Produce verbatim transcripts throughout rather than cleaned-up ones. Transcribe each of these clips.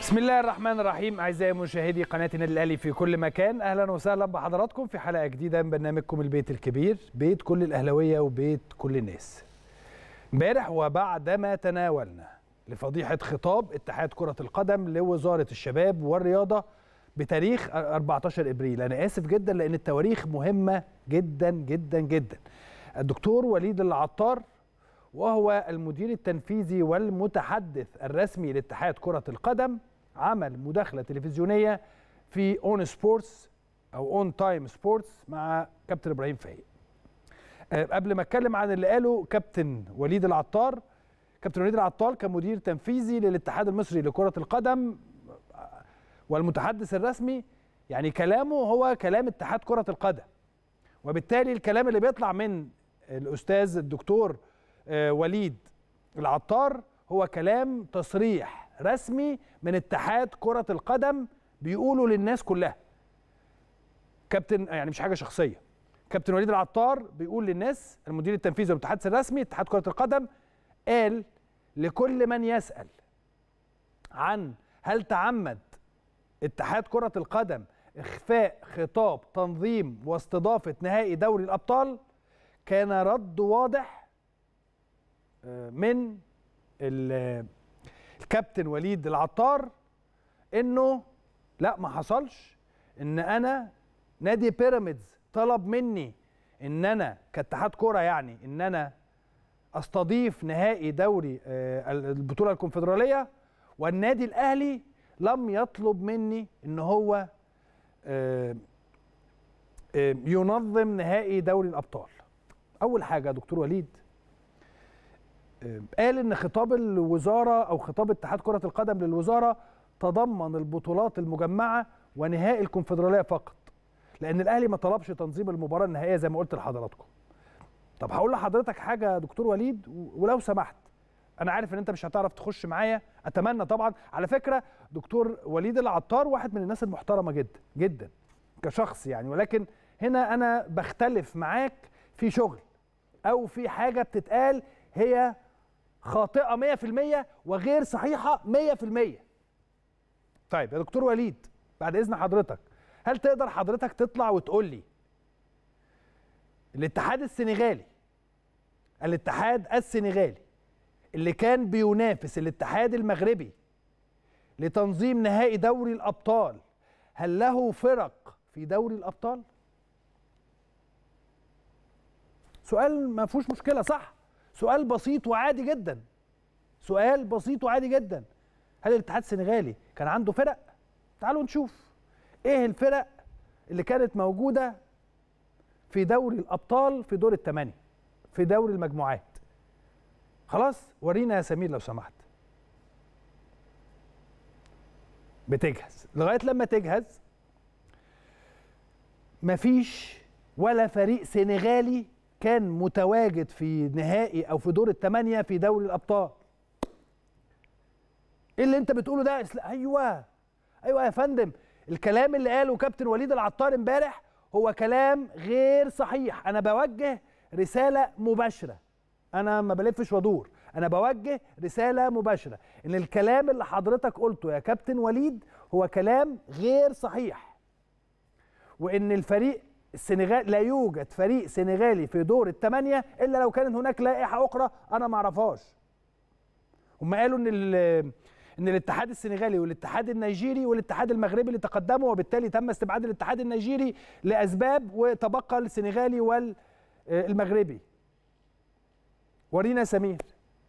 بسم الله الرحمن الرحيم. أعزائي مشاهدي قناة النادي الأهلي في كل مكان، أهلا وسهلا بحضراتكم في حلقة جديدة من برنامجكم البيت الكبير، بيت كل الأهلاوية وبيت كل الناس. امبارح وبعدما تناولنا لفضيحة خطاب اتحاد كرة القدم لوزارة الشباب والرياضة بتاريخ أربعتاشر إبريل، أنا آسف جدا لأن التواريخ مهمة جدا جدا جدا. الدكتور وليد العطار وهو المدير التنفيذي والمتحدث الرسمي لاتحاد كرة القدم عمل مداخلة تلفزيونية في اون سبورتس او اون تايم سبورتس مع كابتن ابراهيم فايق. أه قبل ما اتكلم عن اللي قاله كابتن وليد العطار، كابتن وليد العطار كمدير تنفيذي للاتحاد المصري لكرة القدم والمتحدث الرسمي، يعني كلامه هو كلام اتحاد كرة القدم، وبالتالي الكلام اللي بيطلع من الاستاذ الدكتور أه وليد العطار هو كلام تصريح رسمي من اتحاد كرة القدم بيقولوا للناس كلها. كابتن يعني مش حاجة شخصية، كابتن وليد العطار بيقول للناس، المدير التنفيذي والمتحدث الرسمي اتحاد كرة القدم قال لكل من يسأل عن هل تعمد اتحاد كرة القدم إخفاء خطاب تنظيم واستضافة نهائي دوري الأبطال، كان رد واضح من الكابتن وليد العطار انه لا ما حصلش، ان انا نادي بيراميدز طلب مني ان انا كاتحاد كوره يعني ان انا استضيف نهائي دوري البطوله الكونفدراليه، والنادي الاهلي لم يطلب مني ان هو ينظم نهائي دوري الابطال. اول حاجه دكتور وليد قال ان خطاب الوزاره او خطاب اتحاد كره القدم للوزاره تضمن البطولات المجمعه ونهائي الكونفدراليه فقط، لان الاهلي ما طلبش تنظيم المباراه النهائيه زي ما قلت لحضراتكم. طب هقول لحضرتك حاجه يا دكتور وليد ولو سمحت، انا عارف ان انت مش هتعرف تخش معايا، اتمنى طبعا. على فكره دكتور وليد العطار واحد من الناس المحترمه جدا جدا كشخص يعني، ولكن هنا انا بختلف معاك في شغل او في حاجه بتتقال هي خاطئة مية في المية وغير صحيحة مية في المية. طيب يا دكتور وليد بعد إذن حضرتك، هل تقدر حضرتك تطلع وتقول لي الاتحاد السنغالي الاتحاد السنغالي اللي كان بينافس الاتحاد المغربي لتنظيم نهائي دوري الأبطال، هل له فرق في دوري الأبطال؟ سؤال ما فيهوش مشكلة، صح؟ سؤال بسيط وعادي جدا، سؤال بسيط وعادي جدا. هل الاتحاد السنغالي كان عنده فرق؟ تعالوا نشوف ايه الفرق اللي كانت موجودة في دوري الأبطال في دور الثمانية في دوري المجموعات. خلاص ورينا يا سمير لو سمحت. بتجهز لغاية لما تجهز. مفيش ولا فريق سنغالي كان متواجد في نهائي او في دور الثمانيه في دوري الابطال. ايه اللي انت بتقوله ده؟ ايوه ايوه يا فندم، الكلام اللي قاله كابتن وليد العطار امبارح هو كلام غير صحيح. انا بوجه رساله مباشره، انا ما بلفش وادور، انا بوجه رساله مباشره ان الكلام اللي حضرتك قلته يا كابتن وليد هو كلام غير صحيح، وان الفريق السنغال لا يوجد فريق سنغالي في دور الثمانية إلا لو كانت هناك لائحة أخرى أنا ما أعرفهاش. هم قالوا إن إن الاتحاد السنغالي والاتحاد النيجيري والاتحاد المغربي اللي تقدموا، وبالتالي تم استبعاد الاتحاد النيجيري لأسباب وتبقى السنغالي والمغربي. ورينا سمير،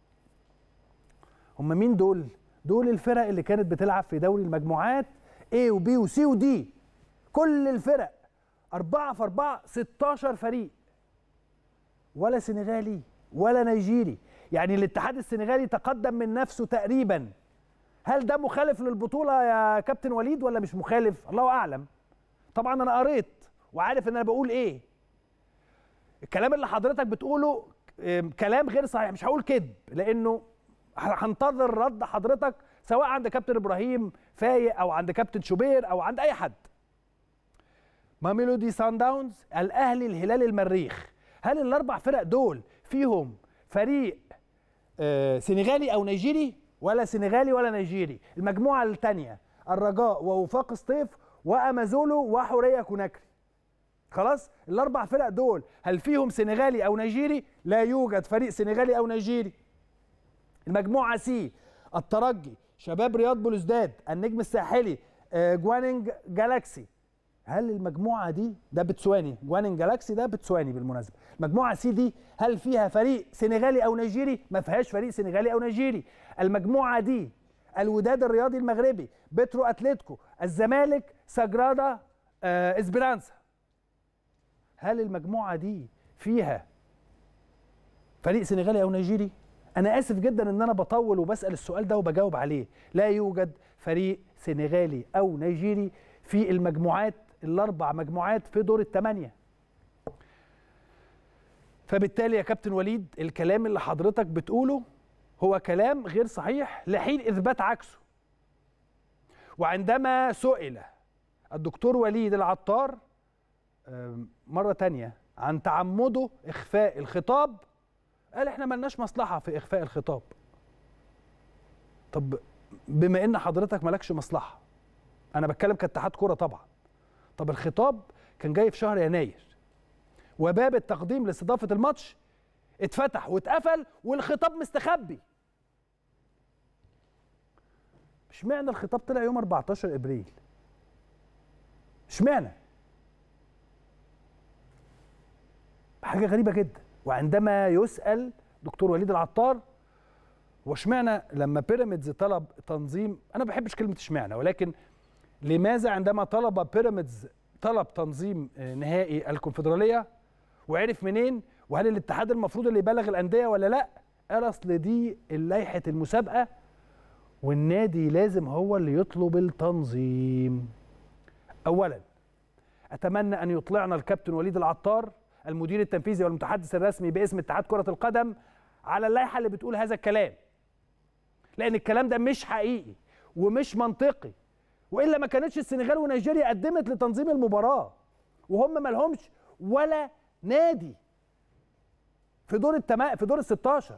هم مين دول؟ دول الفرق اللي كانت بتلعب في دوري المجموعات A و B و C و D، كل الفرق أربعة في أربعة ستاشر فريق، ولا سنغالي ولا نيجيري. يعني الاتحاد السنغالي تقدم من نفسه تقريبا. هل ده مخالف للبطولة يا كابتن وليد ولا مش مخالف؟ الله أعلم. طبعا أنا قريت وعارف إن أنا بقول إيه. الكلام اللي حضرتك بتقوله كلام غير صحيح، مش هقول كذب لأنه هنتظر رد حضرتك سواء عند كابتن إبراهيم فايق أو عند كابتن شوبير أو عند أي حد. ماميلودي سان داونز، الاهلي، الهلال، المريخ، هل الاربع فرق دول فيهم فريق آه سنغالي او نيجيري؟ ولا سنغالي ولا نيجيري. المجموعه الثانيه الرجاء ووفاق سطيف وامازولو وحوريه كوناكري. خلاص، الاربع فرق دول هل فيهم سنغالي او نيجيري؟ لا يوجد فريق سنغالي او نيجيري. المجموعه سي الترجي، شباب رياض بلوزداد، النجم الساحلي، جوانينج جالاكسي. هل المجموعه دي ده بتسواني، جوانينج جالاكسي ده بتسواني بالمناسبه. المجموعه سي دي هل فيها فريق سنغالي او نيجيري؟ ما فيهاش فريق سنغالي او نيجيري. المجموعه دي الوداد الرياضي المغربي، بترو اتلتيكو، الزمالك، ساجرادا آه اسبرانسا. هل المجموعه دي فيها فريق سنغالي او نيجيري؟ انا اسف جدا ان انا بطول وبسال السؤال ده وبجاوب عليه. لا يوجد فريق سنغالي او نيجيري في المجموعات، الاربع مجموعات في دور الثمانيه. فبالتالي يا كابتن وليد الكلام اللي حضرتك بتقوله هو كلام غير صحيح لحين اثبات عكسه. وعندما سئل الدكتور وليد العطار مره ثانيه عن تعمده اخفاء الخطاب، قال احنا ملناش مصلحه في اخفاء الخطاب. طب بما ان حضرتك مالكش مصلحه، انا بتكلم كاتحاد كوره طبعا، طب الخطاب كان جاي في شهر يناير وباب التقديم لاستضافه الماتش اتفتح واتقفل والخطاب مستخبي. اشمعنى الخطاب طلع يوم أربعتاشر ابريل؟ اشمعنى؟ حاجه غريبه جدا. وعندما يسال دكتور وليد العطار واشمعنى لما بيراميدز طلب تنظيم، انا ما بحبش كلمه اشمعنى، ولكن لماذا عندما طلب بيراميدز طلب تنظيم نهائي الكونفدراليه وعرف منين؟ وهل الاتحاد المفروض اللي يبلغ الانديه ولا لا؟ قال اصل دي لائحه المسابقه والنادي لازم هو اللي يطلب التنظيم. اولا اتمنى ان يطلعنا الكابتن وليد العطار المدير التنفيذي والمتحدث الرسمي باسم اتحاد كره القدم على اللائحه اللي بتقول هذا الكلام، لان الكلام ده مش حقيقي ومش منطقي، والا ما كانتش السنغال ونيجيريا قدمت لتنظيم المباراه وهم ما لهمش ولا نادي في دور التما... في دور ال ستاشر.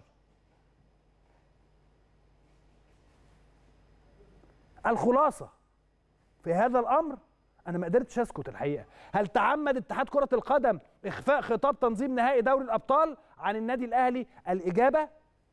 الخلاصه في هذا الامر انا ما قدرتش اسكت الحقيقه. هل تعمد اتحاد كره القدم اخفاء خطاب تنظيم نهائي دوري الابطال عن النادي الاهلي؟ الاجابه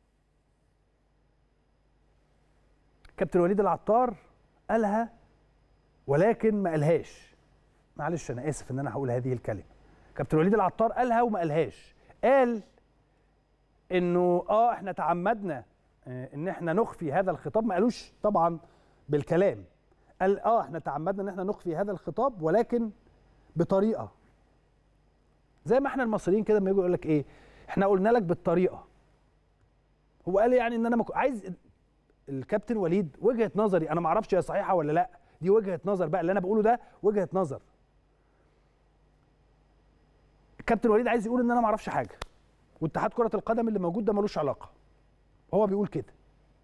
كابتن وليد العطار قالها ولكن ما قالهاش. معلش انا اسف ان انا هقول هذه الكلمه. كابتن وليد العطار قالها وما قالهاش. قال انه اه احنا تعمدنا ان احنا نخفي هذا الخطاب، ما قالوش طبعا بالكلام. قال اه احنا تعمدنا ان احنا نخفي هذا الخطاب ولكن بطريقه زي ما احنا المصريين كده لما يجوا يقول لك ايه، احنا قلنا لك بالطريقه. هو قال يعني ان انا مك... عايز الكابتن وليد وجهه نظري، انا ما اعرفش هي صحيحه ولا لا، دي وجهه نظر بقى، اللي انا بقوله ده وجهه نظر. الكابتن وليد عايز يقول ان انا ما اعرفش حاجه واتحاد كره القدم اللي موجود ده ملوش علاقه، هو بيقول كده.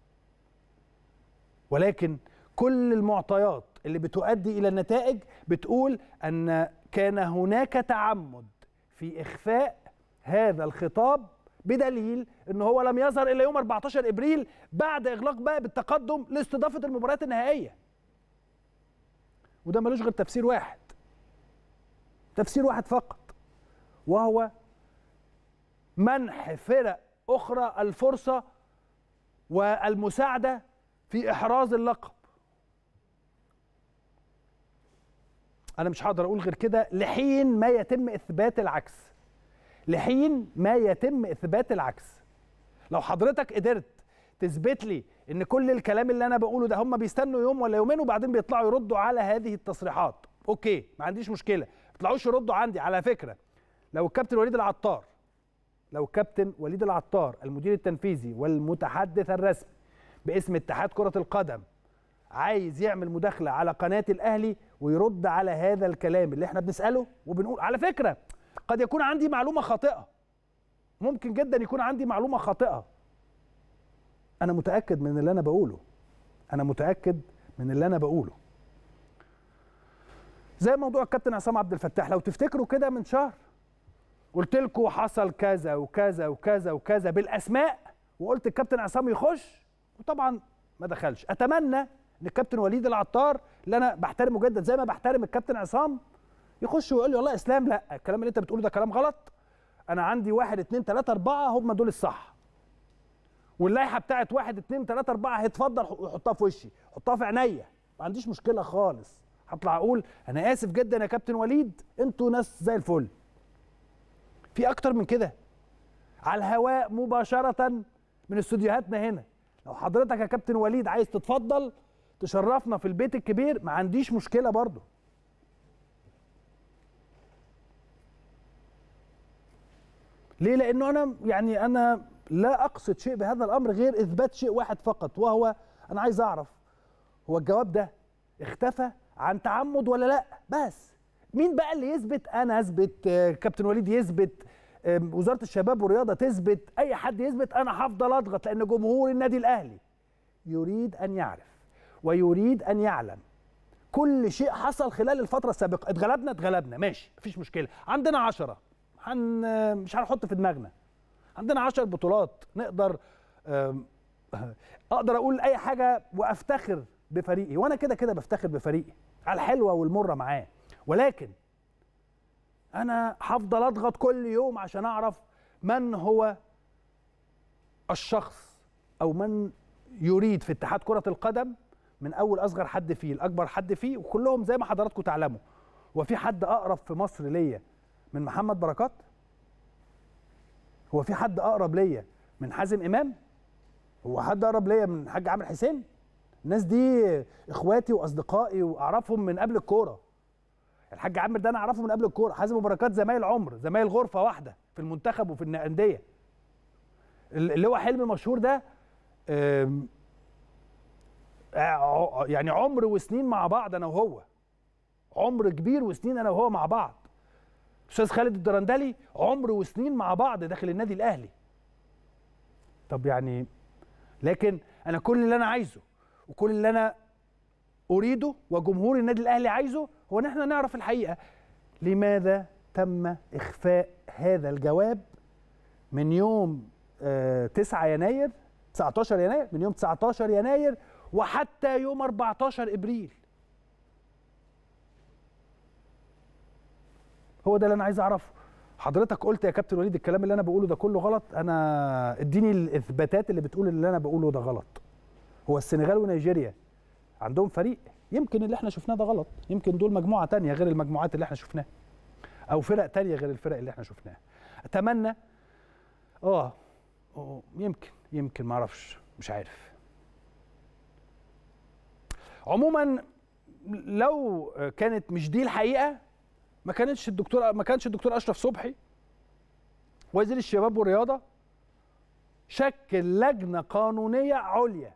ولكن كل المعطيات اللي بتؤدي الى النتائج بتقول ان كان هناك تعمد في اخفاء هذا الخطاب، بدليل ان هو لم يظهر الا يوم أربعتاشر ابريل بعد اغلاق باب التقدم لاستضافه المباريات النهائيه. وده ملوش غير تفسير واحد، تفسير واحد فقط، وهو منح فرق اخرى الفرصه والمساعده في احراز اللقب. انا مش هقدر اقول غير كده لحين ما يتم اثبات العكس، لحين ما يتم اثبات العكس. لو حضرتك قدرت تثبت لي ان كل الكلام اللي انا بقوله ده هم بيستنوا يوم ولا يومين وبعدين بيطلعوا يردوا على هذه التصريحات، اوكي ما عنديش مشكله، ما يطلعوش يردوا عندي. على فكره لو الكابتن وليد العطار لو الكابتن وليد العطار المدير التنفيذي والمتحدث الرسمي باسم اتحاد كره القدم عايز يعمل مداخله على قناه الاهلي ويرد على هذا الكلام اللي احنا بنساله وبنقول، على فكره قد يكون عندي معلومه خاطئه، ممكن جدا يكون عندي معلومه خاطئه، انا متاكد من اللي انا بقوله، انا متاكد من اللي انا بقوله. زي موضوع الكابتن عصام عبد الفتاح، لو تفتكروا كده من شهر قلت لكم حصل كذا وكذا وكذا وكذا بالاسماء، وقلت الكابتن عصام يخش، وطبعا ما دخلش. اتمنى ان الكابتن وليد العطار اللي انا بحترمه جدا زي ما بحترم الكابتن عصام يخش ويقول لي والله اسلام لا الكلام اللي انت بتقوله ده كلام غلط، انا عندي واحد اتنين تلاته اربعه هم دول الصح، واللائحه بتاعت واحد اتنين تلاته اربعه هيتفضل يحطها في وشي، حطها في عينيا، ما عنديش مشكله خالص. هطلع اقول انا اسف جدا يا كابتن وليد انتوا ناس زي الفل. في اكتر من كده على الهواء مباشره من استوديوهاتنا هنا. لو حضرتك يا كابتن وليد عايز تتفضل تشرفنا في البيت الكبير ما عنديش مشكله برضو. ليه؟ لانه انا يعني انا لا اقصد شيء بهذا الامر غير اثبات شيء واحد فقط، وهو انا عايز اعرف هو الجواب ده اختفى عن تعمد ولا لا؟ بس مين بقى اللي يثبت؟ انا اثبت، كابتن وليد يثبت، وزاره الشباب والرياضه تثبت، اي حد يثبت، انا هفضل اضغط لان جمهور النادي الاهلي يريد ان يعرف ويريد ان يعلم كل شيء حصل خلال الفتره السابقه. اتغلبنا اتغلبنا ماشي مفيش مشكله، عندنا عشرة حن مش هنحط في دماغنا، عندنا عشر بطولات نقدر اقدر اقول اي حاجه وافتخر بفريقي، وانا كده كده بفتخر بفريقي على الحلوه والمره معاه، ولكن انا هفضل اضغط كل يوم عشان اعرف من هو الشخص او من يريد في اتحاد كره القدم من اول اصغر حد فيه لاكبر حد فيه، وكلهم زي ما حضراتكم تعلموا. هو في حد اقرب في مصر ليا من محمد بركات؟ هو في حد اقرب ليا من حازم امام؟ هو حد اقرب ليا من الحاج عامر حسين؟ الناس دي اخواتي واصدقائي واعرفهم من قبل الكوره. الحاج عامر ده انا اعرفه من قبل الكوره، حازم وبركات زمايل عمر، زمايل غرفه واحده في المنتخب وفي الانديه. اللي هو حلمي مشهور ده يعني عمر وسنين مع بعض انا وهو، عمر كبير وسنين انا وهو مع بعض. استاذ خالد الدرندلي عمر وسنين مع بعض داخل النادي الاهلي. طب يعني لكن انا كل اللي انا عايزه وكل اللي انا اريده وجمهور النادي الاهلي عايزه هو ان احنا نعرف الحقيقه. لماذا تم اخفاء هذا الجواب من يوم آه تسعة يناير تسعتاشر يناير، من يوم تسعتاشر يناير وحتى يوم اربعتاشر ابريل؟ هو ده اللي انا عايز اعرفه. حضرتك قلت يا كابتن وليد الكلام اللي انا بقوله ده كله غلط، انا اديني الاثباتات اللي بتقول اللي انا بقوله ده غلط. هو السنغال ونيجيريا عندهم فريق، يمكن اللي احنا شفناه ده غلط، يمكن دول مجموعه تانية غير المجموعات اللي احنا شفناها، او فرق تانية غير الفرق اللي احنا شفناها. اتمنى اه يمكن يمكن ما اعرفش مش عارف. عموما لو كانت مش دي الحقيقه ما كانتش الدكتور ما كانش الدكتور اشرف صبحي وزير الشباب والرياضه شكل لجنه قانونيه عليا.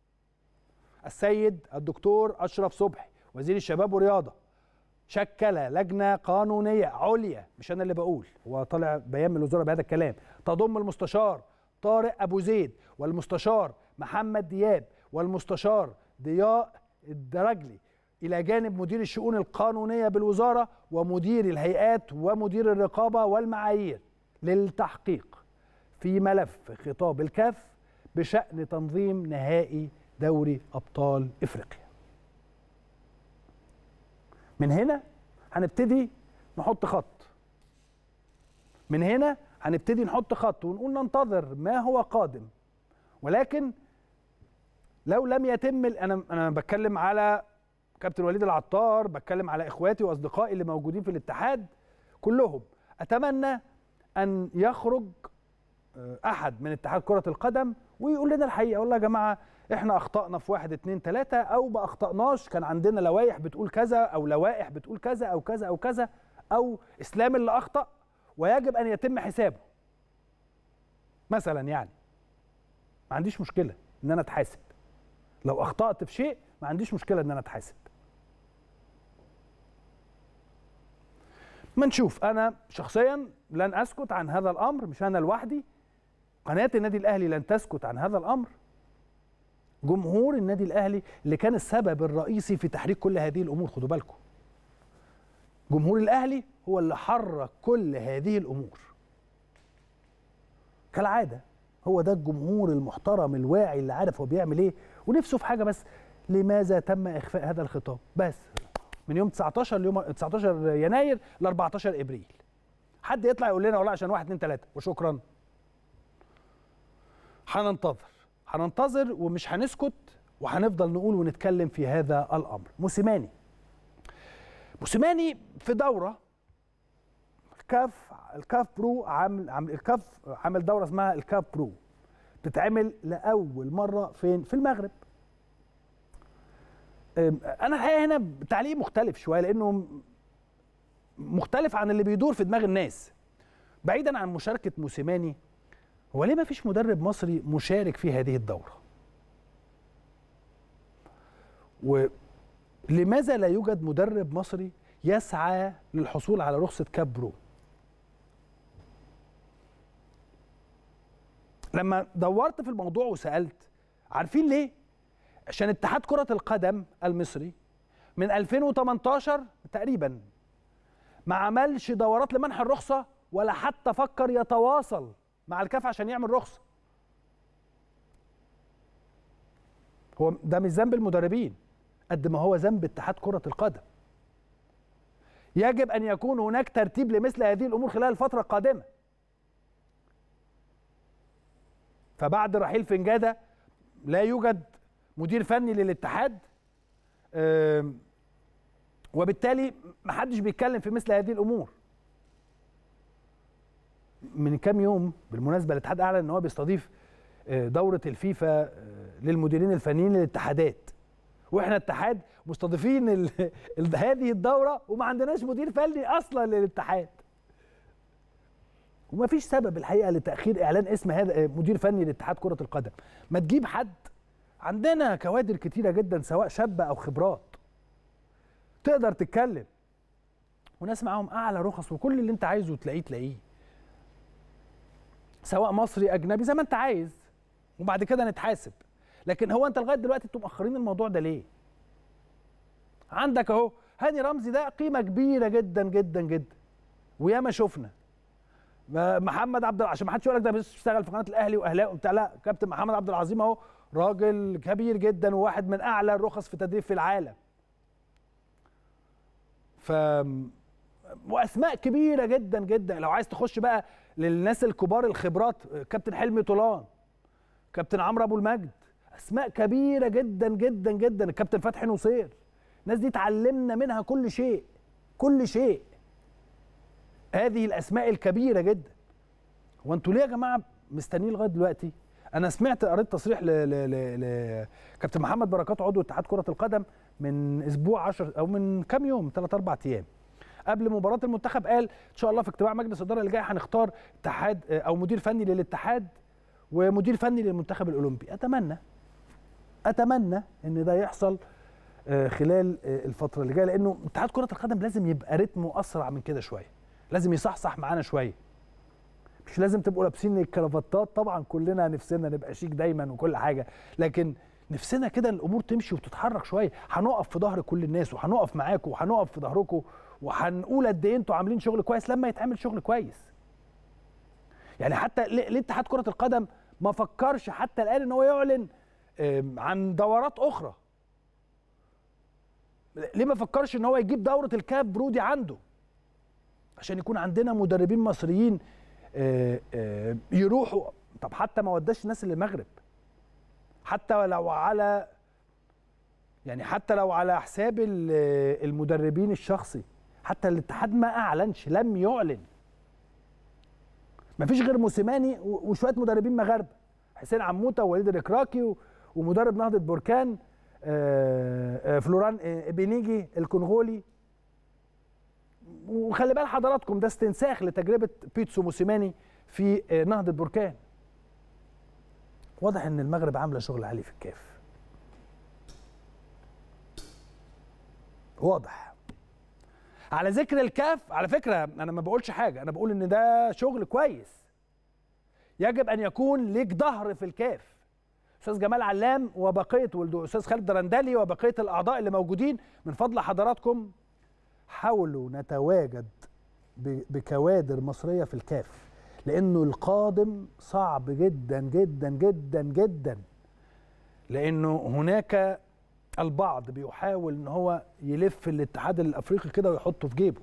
السيد الدكتور اشرف صبحي وزير الشباب والرياضه شكل لجنه قانونيه عليا، مش انا اللي بقول، هو طالع بيان من الوزاره بهذا الكلام، تضم المستشار طارق ابو زيد والمستشار محمد دياب والمستشار ضياء الدرجلي، إلى جانب مدير الشؤون القانونية بالوزارة ومدير الهيئات ومدير الرقابة والمعايير، للتحقيق في ملف خطاب الكاف بشأن تنظيم نهائي دوري أبطال إفريقيا. من هنا هنبتدي نحط خط، من هنا هنبتدي نحط خط ونقول ننتظر ما هو قادم. ولكن لو لم يتم، أنا أنا بتكلم على كابتن وليد العطار، بتكلم على اخواتي واصدقائي اللي موجودين في الاتحاد كلهم، اتمنى ان يخرج احد من اتحاد كرة القدم ويقول لنا الحقيقه، والله يا جماعه احنا اخطأنا في واحد اتنين تلاته، او ما اخطأناش، كان عندنا لوائح بتقول كذا او لوائح بتقول كذا او كذا او كذا، او اسلام اللي اخطأ ويجب ان يتم حسابه مثلا. يعني ما عنديش مشكله ان انا اتحاسب، لو اخطأت في شيء ما عنديش مشكله ان انا اتحاسب. ما نشوف. انا شخصيا لن اسكت عن هذا الامر، مش انا لوحدي، قناه النادي الاهلي لن تسكت عن هذا الامر، جمهور النادي الاهلي اللي كان السبب الرئيسي في تحريك كل هذه الامور. خدوا بالكم، جمهور الاهلي هو اللي حرك كل هذه الامور كالعاده. هو ده الجمهور المحترم الواعي اللي عارف هو بيعمل ايه ونفسه في حاجه بس. لماذا تم اخفاء هذا الخطاب؟ بس من يوم تسعتاشر ليوم تسعتاشر يناير ل اربعتاشر ابريل حد يطلع يقول لنا والله عشان واحد اتنين تلاته وشكرا. هننتظر هننتظر ومش هنسكت وهنفضل نقول ونتكلم في هذا الامر. موسيماني موسيماني في دوره الكاف الكاف برو عامل عامل الكاف عامل دوره اسمها الكاف برو بتتعمل لاول مره فين؟ في المغرب. انا الحقيقه هنا تعليق مختلف شويه لانه مختلف عن اللي بيدور في دماغ الناس. بعيدا عن مشاركه موسيماني، هو ليه ما فيش مدرب مصري مشارك في هذه الدوره؟ ولماذا لا يوجد مدرب مصري يسعى للحصول على رخصه كاف برو؟ لما دورت في الموضوع وسالت، عارفين ليه؟ عشان اتحاد كرة القدم المصري من ألفين وتمنتاشر تقريبا ما عملش دورات لمنح الرخصة ولا حتى فكر يتواصل مع الكاف عشان يعمل رخصة. هو ده مش ذنب المدربين قد ما هو ذنب اتحاد كرة القدم. يجب أن يكون هناك ترتيب لمثل هذه الأمور خلال الفترة القادمة. فبعد رحيل فنجادة لا يوجد مدير فني للاتحاد، وبالتالي محدش بيتكلم في مثل هذه الامور. من كام يوم بالمناسبه الاتحاد اعلن ان هو بيستضيف دوره الفيفا للمديرين الفنيين للاتحادات، واحنا اتحاد مستضيفين هذه الدوره وما عندناش مدير فني اصلا للاتحاد. ومفيش سبب الحقيقه لتاخير اعلان اسم هذا مدير فني لاتحاد كره القدم. ما تجيب حد، عندنا كوادر كتيرة جدا سواء شابة أو خبرات تقدر تتكلم، وناس معاهم أعلى رخص وكل اللي أنت عايزه تلاقيه تلاقيه، سواء مصري أجنبي زي ما أنت عايز، وبعد كده نتحاسب. لكن هو أنت لغاية دلوقتي أنتوا مأخرين الموضوع ده ليه؟ عندك أهو هاني رمزي ده قيمة كبيرة جدا جدا جدا، وياما شفنا محمد عبد عشان ما حدش يقول لك ده بيشتغل في قناه الاهلي واهلاء وبتاع، لا، كابتن محمد عبد العظيم اهو راجل كبير جدا وواحد من اعلى الرخص في التدريب في العالم. ف واسماء كبيره جدا جدا. لو عايز تخش بقى للناس الكبار الخبرات، كابتن حلمي طولان، كابتن عمرو ابو المجد، اسماء كبيره جدا جدا جدا، الكابتن فتحي نصير. الناس دي اتعلمنا منها كل شيء كل شيء. هذه الاسماء الكبيره جدا. هو انتوا ليه يا جماعه مستنيين لغايه دلوقتي؟ انا سمعت قريت تصريح لكابتن محمد بركات عضو اتحاد كره القدم من اسبوع عشرة او من كام يوم ثلاث اربع ايام قبل مباراه المنتخب، قال ان شاء الله في اجتماع مجلس الاداره اللي جاي هنختار اتحاد او مدير فني للاتحاد ومدير فني للمنتخب الاولمبي. اتمنى اتمنى ان ده يحصل خلال الفتره اللي جايه، لانه اتحاد كره القدم لازم يبقى رتمه اسرع من كده شويه، لازم يصحصح معانا شويه. مش لازم تبقوا لابسين الكرافتات، طبعا كلنا نفسنا نبقى شيك دايما وكل حاجه، لكن نفسنا كده الامور تمشي وتتحرك شويه. هنقف في ظهر كل الناس وهنقف معاكم وهنقف في ظهركم وهنقول قد ايه انتوا عاملين شغل كويس لما يتعمل شغل كويس. يعني حتى ليه اتحاد كره القدم ما فكرش حتى الان ان هو يعلن عن دورات اخرى؟ ليه ما فكرش ان هو يجيب دوره الكاف برو دي عنده عشان يكون عندنا مدربين مصريين يروحوا؟ طب حتى ما وداش الناس اللي المغرب، حتى لو على يعني حتى لو على حساب المدربين الشخصي، حتى الاتحاد ما اعلنش، لم يعلن. ما فيش غير موسيماني وشويه مدربين مغاربه، حسين عموته ووليد الركراكي ومدرب نهضه بركان فلوران بينيجي الكونغولي. وخلي بال حضراتكم ده استنساخ لتجربه بيتسو موسيماني في نهضه بركان. واضح ان المغرب عامله شغل عالي في الكاف، واضح. على ذكر الكاف، على فكره انا ما بقولش حاجه، انا بقول ان ده شغل كويس. يجب ان يكون ليك ظهر في الكاف. استاذ جمال علام وبقيه والاستاذ خالد درندلي وبقيه الاعضاء اللي موجودين، من فضل حضراتكم حاولوا نتواجد بكوادر مصريه في الكاف، لانه القادم صعب جدا جدا جدا جدا، لانه هناك البعض بيحاول ان هو يلف الاتحاد الافريقي كده ويحطه في جيبه.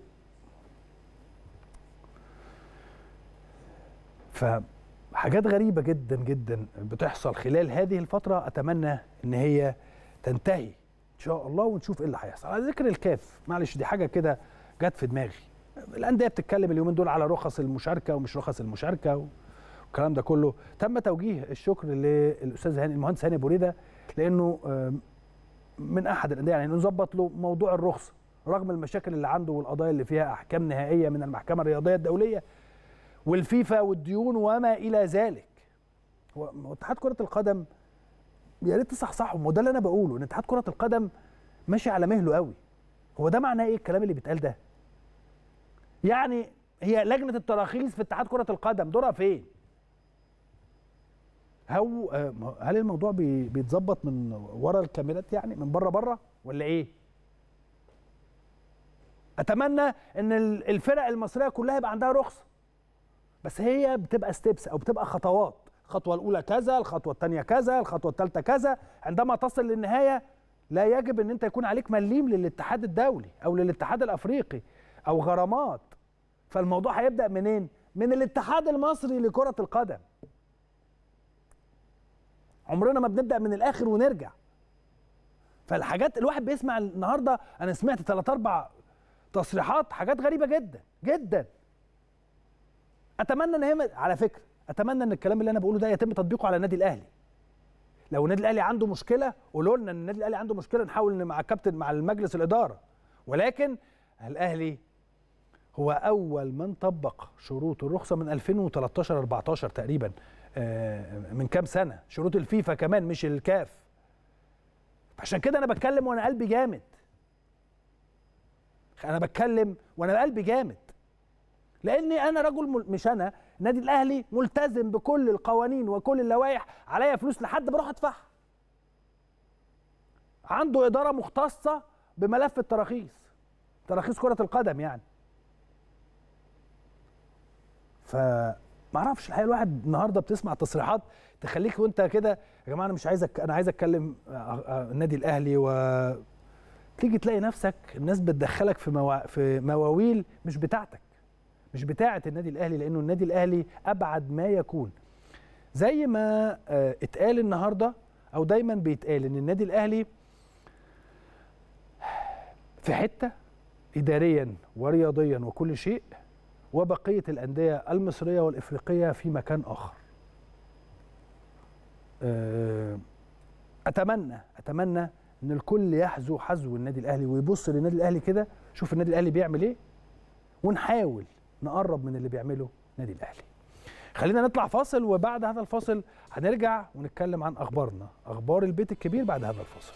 فحاجات غريبه جدا جدا بتحصل خلال هذه الفتره، اتمنى ان هي تنتهي ان شاء الله ونشوف ايه اللي هيحصل. على ذكر الكاف، معلش دي حاجه كده جت في دماغي، الانديه بتتكلم اليومين دول على رخص المشاركه ومش رخص المشاركه والكلام ده كله. تم توجيه الشكر للاستاذ هاني المهندس هاني ابو ريده، لانه من احد الانديه يعني نظبط له موضوع الرخصه رغم المشاكل اللي عنده والقضايا اللي فيها احكام نهائيه من المحكمه الرياضيه الدوليه والفيفا والديون وما الى ذلك. هو اتحاد كره القدم يا ريت تصحصحوا، ما ده اللي انا بقوله، ان اتحاد كره القدم ماشي على مهله قوي. هو ده معناه ايه الكلام اللي بيتقال ده؟ يعني هي لجنه التراخيص في اتحاد كره القدم دورها فين؟ هو هل الموضوع بيتظبط من ورا الكاميرات، يعني من بره بره ولا ايه؟ اتمنى ان الفرق المصريه كلها يبقى عندها رخصه، بس هي بتبقى ستيبس او بتبقى خطوات، الخطوه الاولى كذا، الخطوه الثانيه كذا، الخطوه الثالثه كذا، عندما تصل للنهايه لا يجب ان انت يكون عليك مليم للاتحاد الدولي او للاتحاد الافريقي او غرامات. فالموضوع هيبدا منين؟ من الاتحاد المصري لكره القدم. عمرنا ما بنبدا من الاخر ونرجع. فالحاجات الواحد بيسمع النهارده، انا سمعت ثلاث اربع تصريحات حاجات غريبه جدا جدا. اتمنى ان هي، على فكره اتمنى ان الكلام اللي انا بقوله ده يتم تطبيقه على النادي الاهلي. لو النادي الاهلي عنده مشكله قولوا لنا ان النادي الاهلي عنده مشكله، نحاول مع الكابتن مع المجلس الاداره. ولكن الاهلي هو اول من طبق شروط الرخصه من ألفين وثلاثتاشر أربعتاشر تقريبا، من كام سنه، شروط الفيفا كمان مش الكاف. عشان كده انا بتكلم وانا قلبي جامد، انا بتكلم وانا قلبي جامد، لاني انا رجل مش انا النادي الاهلي ملتزم بكل القوانين وكل اللوائح، عليا فلوس لحد بروح ادفعها. عنده اداره مختصه بملف التراخيص، تراخيص كره القدم يعني. فما اعرفش الحقيقه، الواحد النهارده بتسمع تصريحات تخليك وانت كده يا جماعه انا مش عايز انا عايز اتكلم النادي الاهلي، و تيجي تلاقي نفسك الناس بتدخلك في موا... في مواويل مش بتاعتك، مش بتاعه النادي الاهلي، لانه النادي الاهلي ابعد ما يكون. زي ما اتقال النهارده او دايما بيتقال ان النادي الاهلي في حته اداريا ورياضيا وكل شيء، وبقيه الانديه المصريه والافريقيه في مكان اخر. اتمنى اتمنى ان الكل يحذو حذو النادي الاهلي ويبص للنادي الاهلي كده، شوف النادي الاهلي بيعمل ايه ونحاول نقرب من اللي بيعمله النادي الاهلي. خلينا نطلع فاصل، وبعد هذا الفاصل هنرجع ونتكلم عن اخبارنا، اخبار البيت الكبير بعد هذا الفاصل.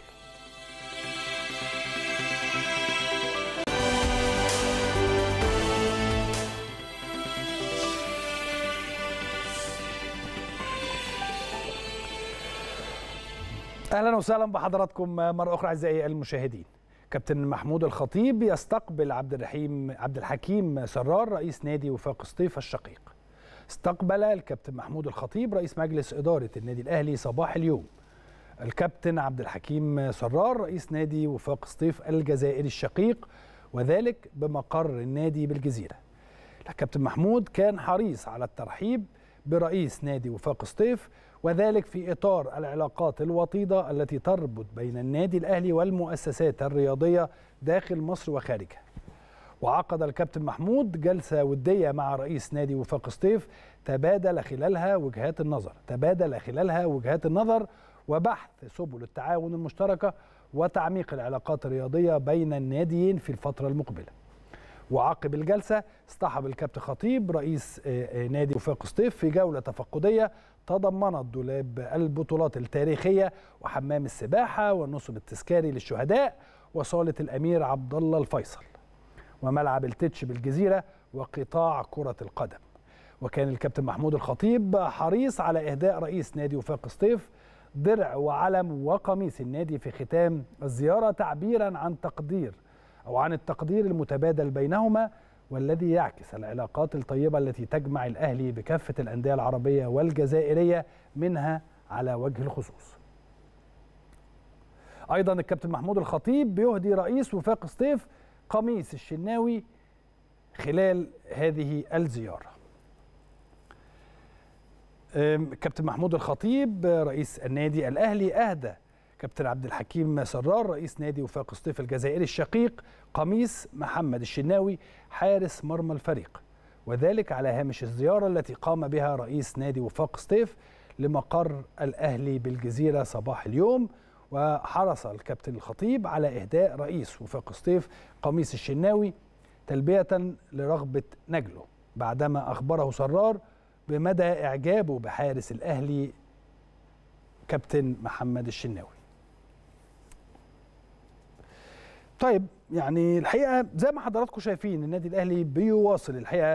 اهلا وسهلا بحضراتكم مره اخرى اعزائي المشاهدين. كابتن محمود الخطيب يستقبل عبد الرحيم عبد الحكيم سرار رئيس نادي وفاق سطيف الشقيق. استقبل الكابتن محمود الخطيب رئيس مجلس اداره النادي الاهلي صباح اليوم الكابتن عبد الحكيم سرار رئيس نادي وفاق سطيف الجزائري الشقيق، وذلك بمقر النادي بالجزيره. الكابتن محمود كان حريص على الترحيب برئيس نادي وفاق سطيف، وذلك في إطار العلاقات الوطيدة التي تربط بين النادي الأهلي والمؤسسات الرياضية داخل مصر وخارجها. وعقد الكابتن محمود جلسة ودية مع رئيس نادي وفاق سطيف تبادل خلالها وجهات النظر تبادل خلالها وجهات النظر وبحث سبل التعاون المشتركة وتعميق العلاقات الرياضية بين الناديين في الفترة المقبلة. وعقب الجلسة اصطحب الكابتن خطيب رئيس نادي وفاق سطيف في جولة تفقدية تضمنت دولاب البطولات التاريخية وحمام السباحة والنصب التذكاري للشهداء وصالة الأمير عبد الله الفيصل وملعب التتش بالجزيرة وقطاع كرة القدم. وكان الكابتن محمود الخطيب حريص على إهداء رئيس نادي وفاق سطيف درع وعلم وقميص النادي في ختام الزيارة، تعبيرا عن تقدير أو عن التقدير المتبادل بينهما والذي يعكس العلاقات الطيبة التي تجمع الأهلي بكافة الأندية العربية والجزائرية منها على وجه الخصوص. أيضا الكابتن محمود الخطيب بيهدي رئيس وفاق سطيف قميص الشناوي خلال هذه الزيارة. كابتن محمود الخطيب رئيس النادي الأهلي أهدى كابتن عبد الحكيم سرار رئيس نادي وفاق سطيف الجزائري الشقيق قميص محمد الشناوي حارس مرمى الفريق، وذلك على هامش الزيارة التي قام بها رئيس نادي وفاق سطيف لمقر الأهلي بالجزيرة صباح اليوم. وحرص الكابتن الخطيب على إهداء رئيس وفاق سطيف قميص الشناوي تلبية لرغبة نجله، بعدما أخبره سرار بمدى إعجابه بحارس الأهلي كابتن محمد الشناوي. طيب يعني الحقيقة زي ما حضراتكم شايفين النادي الأهلي بيواصل الحقيقة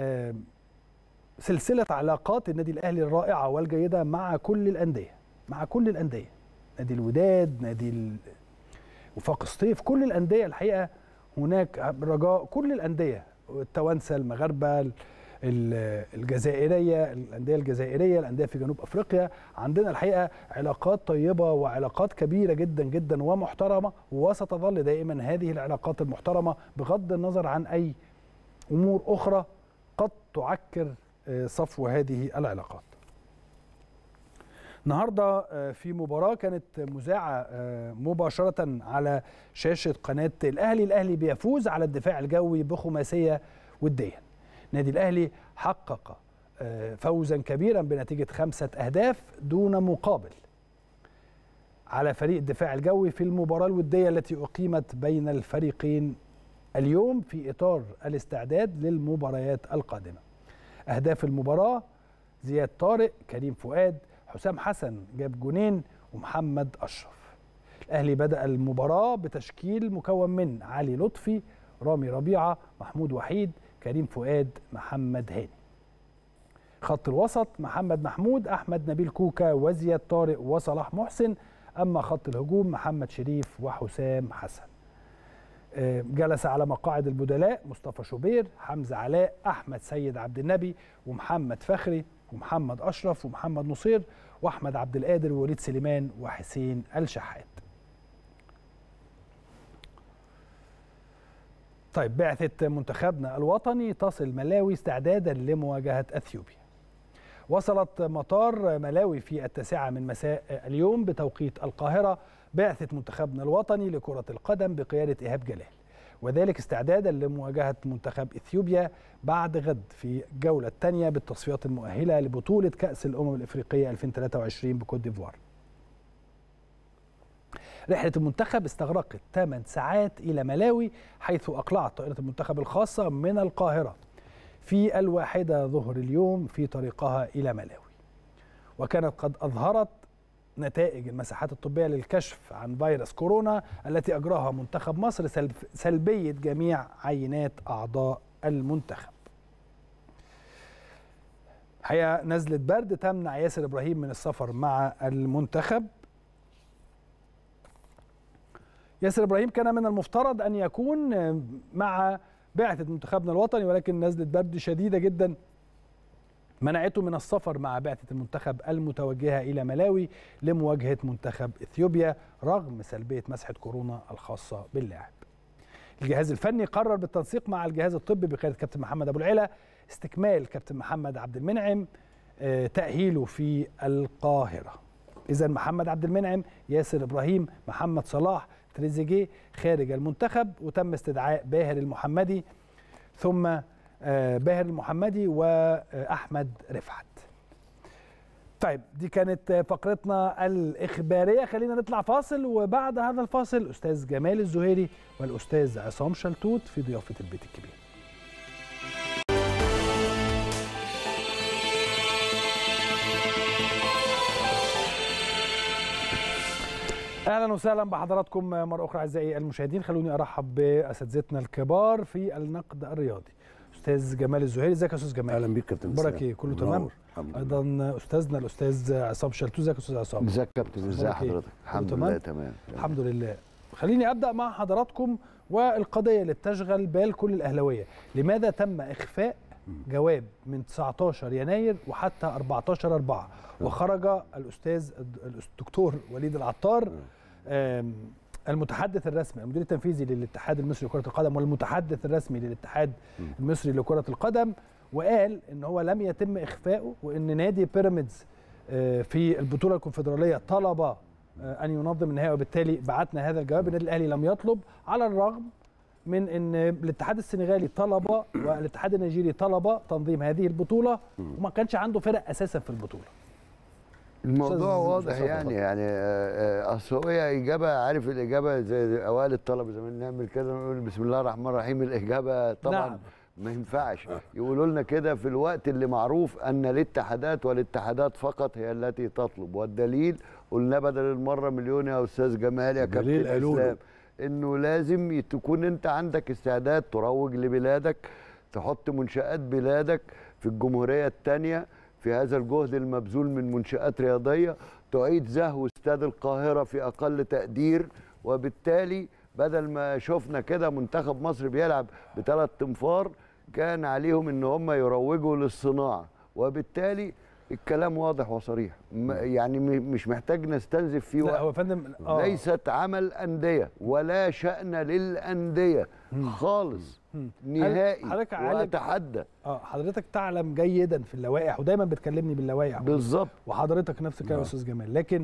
سلسلة علاقات النادي الأهلي الرائعة والجيدة مع كل الأندية، مع كل الأندية، نادي الوداد، نادي وفاق سطيف، كل الأندية الحقيقة هناك رجاء، كل الأندية التوانسة المغاربة الجزائرية، الأندية الجزائرية، الأندية في جنوب أفريقيا، عندنا الحقيقة علاقات طيبة وعلاقات كبيرة جدا جدا ومحترمة، وستظل دائما هذه العلاقات المحترمة بغض النظر عن أي أمور أخرى قد تعكر صفو هذه العلاقات. النهارده في مباراة كانت مذاعة مباشرة على شاشة قناة الأهلي، الأهلي بيفوز على الدفاع الجوي بخماسية ودية. نادي الأهلي حقق فوزا كبيرا بنتيجة خمسة أهداف دون مقابل على فريق الدفاع الجوي في المباراة الودية التي أقيمت بين الفريقين اليوم في إطار الاستعداد للمباريات القادمة. أهداف المباراة: زياد طارق، كريم فؤاد، حسام حسن جاب جونين، ومحمد أشرف. الأهلي بدأ المباراة بتشكيل مكون من علي لطفي، رامي ربيعة، محمود وحيد، كريم فؤاد، محمد هاني. خط الوسط: محمد محمود، أحمد نبيل كوكا، وزياد طارق، وصلاح محسن. أما خط الهجوم: محمد شريف وحسام حسن. جلس على مقاعد البدلاء مصطفى شوبير، حمزة علاء، أحمد سيد عبد النبي، ومحمد فخري، ومحمد أشرف، ومحمد نصير، وأحمد عبد القادر، ووليد سليمان، وحسين الشحات. طيب، بعثة منتخبنا الوطني تصل ملاوي استعدادا لمواجهة أثيوبيا. وصلت مطار ملاوي في التاسعة من مساء اليوم بتوقيت القاهرة بعثة منتخبنا الوطني لكرة القدم بقيادة إيهاب جلال، وذلك استعدادا لمواجهة منتخب إثيوبيا بعد غد في الجولة الثانية بالتصفيات المؤهلة لبطولة كأس الأمم الإفريقية ألفين وثلاثة وعشرين بكوت ديفوار. رحلة المنتخب استغرقت ثمان ساعات إلى ملاوي، حيث أقلعت طائرة المنتخب الخاصة من القاهرة في الواحدة ظهر اليوم في طريقها إلى ملاوي، وكانت قد أظهرت نتائج المساحات الطبية للكشف عن فيروس كورونا التي أجراها منتخب مصر سلبية جميع عينات أعضاء المنتخب. حقيقة نزلة برد تمنع ياسر إبراهيم من السفر مع المنتخب. ياسر إبراهيم كان من المفترض أن يكون مع بعثة منتخبنا الوطني، ولكن نزلة برد شديدة جدا منعته من السفر مع بعثة المنتخب المتوجهة إلى ملاوي لمواجهة منتخب إثيوبيا رغم سلبية مسحة كورونا الخاصة باللاعب. الجهاز الفني قرر بالتنسيق مع الجهاز الطبي بقيادة كابتن محمد أبو العلا استكمال كابتن محمد عبد المنعم تأهيله في القاهرة. إذا محمد عبد المنعم، ياسر إبراهيم، محمد صلاح، تريزيجيه خارج المنتخب، وتم استدعاء باهر المحمدي ثم باهر المحمدي وأحمد رفعت. طيب، دي كانت فقرتنا الإخبارية. خلينا نطلع فاصل، وبعد هذا الفاصل أستاذ جمال الزهيري والأستاذ عصام شلتوت في ضيافة البيت الكبير. اهلا وسهلا بحضراتكم مره اخرى اعزائي المشاهدين. خلوني ارحب باساتذتنا الكبار في النقد الرياضي. استاذ جمال الزهيري، ازيك يا استاذ جمال؟ اهلا بيك كابتن. اخبارك ايه؟ كله تمام؟ ايضا استاذنا الاستاذ عصام شلتوت، ازيك يا استاذ عصام؟ ازيك يا كابتن؟ ازي حضرتك؟ الحمد لله تمام. الحمد لله. خليني ابدا مع حضراتكم والقضيه اللي بتشغل بال كل الاهلاويه، لماذا تم اخفاء جواب من تسعتاشر يناير وحتى أربعتاشر أربعة وخرج الاستاذ الدكتور وليد العطار المتحدث الرسمي المدير التنفيذي للاتحاد المصري لكرة القدم والمتحدث الرسمي للاتحاد المصري لكرة القدم، وقال ان هو لم يتم اخفائه، وان نادي بيراميدز في البطولة الكونفدرالية طلب ان ينظم النهائي، وبالتالي بعتنا هذا الجواب. النادي الاهلي لم يطلب، على الرغم من ان الاتحاد السنغالي طلب والاتحاد النيجيري طلب تنظيم هذه البطولة، وما كانش عنده فرق اساسا في البطولة. الموضوع واضح يعني يعني اصل هي اجابه، عارف الاجابه زي اوائل الطلبه زمان نعمل كده نقول بسم الله الرحمن الرحيم، الاجابه طبعا نعم. ما ينفعش يقولوا لنا كده في الوقت اللي معروف ان الاتحادات والاتحادات فقط هي التي تطلب، والدليل قلنا بدل المره مليون يا استاذ جمال يا كابتن اسلام، انه لازم تكون انت عندك استعداد تروج لبلادك، تحط منشآت بلادك في الجمهوريه الثانيه في هذا الجهد المبذول من منشآت رياضيه، تعيد زهو استاد القاهره في اقل تقدير، وبالتالي بدل ما شفنا كده منتخب مصر بيلعب بثلاث تنفار كان عليهم ان هم يروجوا للصناعه، وبالتالي الكلام واضح وصريح، يعني مش محتاج نستنزف فيه وقت. لا هو فندم آه. ليست عمل انديه ولا شأن للانديه خالص نهائي، واتحدى. اه حضرتك تعلم جيدا في اللوائح، ودايما بتكلمني باللوائح بالظبط، وحضرتك نفس الكلام يا استاذ جمال، لكن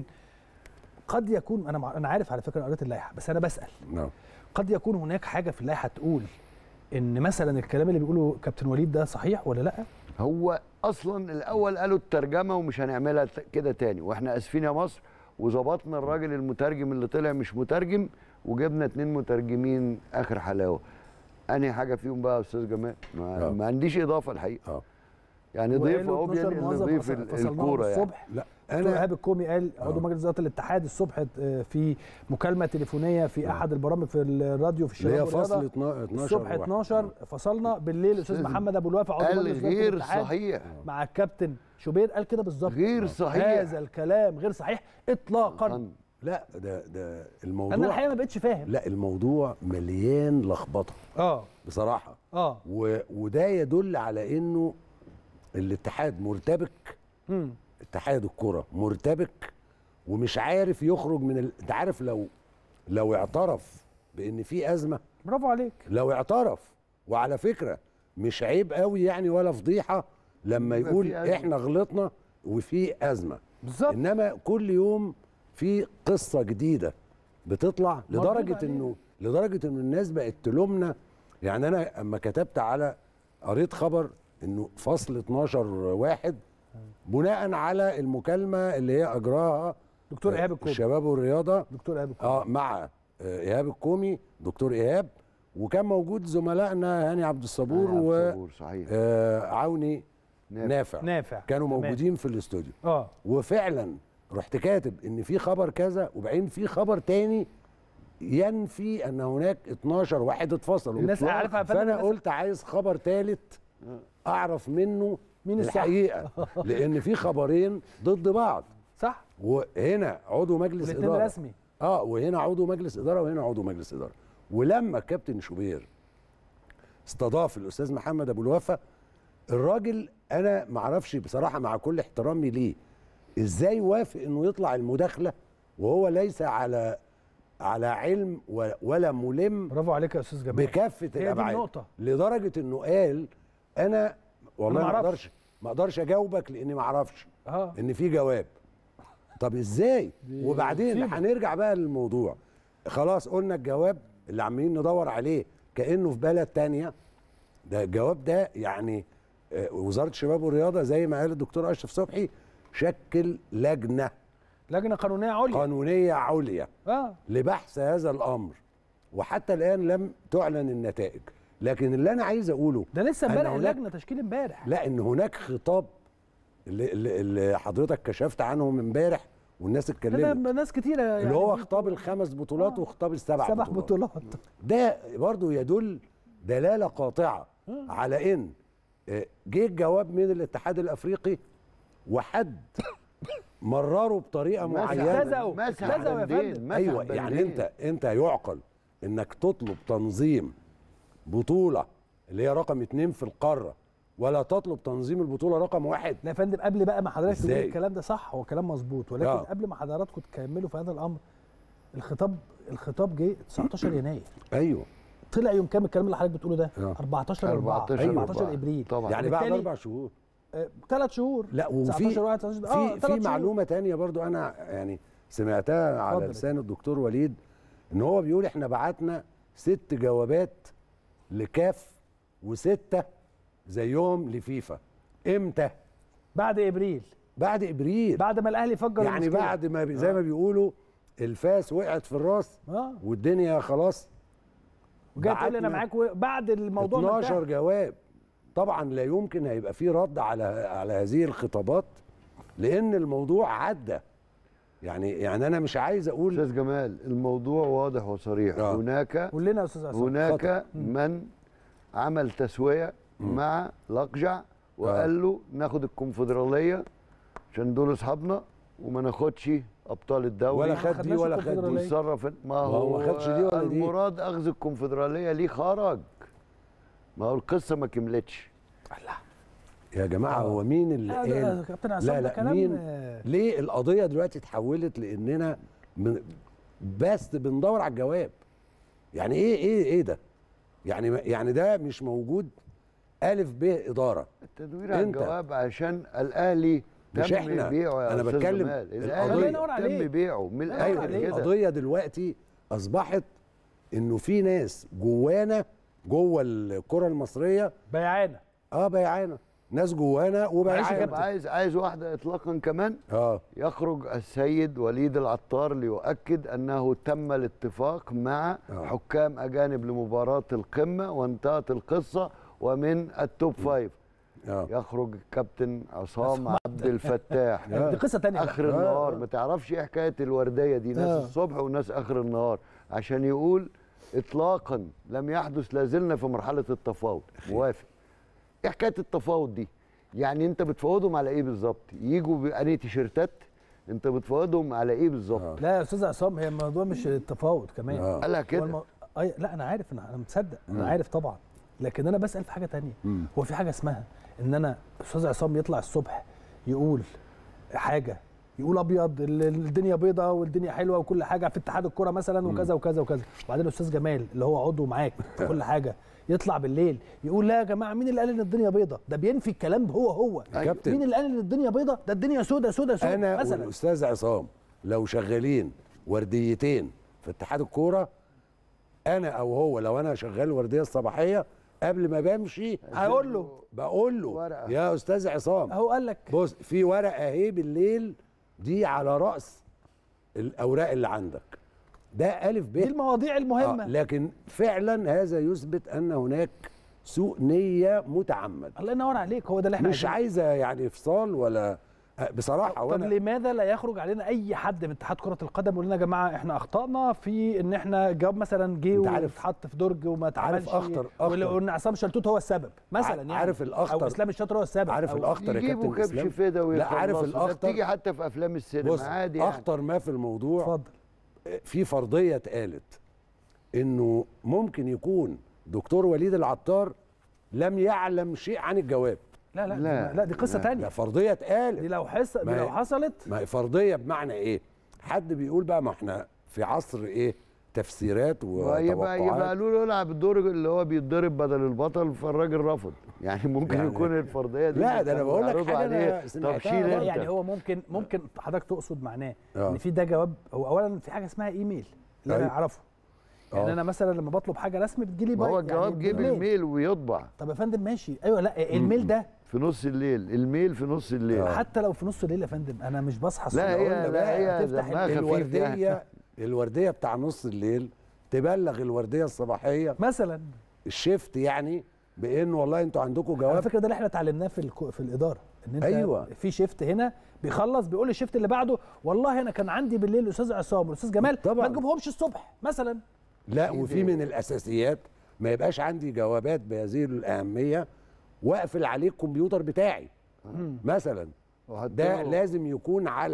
قد يكون انا مع... انا عارف على فكره، انا قريت اللائحه بس انا بسال نعم. قد يكون هناك حاجه في اللائحه تقول ان مثلا الكلام اللي بيقوله كابتن وليد ده صحيح ولا لا؟ هو اصلا الاول قالوا الترجمه ومش هنعملها كده تاني، واحنا اسفين يا مصر، وظبطنا الراجل المترجم اللي طلع مش مترجم، وجبنا اتنين مترجمين اخر حلاوه. انهي حاجه فيهم بقى يا استاذ جمال؟ ما, ما عنديش اضافه الحقيقه. أوه. يعني ضيف اهو ضيف الكوره يعني. لا انا ايهاب الكومي قال عضو مجلس اداره الاتحاد الصبح في مكالمه تليفونيه في احد البرامج في الراديو في الشباب اللي هي فصل اتناشر الصبح اتناشر فصلنا بالليل الاستاذ محمد ابو الوفا عضو مجلس اداره غير صحيح مع الكابتن شوبير قال كده بالظبط، غير صحيح، هذا الكلام غير صحيح اطلاقا. لا ده ده الموضوع انا الحقيقه ما بقتش فاهم. لا الموضوع مليان لخبطه اه بصراحه اه وده يدل على انه الاتحاد مرتبك، امم اتحاد الكره مرتبك ومش عارف يخرج من ال... انت عارف لو لو اعترف بان في ازمه، برافو عليك، لو اعترف، وعلى فكره مش عيب قوي يعني ولا فضيحه لما يقول احنا غلطنا وفي ازمه بالظبط، انما كل يوم في قصه جديده بتطلع لدرجه انه لدرجه انه الناس بقت تلومنا. يعني انا اما كتبت على قريت خبر انه فصل اتناشر واحد بناء على المكالمه اللي هي اجراها دكتور ايهاب الكومي الشباب والرياضه دكتور ايهاب الكومي اه مع ايهاب الكومي دكتور ايهاب، وكان موجود زملائنا هاني عبد الصبور و صحيح آه عوني نافع نافع كانوا موجودين في الاستوديو. اه وفعلا رحت كاتب ان في خبر كذا، وبعدين في خبر تاني ينفي ان هناك اتناشر واحد اتفصلوا. الناس عارفه، فانا قلت عايز خبر ثالث اعرف منه مين الحقيقه لان في خبرين ضد بعض. صح، وهنا عضو مجلس اداره رسمي اه وهنا عضو مجلس اداره وهنا عضو مجلس اداره. ولما الكابتن شوبير استضاف الاستاذ محمد ابو الوفا، الراجل انا ما اعرفش بصراحه مع كل احترامي ليه ازاي وافق انه يطلع المداخله وهو ليس على على علم ولا ملم. برافو عليك يا استاذ جمال بكافه الابعاد، لدرجه انه قال انا والله ما اقدرش ما اقدرش اجاوبك لاني ما اعرفش آه. ان في جواب. طب ازاي؟ وبعدين هنرجع بقى للموضوع. خلاص قلنا الجواب اللي عمالين ندور عليه كانه في بلد تانية، ده الجواب ده يعني وزاره الشباب والرياضه زي ما قال الدكتور اشرف صبحي شكل لجنه لجنه قانونيه عليا قانونيه عليا آه. لبحث هذا الامر، وحتى الان لم تعلن النتائج. لكن اللي انا عايز اقوله ده لسه امبارح اللجنه تشكيل امبارح، لا ان هناك خطاب اللي, اللي حضرتك كشفت عنهم امبارح والناس اتكلمت، ناس كتيره يعني اللي هو خطاب الخمس بطولات آه. وخطاب السبع سبع بطولات. بطولات ده برضو يدل دلاله قاطعه آه. على ان جه الجواب من الاتحاد الافريقي وحد مرروا بطريقه معينه لزقوا لزقوا يا فندم. ايوه يعني انت انت يعقل انك تطلب تنظيم بطوله اللي هي رقم اتنين في القاره ولا تطلب تنظيم البطوله رقم واحد؟ لا يا فندم، قبل بقى ما حضرتك تقول إزاي؟ الكلام ده صح، هو كلام مظبوط، ولكن آه. قبل ما حضراتكم تكملوا في هذا الامر، الخطاب الخطاب جه تسعتاشر يناير. ايوه طلع يوم كام الكلام اللي حضرتك بتقوله ده؟ آه. اربعتاشر اربعة أربعتاشر اربعتاشر ابريل طبعا. يعني بعد وبالتالي اربع شهور. ثلاث شهور. لا وفي تسعتاشر واحد تسعتاشر اه في ثلاث في شهور. معلومه تانية برضو انا يعني سمعتها على اتفضل. لسان الدكتور وليد، ان هو بيقول احنا بعتنا ست جوابات لكاف وسته زيهم لفيفا. امتى؟ بعد ابريل، بعد ابريل. بعد ما الاهلي فجر يعني المشكلة. بعد ما بي- زي ما بيقولوا الفاس وقعت في الراس اه والدنيا خلاص. وجاي تقول لي انا بعتنا معاك و- بعد الموضوع ما اتناشر انتهى. جواب. طبعا لا يمكن هيبقى فيه رد على على هذه الخطابات لان الموضوع عدى. يعني يعني انا مش عايز اقول. استاذ جمال، الموضوع واضح وصريح. آه. هناك قول لنا يا استاذ عصام. هناك من عمل تسويه مع لقجع وقال له ناخد الكونفدراليه عشان دول اصحابنا وما ناخدش ابطال الدوري ولا ما خد دي خدناش ولا خد دي. الكونفدرالية. ويتصرف. ما هو هو ما خدش دي ولا دي. المراد اخذ الكونفدراليه ليه خرج. ما هو القصه ما كملتش. الله. يا جماعه هو مين اللي لا، ده- قال؟ ده كابتن عصام لا ده لا كلام، مين؟ آه. ليه القضيه دلوقتي اتحولت لاننا من بس بندور على الجواب؟ يعني ايه ايه ايه ده؟ يعني يعني ده مش موجود. الف ب اداره. التدوير على أنت. الجواب عشان الاهلي مش تم إحنا. بيعه يا أنا أستاذ بتكلم جمال. القضية. الله ينور الاهلي عليك. تم بيعه من الله الاخر ينور ايوه عليك. كده. القضيه دلوقتي اصبحت انه في ناس جوانا جوه الكره المصريه بيعانه. اه بيعانه. ناس جوانا معلش يا وبيعانه. كابتن، عايز عايز واحده اطلاقا كمان. اه يخرج السيد وليد العطار ليؤكد انه تم الاتفاق مع آه. حكام اجانب لمباراه القمه وانتهت القصه ومن التوب فايف. اه يخرج الكابتن عصام عبد الفتاح آه. دي قصه ثانيه. اخر آه. النهار. ما تعرفش ايه حكايه الورديه دي، ناس آه. الصبح وناس اخر النهار، عشان يقول اطلاقا لم يحدث، لازلنا في مرحله التفاوض. موافق. ايه حكايه التفاوض دي؟ يعني انت بتفاوضهم على ايه بالظبط؟ يجوا بأنهي تيشيرتات؟ انت بتفاوضهم على ايه بالظبط؟ لا يا استاذ عصام، هي الموضوع مش التفاوض كمان. آه. قالها هو كده. المو... أي... لا انا عارف، انا انا مصدق، انا عارف طبعا، لكن انا بسال في حاجه تانية. مم. هو في حاجه اسمها ان انا استاذ عصام يطلع الصبح يقول حاجه، يقول ابيض ال- الدنيا بيضاء والدنيا حلوه وكل حاجه في اتحاد الكره مثلا وكذا وكذا وكذا، وبعدين الاستاذ جمال اللي هو عضو معاك في كل حاجه يطلع بالليل يقول لا يا جماعه مين اللي قال ان الدنيا بيضاء؟ ده بينفي الكلام هو هو. كابتن. مين اللي قال ان الدنيا بيضاء؟ ده الدنيا سودة سودة سودة انا مثلا. والاستاذ عصام لو شغالين ورديتين في اتحاد الكوره، انا او هو لو انا شغال ورديه الصباحيه قبل ما بمشي هقول له بقول له ورقة. يا استاذ عصام اهو قال لك بص في ورقه اهي بالليل دي على راس الاوراق اللي عندك. ده الف ب. دي المواضيع المهمه. آه لكن فعلا هذا يثبت ان هناك سوء نيه متعمد. الله ينور عليك، هو ده اللي احنا مش عايزه يعني افصال ولا بصراحه. طب وانا لماذا لا يخرج علينا اي حد من اتحاد كره القدم يقول لنا يا جماعه احنا اخطانا في ان احنا جواب مثلا جه أنت عارف- واتحط في درج وما اتعملش، عارف أخطر- أخطر. وان عصام شلتوت هو السبب مثلا، يعني عارف الأخطر. او اسلام الشاطر هو السبب، عارف أو الاخطر يا يجيبوا كابتن كبش اسلام. فدا لا عارف ويخلصوا. ده الاخطر. بتيجي حتى في افلام السينما بص عادي يعني. اخطر ما في الموضوع اتفضل. في فرضيه اتقالت انه ممكن يكون دكتور وليد العطار لم يعلم شيء عن الجواب. لا لا لا، لا, لا دي قصه لا. ده ثانيه. فرضيه دي اتقالت. لو حس دي ما لو هي- حصلت ما هي فرضيه بمعنى ايه؟ حد بيقول بقى ما احنا في عصر ايه؟ تفسيرات يبقى يبقى وتوقعات. قالوا له العب الدور اللي هو بيتضرب بدل البطل، فالراجل رفض. يعني ممكن يعني يكون الفرضيه دي لا، ده أنا كانوا بقول لك بيعرضوا حاجة أنا عليه. سمعتها. طب شيل لا، انت. يعني هو ممكن ممكن حضرتك تقصد معناه آه. ان في ده جواب. هو اولا في حاجه اسمها ايميل اللي انا أيوة. اعرفه، يعني آه. انا مثلا لما بطلب حاجه رسمي بتجيلي ما هو الجواب جه بالميل ويطبع طب يا فندم ماشي، ايوه، لا الميل ده في نص الليل. الميل في نص الليل. حتى لو في نص الليل يا فندم انا مش بصحى الصبح لا أقول هي له لا بقى هي تفتح دمها خفيف الورديه يعني. الورديه بتاع نص الليل تبلغ الورديه الصباحيه مثلا. الشيفت يعني بان والله انتوا عندكم على جواب. فكره ده اللي احنا اتعلمناه في الكو... في الاداره، ان انت أيوة. في شيفت هنا بيخلص بيقول الشيفت اللي بعده والله انا كان عندي بالليل الاستاذ عصام والاستاذ جمال طبعاً. ما تجيبهمش الصبح مثلا. لا وفي من الاساسيات ما يبقاش عندي جوابات بهذه الاهميه واقفل عليه الكمبيوتر بتاعي مثلا. ده وهتلاقوا- لازم يكون على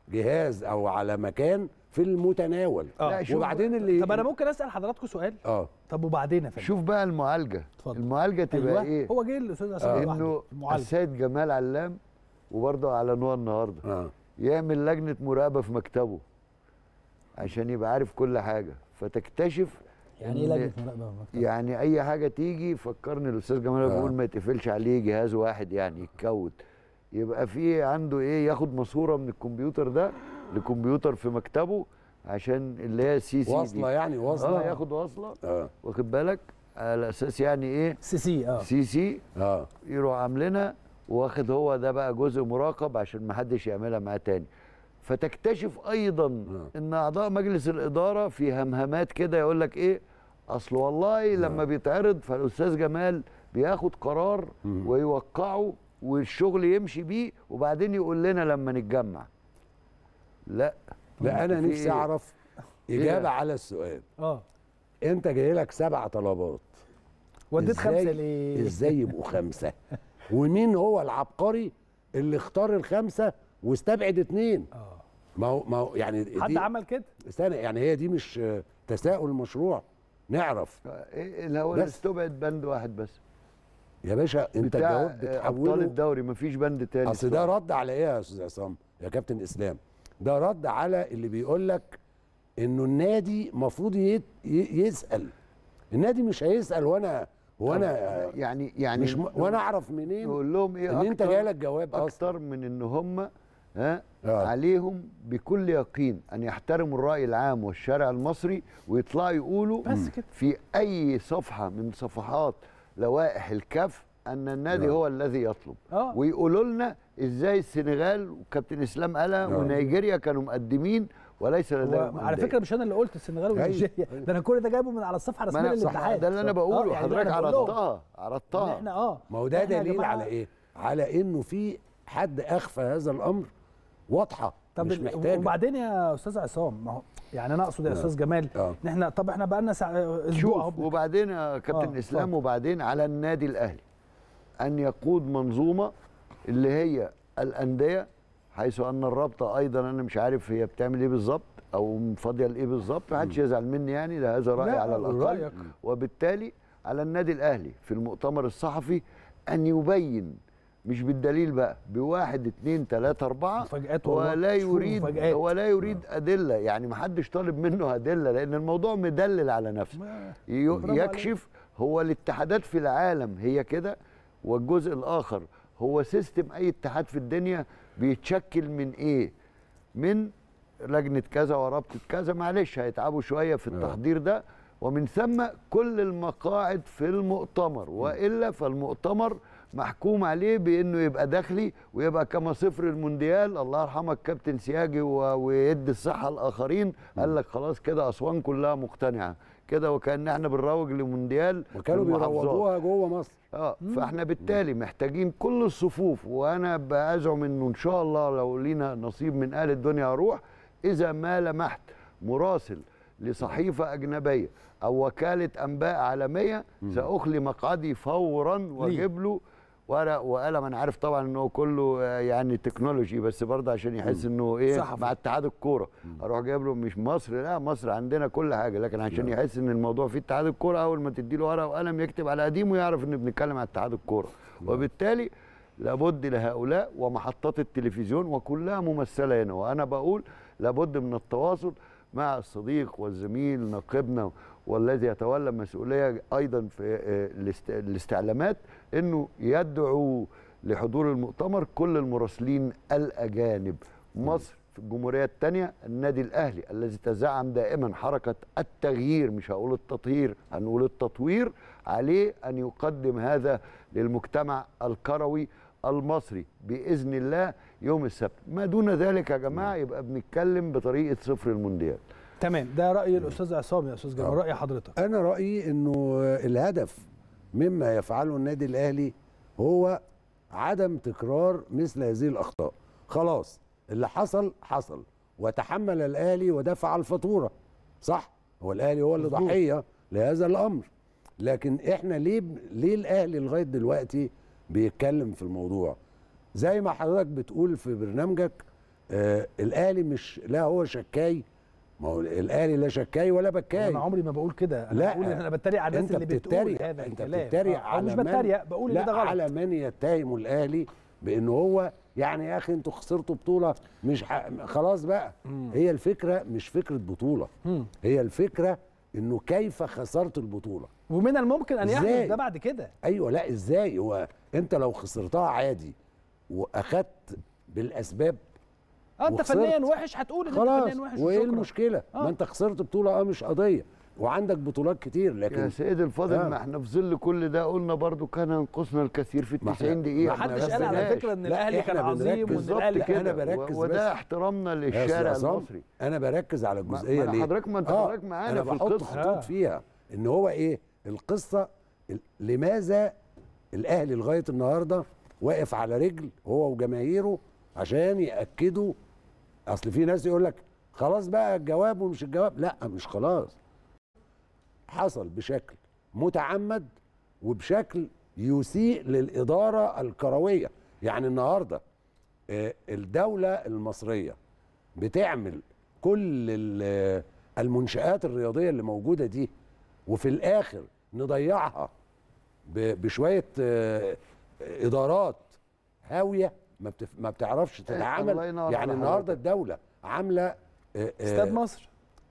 جهاز او على مكان في المتناول. آه. وبعدين اللي طب انا ممكن اسال حضراتكم سؤال؟ اه طب وبعدين يا فندم شوف بقى المعالجه. اتفضل. المعالجه تبقى أيوة. ايه؟ هو جه الاستاذ عصام آه. لوحده انه في المعالجة. السيد جمال علام وبرضه اعلنوها النهارده اه يعمل لجنه مراقبه في مكتبه عشان يبقى عارف كل حاجه، فتكتشف يعني ايه إن- لجنه مراقبه في المكتب؟ يعني اي حاجه تيجي فكرني الاستاذ جمال آه. بيقول ما يتقفلش عليه جهاز واحد يعني يتكود، يبقى في عنده ايه، ياخد ماسوره من الكمبيوتر ده لكمبيوتر في مكتبه عشان اللي هي سي سي واصله دي. يعني واصله اه ياخد واصله اه واخد بالك على اساس يعني ايه سي سي اه سي سي اه يروح عاملينها واخد هو ده بقى جزء مراقب عشان ما حدش يعملها معاه تاني. فتكتشف ايضا آه. ان اعضاء مجلس الاداره في همهمات كده يقول لك ايه، اصل والله لما بيتعرض فالاستاذ جمال بياخد قرار مم. ويوقعه والشغل يمشي بيه وبعدين يقول لنا لما نتجمع. لا لا انا في نفسي إيه؟ اعرف إيه اجابه ده؟ على السؤال. اه انت جاي لك سبع طلبات، وديت إزاي- خمسه ليه؟ ازاي يبقوا خمسه؟ ومين هو العبقري اللي اختار الخمسه واستبعد اتنين؟ اه ما هو ما هو يعني حد دي عمل كده؟ استنى، يعني هي دي مش آه، تساؤل مشروع؟ نعرف ايه اللي هو بس. استبعد بند واحد بس يا باشا، انت بتاع الجواب ابطال بتحوله. الدوري، مفيش بند تاني. اصل ده رد على ايه يا استاذ عصام يا كابتن اسلام؟ ده رد على اللي بيقول لك انه النادي المفروض يسال. النادي مش هيسال وانا وانا يعني يعني مش م... وانا اعرف منين نقول لهم ايه ان انت أكتر- جاي لك جواب اصلا؟ اكتر من ان هم ها آه. عليهم بكل يقين ان يحترموا الراي العام والشارع المصري ويطلعوا يقولوا بس كده. في اي صفحه من صفحات لوائح الكاف ان النادي آه. هو الذي يطلب، آه. ويقولوا لنا ازاي السنغال وكابتن اسلام قالها آه. ونيجيريا كانوا مقدمين وليس لديهم على أندية. فكره مش انا اللي قلت السنغال ونيجيريا، ده انا كل ده جايبه من على الصفحه ما الرسميه أنا- للاتحاد. ده اللي انا بقوله، آه، يعني حضرتك أنا بقول لهم عرضتها إن عرضتها احنا اه ما هو ده إحنا يا دليل جماعة- على ايه؟ على انه في حد اخفى هذا الامر واضحه. طب مش ال- محتاجه. وبعدين يا استاذ عصام، ما هو يعني انا اقصد يا آه. استاذ جمال آه. ان احنا طب احنا بقى لنا اسبوع شوف اهو. وبعدين يا كابتن آه، اسلام اتفضل. وبعدين على النادي الاهلي ان يقود منظومه اللي هي الانديه، حيث ان الرابطه ايضا انا مش عارف هي بتعمل ايه بالظبط او فاضيه لايه بالظبط، ما حدش يزعل مني يعني، ده هذا رايي لا، على الاقل. رأيك. وبالتالي على النادي الاهلي في المؤتمر الصحفي ان يبين مش بالدليل بقى بواحد اتنين تلاته اربعه، مفاجآت هو والله. لا شوفوا يريد مفاجآت. هو لا يريد ادله، يعني ما حدش طالب منه ادله لان الموضوع مدلل على نفسه. ما- ي- برافو عليك. يكشف هو الاتحادات في العالم هي كده، والجزء الاخر هو سيستم اي اتحاد في الدنيا بيتشكل من ايه؟ من لجنه كذا ورابطه كذا، معلش هيتعبوا شويه في التحضير ده، ومن ثم كل المقاعد في المؤتمر، والا فالمؤتمر محكوم عليه بانه يبقى داخلي ويبقى كما صفر المونديال. الله يرحمك كابتن سياجي و- ويدي الصحه الاخرين، قال لك خلاص كده اسوان كلها مقتنعه كده، وكان احنا بنروج لمونديال في وكانوا المحافظات. بيروجوها جوه مصر. اه فاحنا بالتالي محتاجين كل الصفوف، وانا بأزعم انه ان شاء الله لو لينا نصيب من اهل الدنيا هروح، اذا ما لمحت مراسل لصحيفه اجنبيه او وكاله انباء عالميه ساخلي مقعدي فورا واجيب له ورق وقلم. انا عارف طبعا انه كله آه، يعني تكنولوجي، بس برضه عشان يحس انه ايه صحفي. مع اتحاد الكوره اروح جايب له مش مصر، لا مصر عندنا كل حاجه، لكن عشان يحس ان الموضوع فيه اتحاد الكوره اول ما تدي له ورقه وقلم يكتب على قديمه يعرف ان بنتكلم عن اتحاد الكوره. وبالتالي لابد لهؤلاء ومحطات التلفزيون وكلها ممثله هنا، وانا بقول لابد من التواصل مع الصديق والزميل ناقبنا والذي يتولى مسؤوليه ايضا في آه، الاست- الاستعلامات، انه يدعو لحضور المؤتمر كل المراسلين الاجانب. مصر في الجمهوريه الثانيه النادي الاهلي الذي تزعم دائما حركه التغيير، مش هقول التطهير هنقول التطوير، عليه ان يقدم هذا للمجتمع الكروي المصري باذن الله يوم السبت. ما دون ذلك يا جماعه يبقى بنتكلم بطريقه صفر المونديال. تمام، ده راي الاستاذ عصام. يا استاذ جمال، راي حضرتك؟ انا رايي انه الهدف مما يفعله النادي الاهلي هو عدم تكرار مثل هذه الاخطاء. خلاص اللي حصل حصل، وتحمل الاهلي ودفع الفاتوره، صح؟ هو الاهلي هو اللي ضحيه لهذا الامر، لكن احنا ليه ليه الاهلي لغايه دلوقتي بيتكلم في الموضوع؟ زي ما حضرتك بتقول في برنامجك آه الاهلي مش لا هو شكاي، ما هو الاهلي لا شكاي ولا بكاي. انا عمري ما بقول كده، انا لا بقول ان انا بتريق على الناس اللي بتقول هذا انت الكلام. بتتريق آه. على مش بتريق، بقول ان ده غلط. على من يتهم الاهلي بان هو يعني يا اخي انتوا خسرتوا بطوله مش ح... خلاص بقى. مم. هي الفكره مش فكره بطوله، مم. هي الفكره انه كيف خسرت البطوله، ومن الممكن ان يحدث ده بعد كده. ايوه لا ازاي، هو انت لو خسرتها عادي واخدت بالاسباب اه انت فنيا وحش هتقول ان انت فنيا وحش، وايه المشكله؟ آه. ما انت خسرت بطوله اه مش قضيه، وعندك بطولات كتير. لكن يا سيد الفاضل آه. ما احنا في ظل كل ده قلنا برضو كان ينقصنا الكثير في التسعين دقيقه. ما حدش قال على فكره ان الاهلي كان عظيم وان الاهلي كده. انا بركز وده احترامنا للشارع المصري. انا بركز على الجزئيه ليه؟ حضرتك ما انت حضرتك معانا في القصه، خطوط آه. فيها ان هو ايه القصه، لماذا الاهلي لغايه النهارده واقف على رجل هو وجماهيره عشان ياكدوا. اصل في ناس يقول لك خلاص بقى الجواب ومش الجواب، لا مش خلاص، حصل بشكل متعمد وبشكل يسيء للإدارة الكروية. يعني النهاردة الدولة المصرية بتعمل كل المنشآت الرياضية اللي موجودة دي، وفي الآخر نضيعها بشوية إدارات هاوية ما بتعرفش تتعامل. يعني النهاردة الدولة عاملة استاد مصر،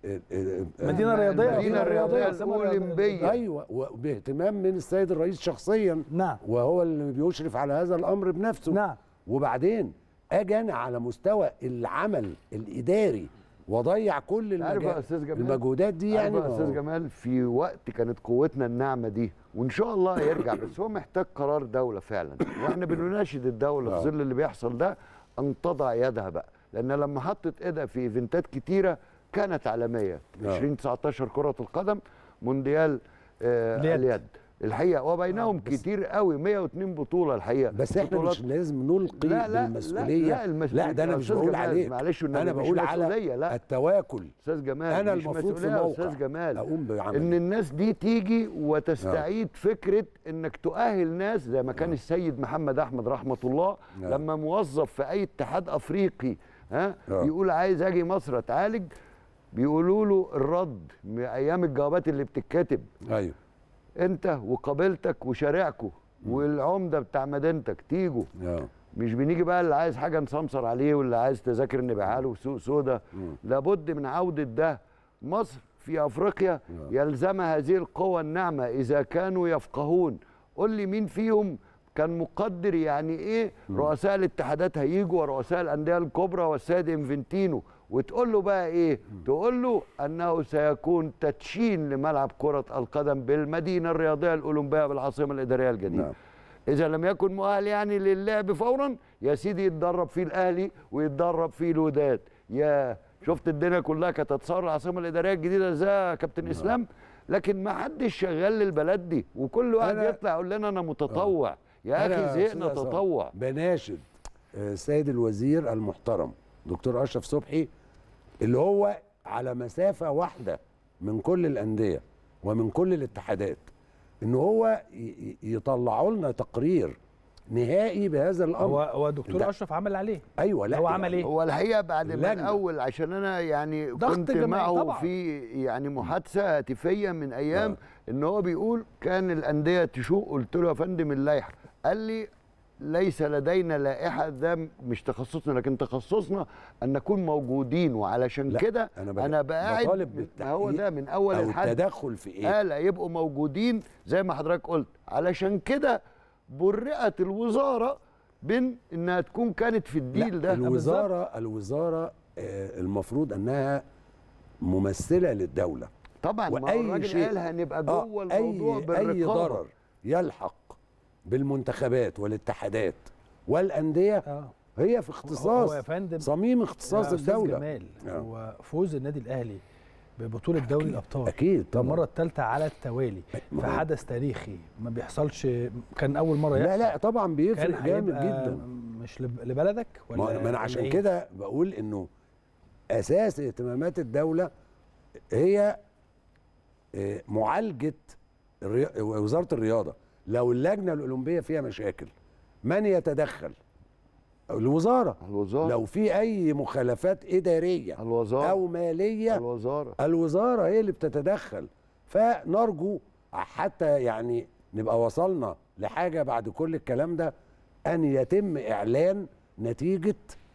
مدينه رياضيه، مدينه رياضيه الاولمبيه، ايوه، وباهتمام من السيد الرئيس شخصيا. نعم، وهو اللي بيشرف على هذا الامر بنفسه. نعم. وبعدين اجي انا على مستوى العمل الاداري واضيع كل المجهودات دي. يعني يا استاذ جمال في وقت كانت قوتنا الناعمه دي، وان شاء الله هيرجع، بس هو محتاج قرار دوله فعلا، واحنا بنناشد الدوله في ظل اللي بيحصل ده ان تضع يدها بقى، لان لما حطت ايدها في ايفنتات كتيره كانت عالميه. عشرين تسعتاشر كره القدم، مونديال آه اليد الحقيقه، وبينهم كتير قوي مية واتنين بطوله الحقيقه. بس احنا مش لازم نلقي لا لا بالمسؤوليه. لا, لا, المسؤولية لا ده انا مش بقول عليك، معلش انا بقول على لا. التواكل. استاذ جمال انا المفروض في موقع استاذ جمال اقوم بعمل ان الناس دي تيجي وتستعيد آه. فكره انك تؤهل ناس زي ما كان آه. السيد محمد احمد رحمه الله آه. لما موظف في اي اتحاد افريقي ها آه. يقول عايز اجي مصر اتعالج، بيقولوا له الرد من ايام الجوابات اللي بتتكتب، ايوه انت وقبيلتك وشارعكم والعمده بتاع مدينتك تيجوا، مش بنيجي بقى اللي عايز حاجه نسمسر عليه واللي عايز تذاكر نبيعها له سوق سودا. لابد من عوده ده. مصر في افريقيا يلزمها هذه القوى الناعمه اذا كانوا يفقهون. قول لي مين فيهم كان مقدر يعني ايه رؤساء الاتحادات هيجوا ورؤساء الانديه الكبرى والسيد انفنتينو، وتقول له بقى ايه؟ تقول له انه سيكون تدشين لملعب كره القدم بالمدينه الرياضيه الاولمبيه بالعاصمه الاداريه الجديده. نعم. اذا لم يكن مؤهل يعني للعب فورا، يا سيدي يتدرب فيه الاهلي ويتدرب فيه الوداد. يا شفت الدنيا كلها كانت هتصور العاصمه الاداريه الجديده ازاي يا كابتن نعم. اسلام؟ لكن ما حدش شغال للبلد دي، وكل واحد يطلع يقول لنا انا متطوع. أوه. يا اخي زهقنا تطوع. بناشد السيد الوزير المحترم دكتور اشرف صبحي اللي هو على مسافه واحده من كل الانديه ومن كل الاتحادات، ان هو يطلعوا لنا تقرير نهائي بهذا الامر. هو هو دكتور اشرف عمل عليه. ايوه لا هو عمل ايه؟ هو الحقيقه بعد ما الاول عشان انا يعني كنت معه طبعا. في يعني محادثه هاتفيه من ايام آه. ان هو بيقول كان الانديه تشوق، قلت له يا فندم اللائحه، قال لي ليس لدينا لائحه، ده مش تخصصنا، لكن تخصصنا ان نكون موجودين، وعلشان كده انا, أنا بقاعد هو ده من اول الحد التدخل في ايه؟ قال يبقوا موجودين زي ما حضرتك قلت. علشان كده برئت الوزاره بين انها تكون كانت في الديل ده. الوزاره الوزاره المفروض انها ممثله للدوله طبعا، ما هو الراجل قال هنبقى جوه آه الموضوع أي بالرقابه. اي ضرر يلحق بالمنتخبات والاتحادات والانديه آه. هي في اختصاص هو يا فندم صميم اختصاص الدوله. جمال هو فوز النادي الاهلي ببطوله دوري الابطال اكيد طبعا المره الثالثه على التوالي في حدث تاريخي ما بيحصلش، كان اول مره يحصل. لا لا طبعا بيفرق جامد جدا، مش لبلدك ولا ما انا عشان كده بقول انه اساس اهتمامات الدوله هي معالجه وزاره الرياضه. لو اللجنه الاولمبيه فيها مشاكل من يتدخل؟ الوزاره الوزاره لو في اي مخالفات اداريه الوزاره او ماليه الوزاره الوزاره هي اللي بتتدخل. فنرجو حتى يعني نبقى وصلنا لحاجه بعد كل الكلام ده، ان يتم اعلان نتيجه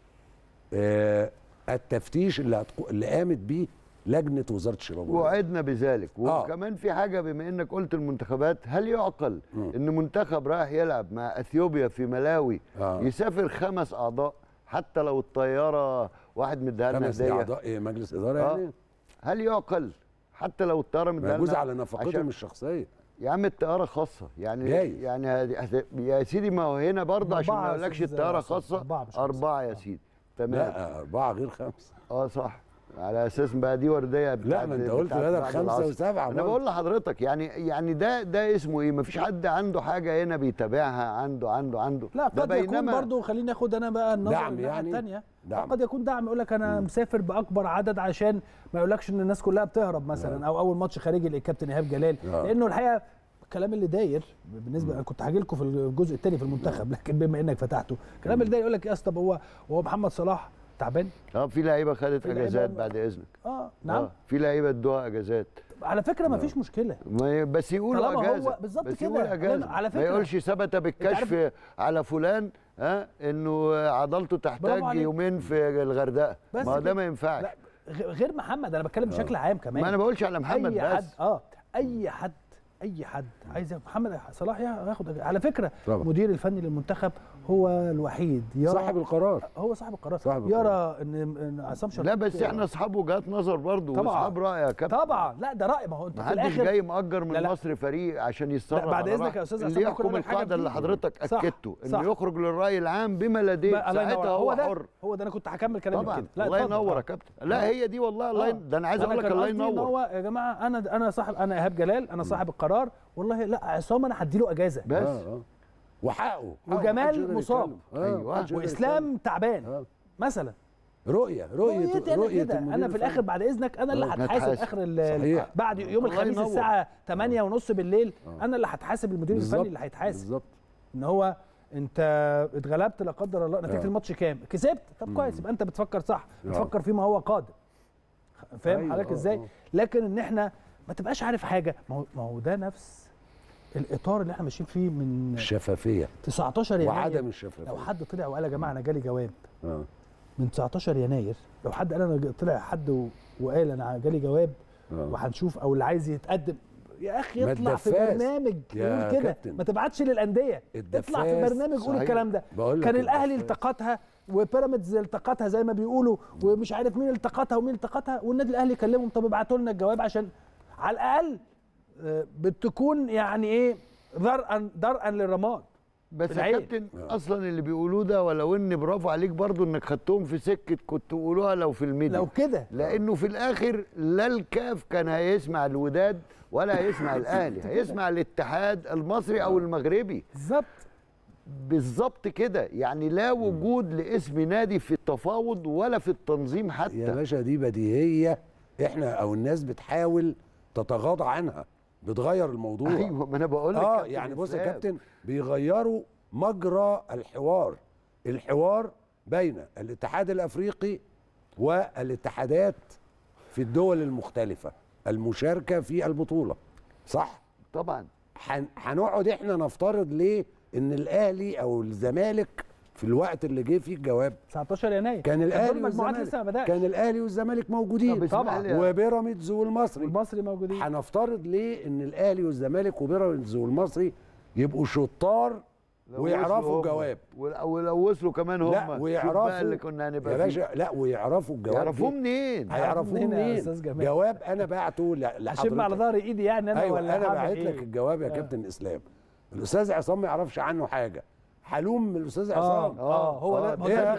آه التفتيش اللي, هتقو... اللي قامت بيه لجنه وزاره الشباب وعدنا بذلك. آه. وكمان في حاجه، بما انك قلت المنتخبات، هل يعقل م. ان منتخب رايح يلعب مع اثيوبيا في ملاوي آه. يسافر خمس اعضاء حتى لو الطياره واحد مديها لنا خمس هديه؟ اعضاء إيه مجلس اداره آه. يعني؟ هل يعقل حتى لو الطياره مديها لنا؟ يجوز على نفقتهم عشان... الشخصيه يا عم الطياره خاصه يعني جايز. يعني هت... يا سيدي ما هو هنا برضه عشان ما اقولكش الطياره خاصه أربعة, أربعة يا سيدي. تمام. لا أربعة غير خمسة. اه صح، على اساس بقى دي ورديه لا ما انت قلت بدل خمسة وسبعة. انا بقول لحضرتك يعني يعني ده ده اسمه ايه؟ ما فيش حد عنده حاجه هنا بيتابعها، عنده عنده عنده لا قد ده يكون برضه. خليني اخد انا بقى النظره دعم يعني الثانيه. دعم. قد يكون دعم، يقول لك انا مسافر باكبر عدد عشان ما يقولكش ان الناس كلها بتهرب مثلا. لا. او اول ماتش خارجي للكابتن ايهاب جلال. لا. لانه الحقيقه الكلام اللي داير بالنسبه، انا كنت هاجي لكم في الجزء الثاني في المنتخب، لكن بما انك فتحته الكلام اللي داير يقول لك يا اسطى، طب هو هو محمد صلاح تعبان؟ اه في لعيبه خدت اجازات بعد اذنك. اه نعم. آه في لعيبه ادوها اجازات على فكره ما فيش مشكله، بس يقولوا اجازه. بالظبط بس كده يقول اجازه على فكره. ما يقولش ثبت بالكشف على فلان ها انه عضلته تحتاج يومين في الغردقه. ما ده ما ينفعش. لا غير محمد، انا بتكلم بشكل عام كمان. ما انا بقولش على محمد أي بس. حد اه اي حد اي حد عايز محمد صلاح ياخد. على فكره طبعا. المدير الفني للمنتخب هو الوحيد يرى صاحب القرار، هو صاحب القرار صاحب يرى القرار. ان ان عصام شرقي. لا بس احنا اصحاب وجهات نظر برضه واصحاب راي يا كابتن. طبعا لا ده راي. ما هو انت ما في الاخر حدش جاي مأجر من لا لا. مصر فريق عشان يتصرف. بعد اذنك يا استاذ اللي يحكم القاعده اللي حضرتك اكدته انه يخرج للراي العام بما لديه، ساعتها هو, هو حر. هو ده انا كنت هكمل كلامي طبعا كده. الله ينور يا كابتن. لا هي دي والله الله. ده انا عايز اقول لك الله ينور. هو يا جماعه انا انا صاحب، انا ايهاب جلال، انا صاحب القرار. والله لا عصام انا هديله اجازه بس آه آه. وحقه. وجمال مصاب. ايوه. واسلام تعبان آه. مثلا. رؤيه رؤيه رؤيه انا في الاخر بعد اذنك انا اللي هتحاسب اخر بعد يوم الخميس الساعه ثمانية ونص بالليل. انا اللي هتحاسب المدير الفني اللي هيتحاسب بالظبط. ان هو انت اتغلبت لا قدر الله، نتيجه الماتش كام؟ كسبت، طب كويس، يبقى انت بتفكر صح، بتفكر فيما هو قادر. فاهم أيوة حضرتك ازاي؟ لكن ان احنا ما تبقاش عارف حاجه. ما هو ما هو ده نفس الاطار اللي احنا ماشيين فيه من الشفافيه تسعتاشر يناير وعدم الشفافيه. لو حد طلع وقال يا جماعه انا جالي جواب آه. من تسعتاشر يناير، لو حد قال انا طلع حد وقال انا جالي جواب آه. وهنشوف، او اللي عايز يتقدم يا اخي يطلع في برنامج يقول كده، ما تبعتش للانديه، اطلع في برنامج قول الكلام ده. كان الاهلي التقطها وبيراميدز التقطها زي ما بيقولوا، ومش عارف مين التقطها ومين التقطها، والنادي الاهلي كلمهم طب ابعتوا لنا الجواب عشان على الاقل بتكون يعني ايه درءا درءا للرماد. بس يا كابتن اصلا اللي بيقولوه ده، ولو ان برافو عليك برضو انك خدتهم في سكه كنت تقولوها لو في الميديا لو كده، لانه في الاخر لا الكاف كان هيسمع الوداد ولا هيسمع الاهلي، هيسمع الاتحاد المصري او المغربي. بالظبط بالظبط كده. يعني لا وجود لاسم نادي في التفاوض ولا في التنظيم حتى. يا باشا دي بديهيه، احنا او الناس بتحاول تتغاضى عنها، بتغير الموضوع. ايوه ما انا بقول لك اه يعني بص يا كابتن، بيغيروا مجرى الحوار الحوار بين الاتحاد الافريقي والاتحادات في الدول المختلفه المشاركه في البطوله، صح؟ طبعا. هنقعد احنا نفترض ليه ان الاهلي او الزمالك في الوقت اللي جه فيه الجواب تسعتاشر يناير كان الاهلي والزمالك كان الاهلي والزمالك موجودين طبعا، وبيراميدز والمصري والمصري موجودين. هنفترض ليه ان الاهلي والزمالك وبيراميدز والمصري يبقوا شطار ويعرفوا الجواب، ولو وصلوا كمان هم لا ويعرفوا اللي كنا هنبقى يا باشا، لا ويعرفوا الجواب. يعرفوه منين؟ هيعرفوه منين؟ جواب انا بعته لحضرتك اشم على ظهر ايدي يعني انا. أيوة ولا انا بعت إيه؟ لك الجواب يا كابتن اسلام. الاستاذ عصام ما يعرفش عنه حاجه، حلوم من الاستاذ عصام. اه اه هو ده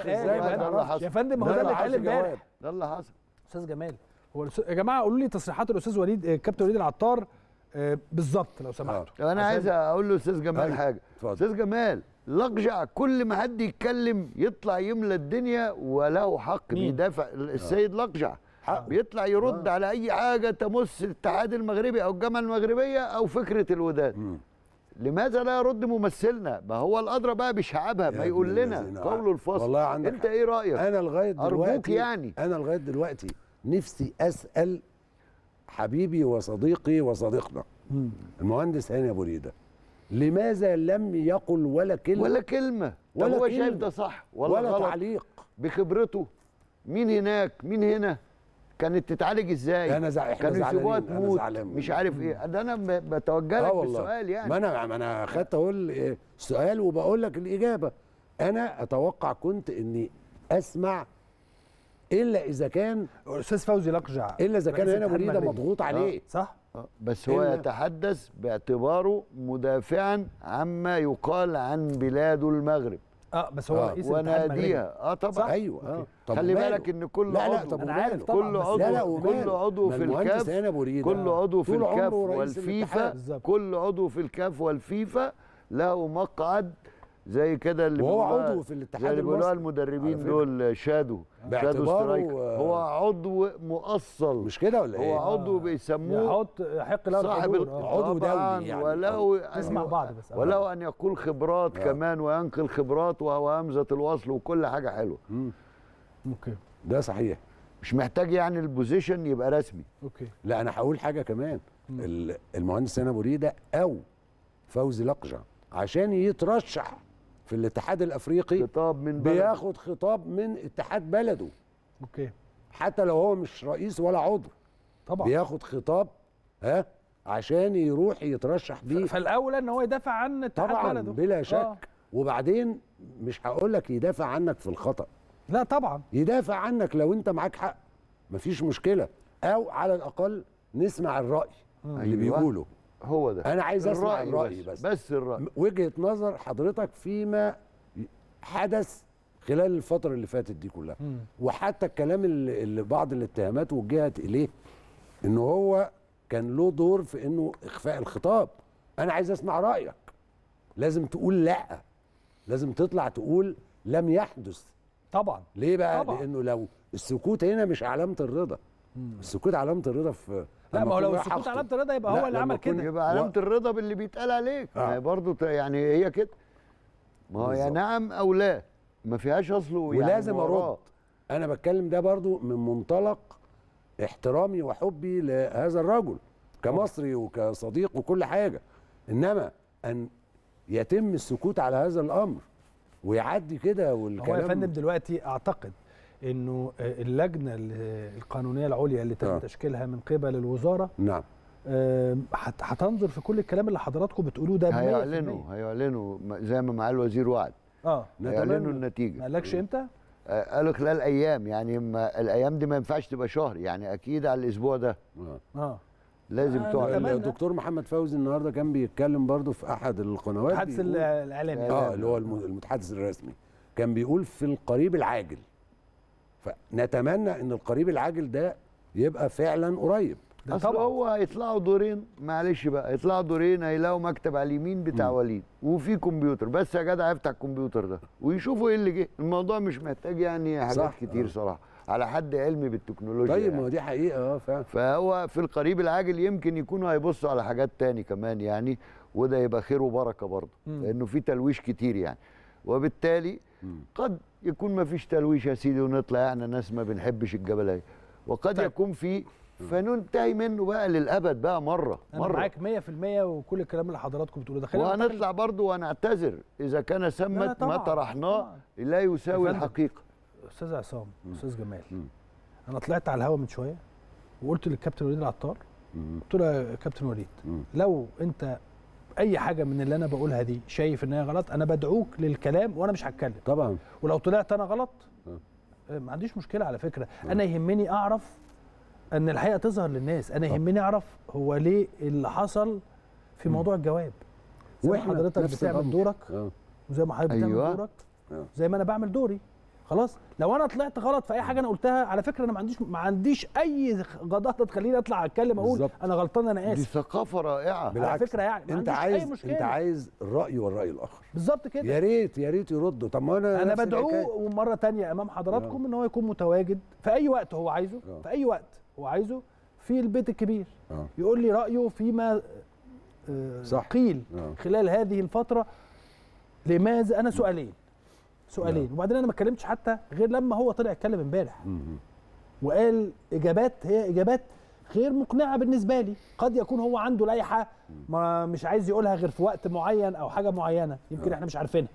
اللي يا فندم، هو ده اللي اتقال امبارح. ده اللي حصل. استاذ جمال، هو يا جماعه قولوا لي تصريحات الاستاذ وليد الكابتن وليد العطار آه بالظبط لو سمحتوا. انا عايز اقول له استاذ جمال حاجه. استاذ جمال لقجع كل ما حد يتكلم يطلع يملى الدنيا وله حق. مين؟ بيدافع السيد لقجع، بيطلع يرد آه. على اي حاجه تمس الاتحاد المغربي او الجامعه المغربيه او فكره الوداد. لماذا لا يرد ممثلنا؟ ما هو الادرى بقى بشعبها، ما يقول لنا قوله الفصل. والله عندك انت ايه رايك؟ انا لغايه دلوقتي أرجوك يعني انا لغايه دلوقتي نفسي اسال حبيبي وصديقي وصديقنا مم. المهندس هاني ابو ريده، لماذا لم يقل ولا كلمه ولا كلمه؟ طب ولا هو كلمة. شايف ده صح ولا, ولا غلط؟ تعليق بخبرته. مين هناك مين هنا كانت تتعالج ازاي؟ انا زع... احنا كانوا يسيبوها زعلانين، أنا تموت زعلان مش عارف ايه. ده انا ب- بتوجه لك بالسؤال يعني. ما انا ما انا خدت اقول إيه السؤال وبقول لك الاجابه. انا اتوقع كنت اني اسمع الا اذا كان استاذ فوزي لقجع الا اذا كان رئيس هنا ابو الاتحاد ريده المغربي. مضغوط عليه. صح؟ آه، بس هو إلا- يتحدث باعتباره مدافعا عما يقال عن بلاده المغرب اه بس هو آه. رئيس الاتحاد المغربي. وناديها. اه طبعا. صح؟ ايوه اه طب خلي وماله؟ بالك ان كل لا لا عضو طب أنا عارف وماله؟ طبعاً، كل بس عضو لا لا كل وماله؟ عضو ما في المهندس الكاف هاني أبو ريدة كل عضو في طول الكاف عمره رئيس والفيفا الاتحاد. بالظبط. كل عضو في الكاف والفيفا له مقعد زي كده اللي وهو بيقولوها- عضو في الاتحاد زي اللي بيقولوها المصري. المدربين على فكرة. دول شادو شادو باعتباره، سترايكر. آه، هو عضو مؤصل مش كده ولا ايه؟ هو عضو بيسموه يحط يحق له صاحب الحضور. ال- آه. عضو طبعاً، دولي يعني. ولو نسمع بعض بس. آه. ولو ان يقول خبرات آه. كمان وينقل خبرات وهو همزه الوصل وكل حاجه حلوه. مم. اوكي ده صحيح. مش محتاج يعني البوزيشن يبقى رسمي. اوكي لا انا هقول حاجه كمان. ال- المهندس هاني ابو ريده او فوزي لقجع عشان يترشح في الاتحاد الافريقي خطاب من بلد. بياخد خطاب من اتحاد بلده، اوكي حتى لو هو مش رئيس ولا عضو طبعا. بياخد خطاب ها عشان يروح يترشح بيه. فالاولى ان هو يدافع عن اتحاد طبعا بلده. بلا شك. آه. وبعدين مش هقول لك يدافع عنك في الخطأ، لا طبعا. يدافع عنك لو انت معاك حق مفيش مشكله، او على الاقل نسمع الراي اللي أيوة. بيقوله. هو ده انا عايز اسمع الراي بس, بس, بس الراي. وجهه نظر حضرتك فيما حدث خلال الفتره اللي فاتت دي كلها. مم. وحتى الكلام اللي, اللي بعض الاتهامات وجهت اليه انه هو كان له دور في انه اخفاء الخطاب. انا عايز اسمع رايك. لازم تقول لا، لازم تطلع تقول لم يحدث. طبعا. ليه بقى؟ طبعا. لانه لو السكوت هنا مش علامه الرضا. مم. السكوت علامه الرضا في لا لما ما هو لو أكون رايح السكوت أخطب. علامه الرضا يبقى لا، هو اللي لما عمل أكون كده. يبقى علامه الرضا باللي بيتقال عليك. آه. ما هي برضه يعني هي كده. ما هو يا بالظبط. نعم او لا، ما فيهاش اصله. ولازم يعني وراه. ارد. انا بتكلم ده برضو من منطلق احترامي وحبي لهذا الرجل كمصري وكصديق وكل حاجه، انما ان يتم السكوت على هذا الامر ويعدي كده هو والكلام. يا فندم دلوقتي اعتقد انه اللجنه القانونيه العليا اللي تم آه. تشكيلها من قبل الوزاره نعم آه، هت- هتنظر في كل الكلام اللي حضراتكم بتقولوه ده مية في المية. هيعلنوا هيعلنوا زي ما معاه الوزير وعد. اه هيعلنوا نتمنى. النتيجه. ما قالكش امتى؟ آه، قالوا خلال ايام، يعني ما الايام دي ما ينفعش تبقى شهر، يعني اكيد على الاسبوع ده آه. اه لازم آه، تعلن. نتمنى. الدكتور محمد فوزي النهارده كان بيتكلم برضو في احد القنوات الحدث بيقول- الاعلامي اه اللي هو الم- المتحدث الرسمي كان بيقول في القريب العاجل. فنتمنى ان القريب العاجل ده يبقى فعلا قريب. ده اصل طبعا. هو هيطلعوا دورين، معلش بقى هيطلعوا دورين، هيلاقوا مكتب على اليمين بتاع وليد وفي كمبيوتر، بس يا جدع افتح الكمبيوتر ده ويشوفوا ايه اللي جه. الموضوع مش محتاج يعني حاجات صح. كتير آه. صراحه على حد علمي بالتكنولوجيا. طيب ما يعني. هو دي حقيقه اه فعلا. فهو في القريب العاجل يمكن يكونوا هيبصوا على حاجات تاني كمان يعني، وده يبقى خير وبركه برضه، مم. لانه في تلويش كتير يعني. وبالتالي قد يكون ما فيش تلويش يا سيدي ونطلع احنا ناس ما بنحبش الجبلايه، وقد طيب. يكون في فننتهي منه بقى للابد بقى مره انا مره. معاك مية في المية وكل الكلام اللي حضراتكم بتقولوه ده خلينا وهنطلع برضه ونعتذر اذا كان لا، لا، سمت ما طبعاً، طرحناه طبعاً. لا يساوي يا فندم. الحقيقه. استاذ عصام استاذ جمال مم. انا طلعت على الهوا من شويه وقلت للكابتن وليد العطار، مم. قلت له يا كابتن وليد مم. لو انت اي حاجه من اللي انا بقولها دي شايف ان هي غلط انا بدعوك للكلام وانا مش هتكلم، طبعا ولو طلعت انا غلط آه. آه، ما عنديش مشكله على فكره. انا يهمني اعرف ان الحقيقه تظهر للناس، انا يهمني اعرف هو ليه اللي حصل في موضوع الجواب. زي ما وإحنا حضرتك نفس بتعمل الأمر. دورك اه وزي ما حضرتك بتعمل أيوة. دورك آه. زي ما انا بعمل دوري. خلاص لو انا طلعت غلط في اي حاجه انا قلتها على فكره انا ما عنديش ما عنديش اي غضاضه تخليني اطلع اتكلم اقول بالظبط. انا غلطان انا دي اسف. ثقافه رائعه. بالعكس. فكرة يعني ما انت عنديش أي عايز مشكلة. انت عايز الراي والراي الاخر. بالظبط كده. يا ريت يا ريت يردوا. طب ما انا انا نفس بدعوه الحكاية. ومره تانية امام حضراتكم ان هو يكون متواجد في اي وقت هو عايزه، آه. في اي وقت هو عايزه في البيت الكبير آه. يقول لي رايه فيما صح. قيل آه. خلال هذه الفتره. لماذا؟ انا سؤالين سؤالين وبعدين انا ما اتكلمتش حتى غير لما هو طلع يتكلم امبارح وقال اجابات هي اجابات غير مقنعه بالنسبه لي. قد يكون هو عنده لائحه ما مش عايز يقولها غير في وقت معين او حاجه معينه يمكن احنا مش عارفينها.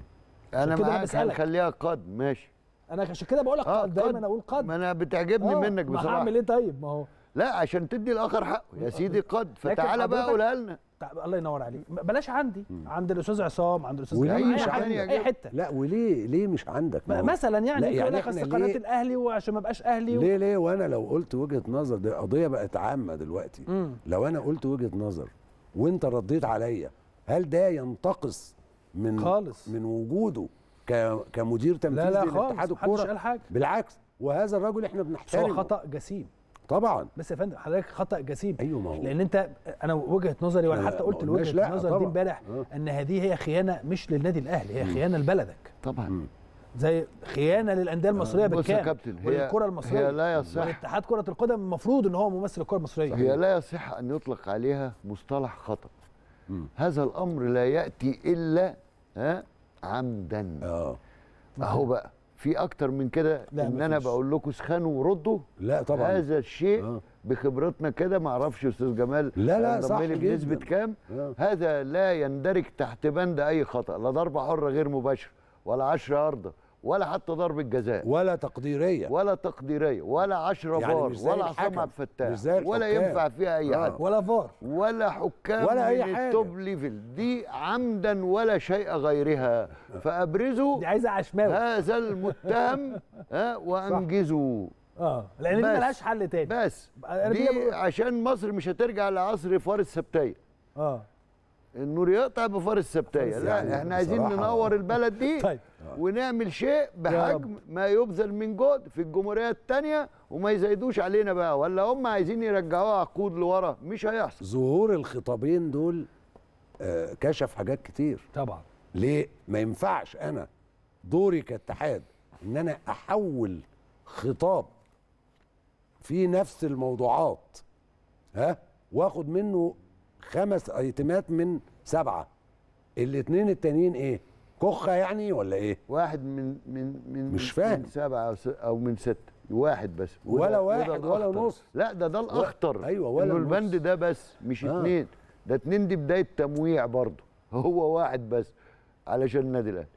انا معاك هنخليها قد ماشي. انا عشان كده بقول لك آه قد دايما اقول قد. ما انا بتعجبني آه منك بصراحه. ما هعمل ايه طيب؟ ما هو لا عشان تدي الاخر حقه يا سيدي قد. فتعالى بقى قولها لنا. الله ينور عليك. بلاش عندي عند الاستاذ عصام عند الاستاذ وليه اي مش حاجه اي حته. لا وليه ليه مش عندك مثلا يعني لا يقول لك اصل قناه الاهلي وعشان ما ابقاش اهلي و... ليه ليه وانا لو قلت وجهه نظر دي قضيه بقت عامه دلوقتي. مم. لو انا قلت وجهه نظر وانت رديت عليا هل ده ينتقص من خالص من وجوده ك... كمدير تنفيذي لاتحاد الكوره؟ قال حاجه بالعكس. وهذا الرجل احنا بنحترمه. هو خطا جسيم طبعا. بس يا فندم حضرتك خطا جسيم. ايوه ما هو لان انت انا وجهه نظري وانا حتى قلت وجهه النظر دي امبارح آه. ان هذه هي خيانه مش للنادي الاهلي، هي خيانه لبلدك طبعا، زي خيانه للانديه المصريه آه. بالكامل والكره المصريه. هي لا يصح والاتحاد كره القدم المفروض ان هو ممثل الكره المصريه. هي لا يصح ان يطلق عليها مصطلح خطا. مم. هذا الامر لا ياتي الا ها عمدا. اه اهو بقى في اكتر من كده ان انا بقول لكم اسخنوا وردوا. لا طبعا هذا الشيء آه. بخبرتنا كده ما اعرفش استاذ جمال لا لا صح بنسبه كام. آه. هذا لا يندرج تحت بند اي خطا، لا ضربه حره غير مباشره ولا عشرة عرضه ولا حتى ضربه جزاء ولا تقديريه ولا تقديريه ولا عشرة يعني فار ولا عصام عبد الفتاح ولا ينفع فيها اي حد. آه. ولا فار ولا حكام ولا اي من حاجه التوب ليفل دي عمدا ولا شيء غيرها. فابرزوا دي عايزه عشماوي هذا المتهم ها وانجزوا. اه لان دي ملهاش حل تاني. بس دي عشان مصر مش هترجع لعصر فار السبتيه. اه النور يقطع بفار السبتيه. لا يعني احنا عايزين ننور البلد دي. طيب. ونعمل شيء بحجم ما يبذل من جهد في الجمهوريه الثانيه وما يزايدوش علينا بقى، ولا هم عايزين يرجعوها عقود لورا. مش هيحصل. ظهور الخطابين دول آه كشف حاجات كتير طبعا. ليه ما ينفعش انا دوري كاتحاد ان انا احول خطاب في نفس الموضوعات ها واخد منه خمس ايتمات من سبعه، الاثنين التانيين ايه؟ كخه يعني ولا ايه؟ واحد من من من مش فاهم. من سبعه او من سته، واحد بس. ولا واحد ولا نص. لا ده ده الاخطر. ايوه ولا انه البند ده بس مش آه. اتنين، ده اتنين دي بدايه تمويع برضه. هو واحد بس علشان النادي الاهلي.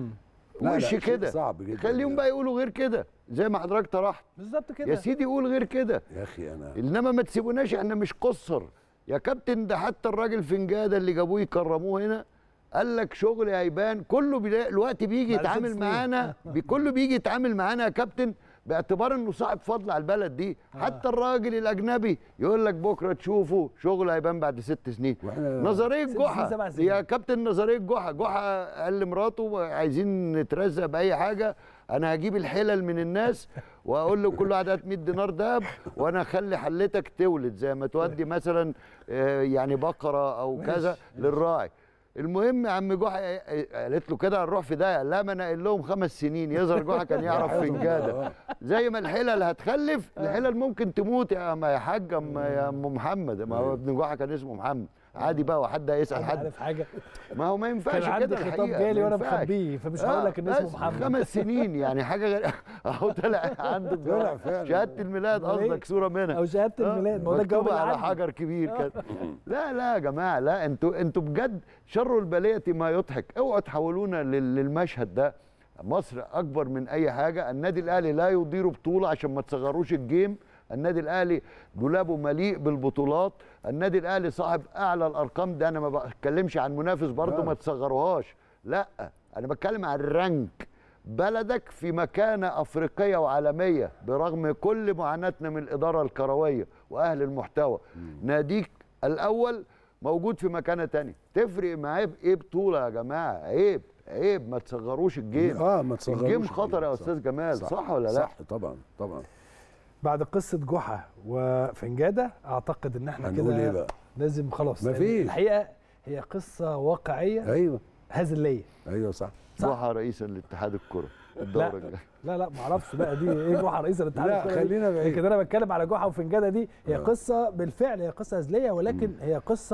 وش كده صعب جدا. خليهم بقى يقولوا غير كده زي ما حضرتك طرحت بالظبط كده. يا سيدي قول غير كده يا اخي انا انما ما تسيبوناش احنا مش قصر يا كابتن. ده حتى الراجل فنجاده اللي جابوه يكرموه هنا قال لك شغل هيبان. كله الوقت بيجي يتعامل معانا كله بيجي يتعامل معانا يا كابتن باعتبار انه صاحب فضل على البلد دي. حتى الراجل الاجنبي يقول لك بكره تشوفوا شغل هيبان بعد ست سنين. نظريه جحا يا كابتن، نظريه جحا. جحا قال لمراته عايزين نترزق باي حاجه، انا هجيب الحلل من الناس واقول له كل واحد هات مية دينار دهب وانا اخلي حلتك تولد زي ما تودي مثلا يعني بقره او كذا للراعي. المهم يا عم جحا قالت له كده هنروح في ده. لا ما انا قايل لهم خمس سنين. يظهر جحا كان يعرف فنجاده. زي ما الحلل هتخلف الحلل ممكن تموت يا يا حاج يا ام محمد. ما هو ابن جحا كان اسمه محمد عادي بقى وحد هيسال حد عارف حاجه. ما هو ما ينفعش كده. كان عندي خطاب جالي وانا مخبيه فمش هقول لك ان اسمه محمد. خمس سنين يعني حاجه غير اهو طلع عنده طلع فعلا شهاده الميلاد قصدك صوره منها او شهاده الميلاد. ما هو ده الجواب على حجر كبير كده. لا لا يا جماعه لا انتوا انتوا بجد شر البليه ما يضحك. اوعوا تحولونا للمشهد ده. مصر اكبر من اي حاجه. النادي الاهلي لا يدير بطوله عشان ما تصغروش الجيم. النادي الاهلي دولابه مليء بالبطولات. النادي الاهلي صاحب اعلى الارقام. ده انا ما بتكلمش عن منافس برضه ما تصغروهاش. لا انا بتكلم عن الرانك. بلدك في مكانه افريقيه وعالميه برغم كل معاناتنا من الاداره الكرويه واهل المحتوى. ناديك الاول موجود في مكانه ثانيه. تفرق معاه بايه بطوله يا جماعه؟ عيب عيب ما تصغروش الجيم. اه ما تصغروش الجيم خطر يا استاذ جمال. صح, صح ولا لا؟ صح طبعا طبعا. بعد قصه جحا وفنجاده اعتقد ان احنا كده إيه بقى؟ لازم خلاص. مفيش. الحقيقه هي قصه واقعيه. ايوه هزليه. ايوه صح. جحا رئيسا لاتحاد الكره الدوره الجايه. لا لا ما اعرفش بقى دي ايه جحا رئيس الاتحاد الكره. لا خلينا بعيد. لكن انا بتكلم على جحا وفنجاده دي هي آه. قصه بالفعل هي قصه هزليه ولكن م. هي قصه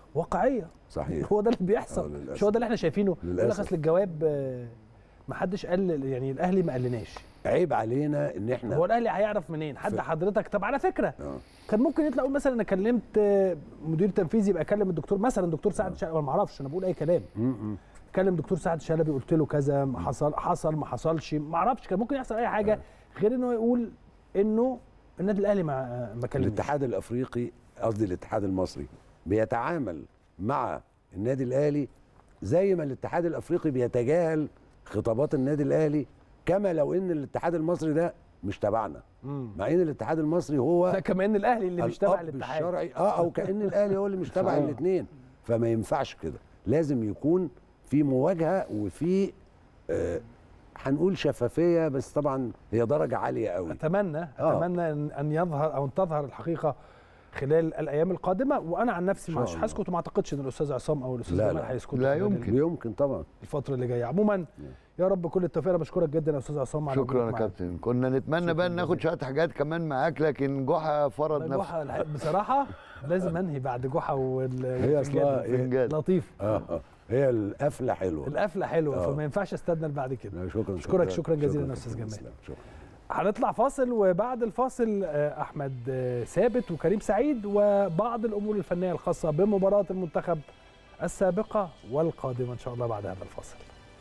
واقعيه. صحيح. هو ده اللي بيحصل، مش هو ده اللي احنا شايفينه. يقول لك اصل الجواب ما حدش قال، يعني الاهلي ما قالناش. عيب علينا ان احنا، هو الاهلي هيعرف منين؟ حد ف... حضرتك. طب على فكره أوه. كان ممكن يطلع يقول مثلا انا كلمت مدير تنفيذي، يبقى اكلم الدكتور مثلا دكتور سعد شلبي، ما اعرفش، انا بقول اي كلام. م-م. كلم دكتور سعد شلبي قلت له كذا، ما حصل حصل ما حصلش، ما اعرفش، كان ممكن يحصل اي حاجه غير انه يقول انه النادي الاهلي ما ما كلمنيش. الاتحاد الافريقي، قصدي الاتحاد المصري، بيتعامل مع النادي الاهلي زي ما الاتحاد الافريقي بيتجاهل خطابات النادي الاهلي، كما لو ان الاتحاد المصري ده مش تبعنا، مع ان الاتحاد المصري هو لا، كمان الاهلي اللي مش تبع الاتحاد الشرعي، اه او كأن الاهلي هو اللي مش تبع الاثنين. فما ينفعش كده، لازم يكون في مواجهه وفي آه هنقول شفافيه، بس طبعا هي درجه عاليه قوي. اتمنى آه. اتمنى ان يظهر او ان تظهر الحقيقه خلال الايام القادمه. وانا عن نفسي مش هسكت، وما اعتقدش ان الاستاذ عصام او الاستاذ جمال هيسكتوا. لا يمكن يمكن طبعا الفتره اللي جايه. عموما يا رب كل التوفيق. انا بشكرك جدا يا استاذ عصام على شكرا يا كابتن. كنا نتمنى بقى ناخد شويه حاجات كمان معاك، لكن جحا فرض نفسه. جحا بصراحه لازم انهي بعد جحا وال هي اصلا لطيف. اه اه هي القفله حلوه، القفله حلوه آه. فما ينفعش استنى بعد كده. شكرا اشكرك شكرا جزيلا يا استاذ جمال. شكرا. هنطلع فاصل، وبعد الفاصل احمد ثابت وكريم سعيد وبعض الامور الفنيه الخاصه بمباراه المنتخب السابقه والقادمه ان شاء الله بعد هذا الفاصل.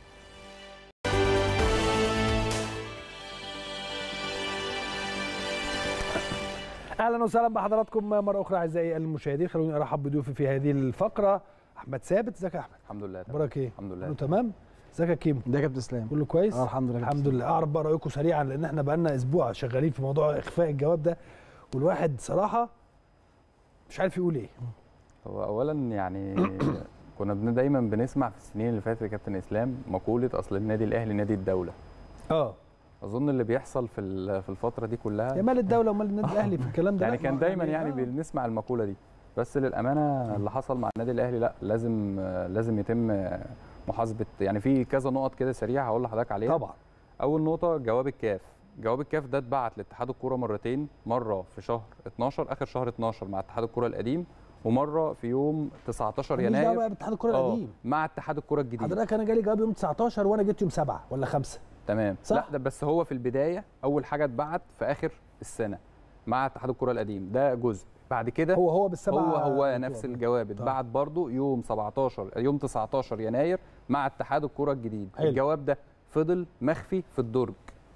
اهلا وسهلا بحضراتكم مره اخرى اعزائي المشاهدين. خلوني ارحب بضيوفي في هذه الفقره. احمد ثابت، ازيك يا احمد؟ الحمد لله. اخبارك ايه؟ الحمد لله كله تمام. ازيك يا كيمو؟ ازيك يا كابتن اسلام؟ كله كويس؟ اه الحمد لله. الحمد لله. اعرف بقى رايكم سريعا، لان احنا بقى لنا اسبوع شغالين في موضوع اخفاء الجواب ده، والواحد صراحه مش عارف يقول ايه. هو اولا يعني كنا دايما بنسمع في السنين اللي فاتت يا كابتن اسلام مقوله اصل النادي الاهلي نادي الدوله. اه اظن اللي بيحصل في في الفتره دي كلها يا مال الدوله ومال النادي الاهلي في الكلام ده. يعني كان دايما يعني, يعني بنسمع المقوله دي، بس للامانه اللي حصل مع النادي الاهلي لا، لازم لازم يتم محاسبه. يعني في كذا نقط كده سريعه هقول لحضرتك عليها. طبعا. اول نقطه جواب الكاف. جواب الكاف ده اتبعت لاتحاد الكوره مرتين، مره في شهر اتناشر اخر شهر اتناشر مع اتحاد الكوره القديم، ومره في يوم تسعتاشر يناير بقى باتحاد الكوره القديم مع اتحاد الكوره الجديد. حضرتك انا جالي جواب يوم تسعتاشر وانا جيت يوم سبعة ولا خمسة. تمام صح؟ لا ده بس هو في البدايه اول حاجه اتبعت في اخر السنه مع اتحاد الكوره القديم، ده جزء. بعد كده هو هو بالسبعه هو هو نفس الجواب اتبعت برضه يوم سبعتاشر يوم تسعتاشر يناير مع اتحاد الكوره الجديد. حلو. الجواب ده فضل مخفي في الدرج،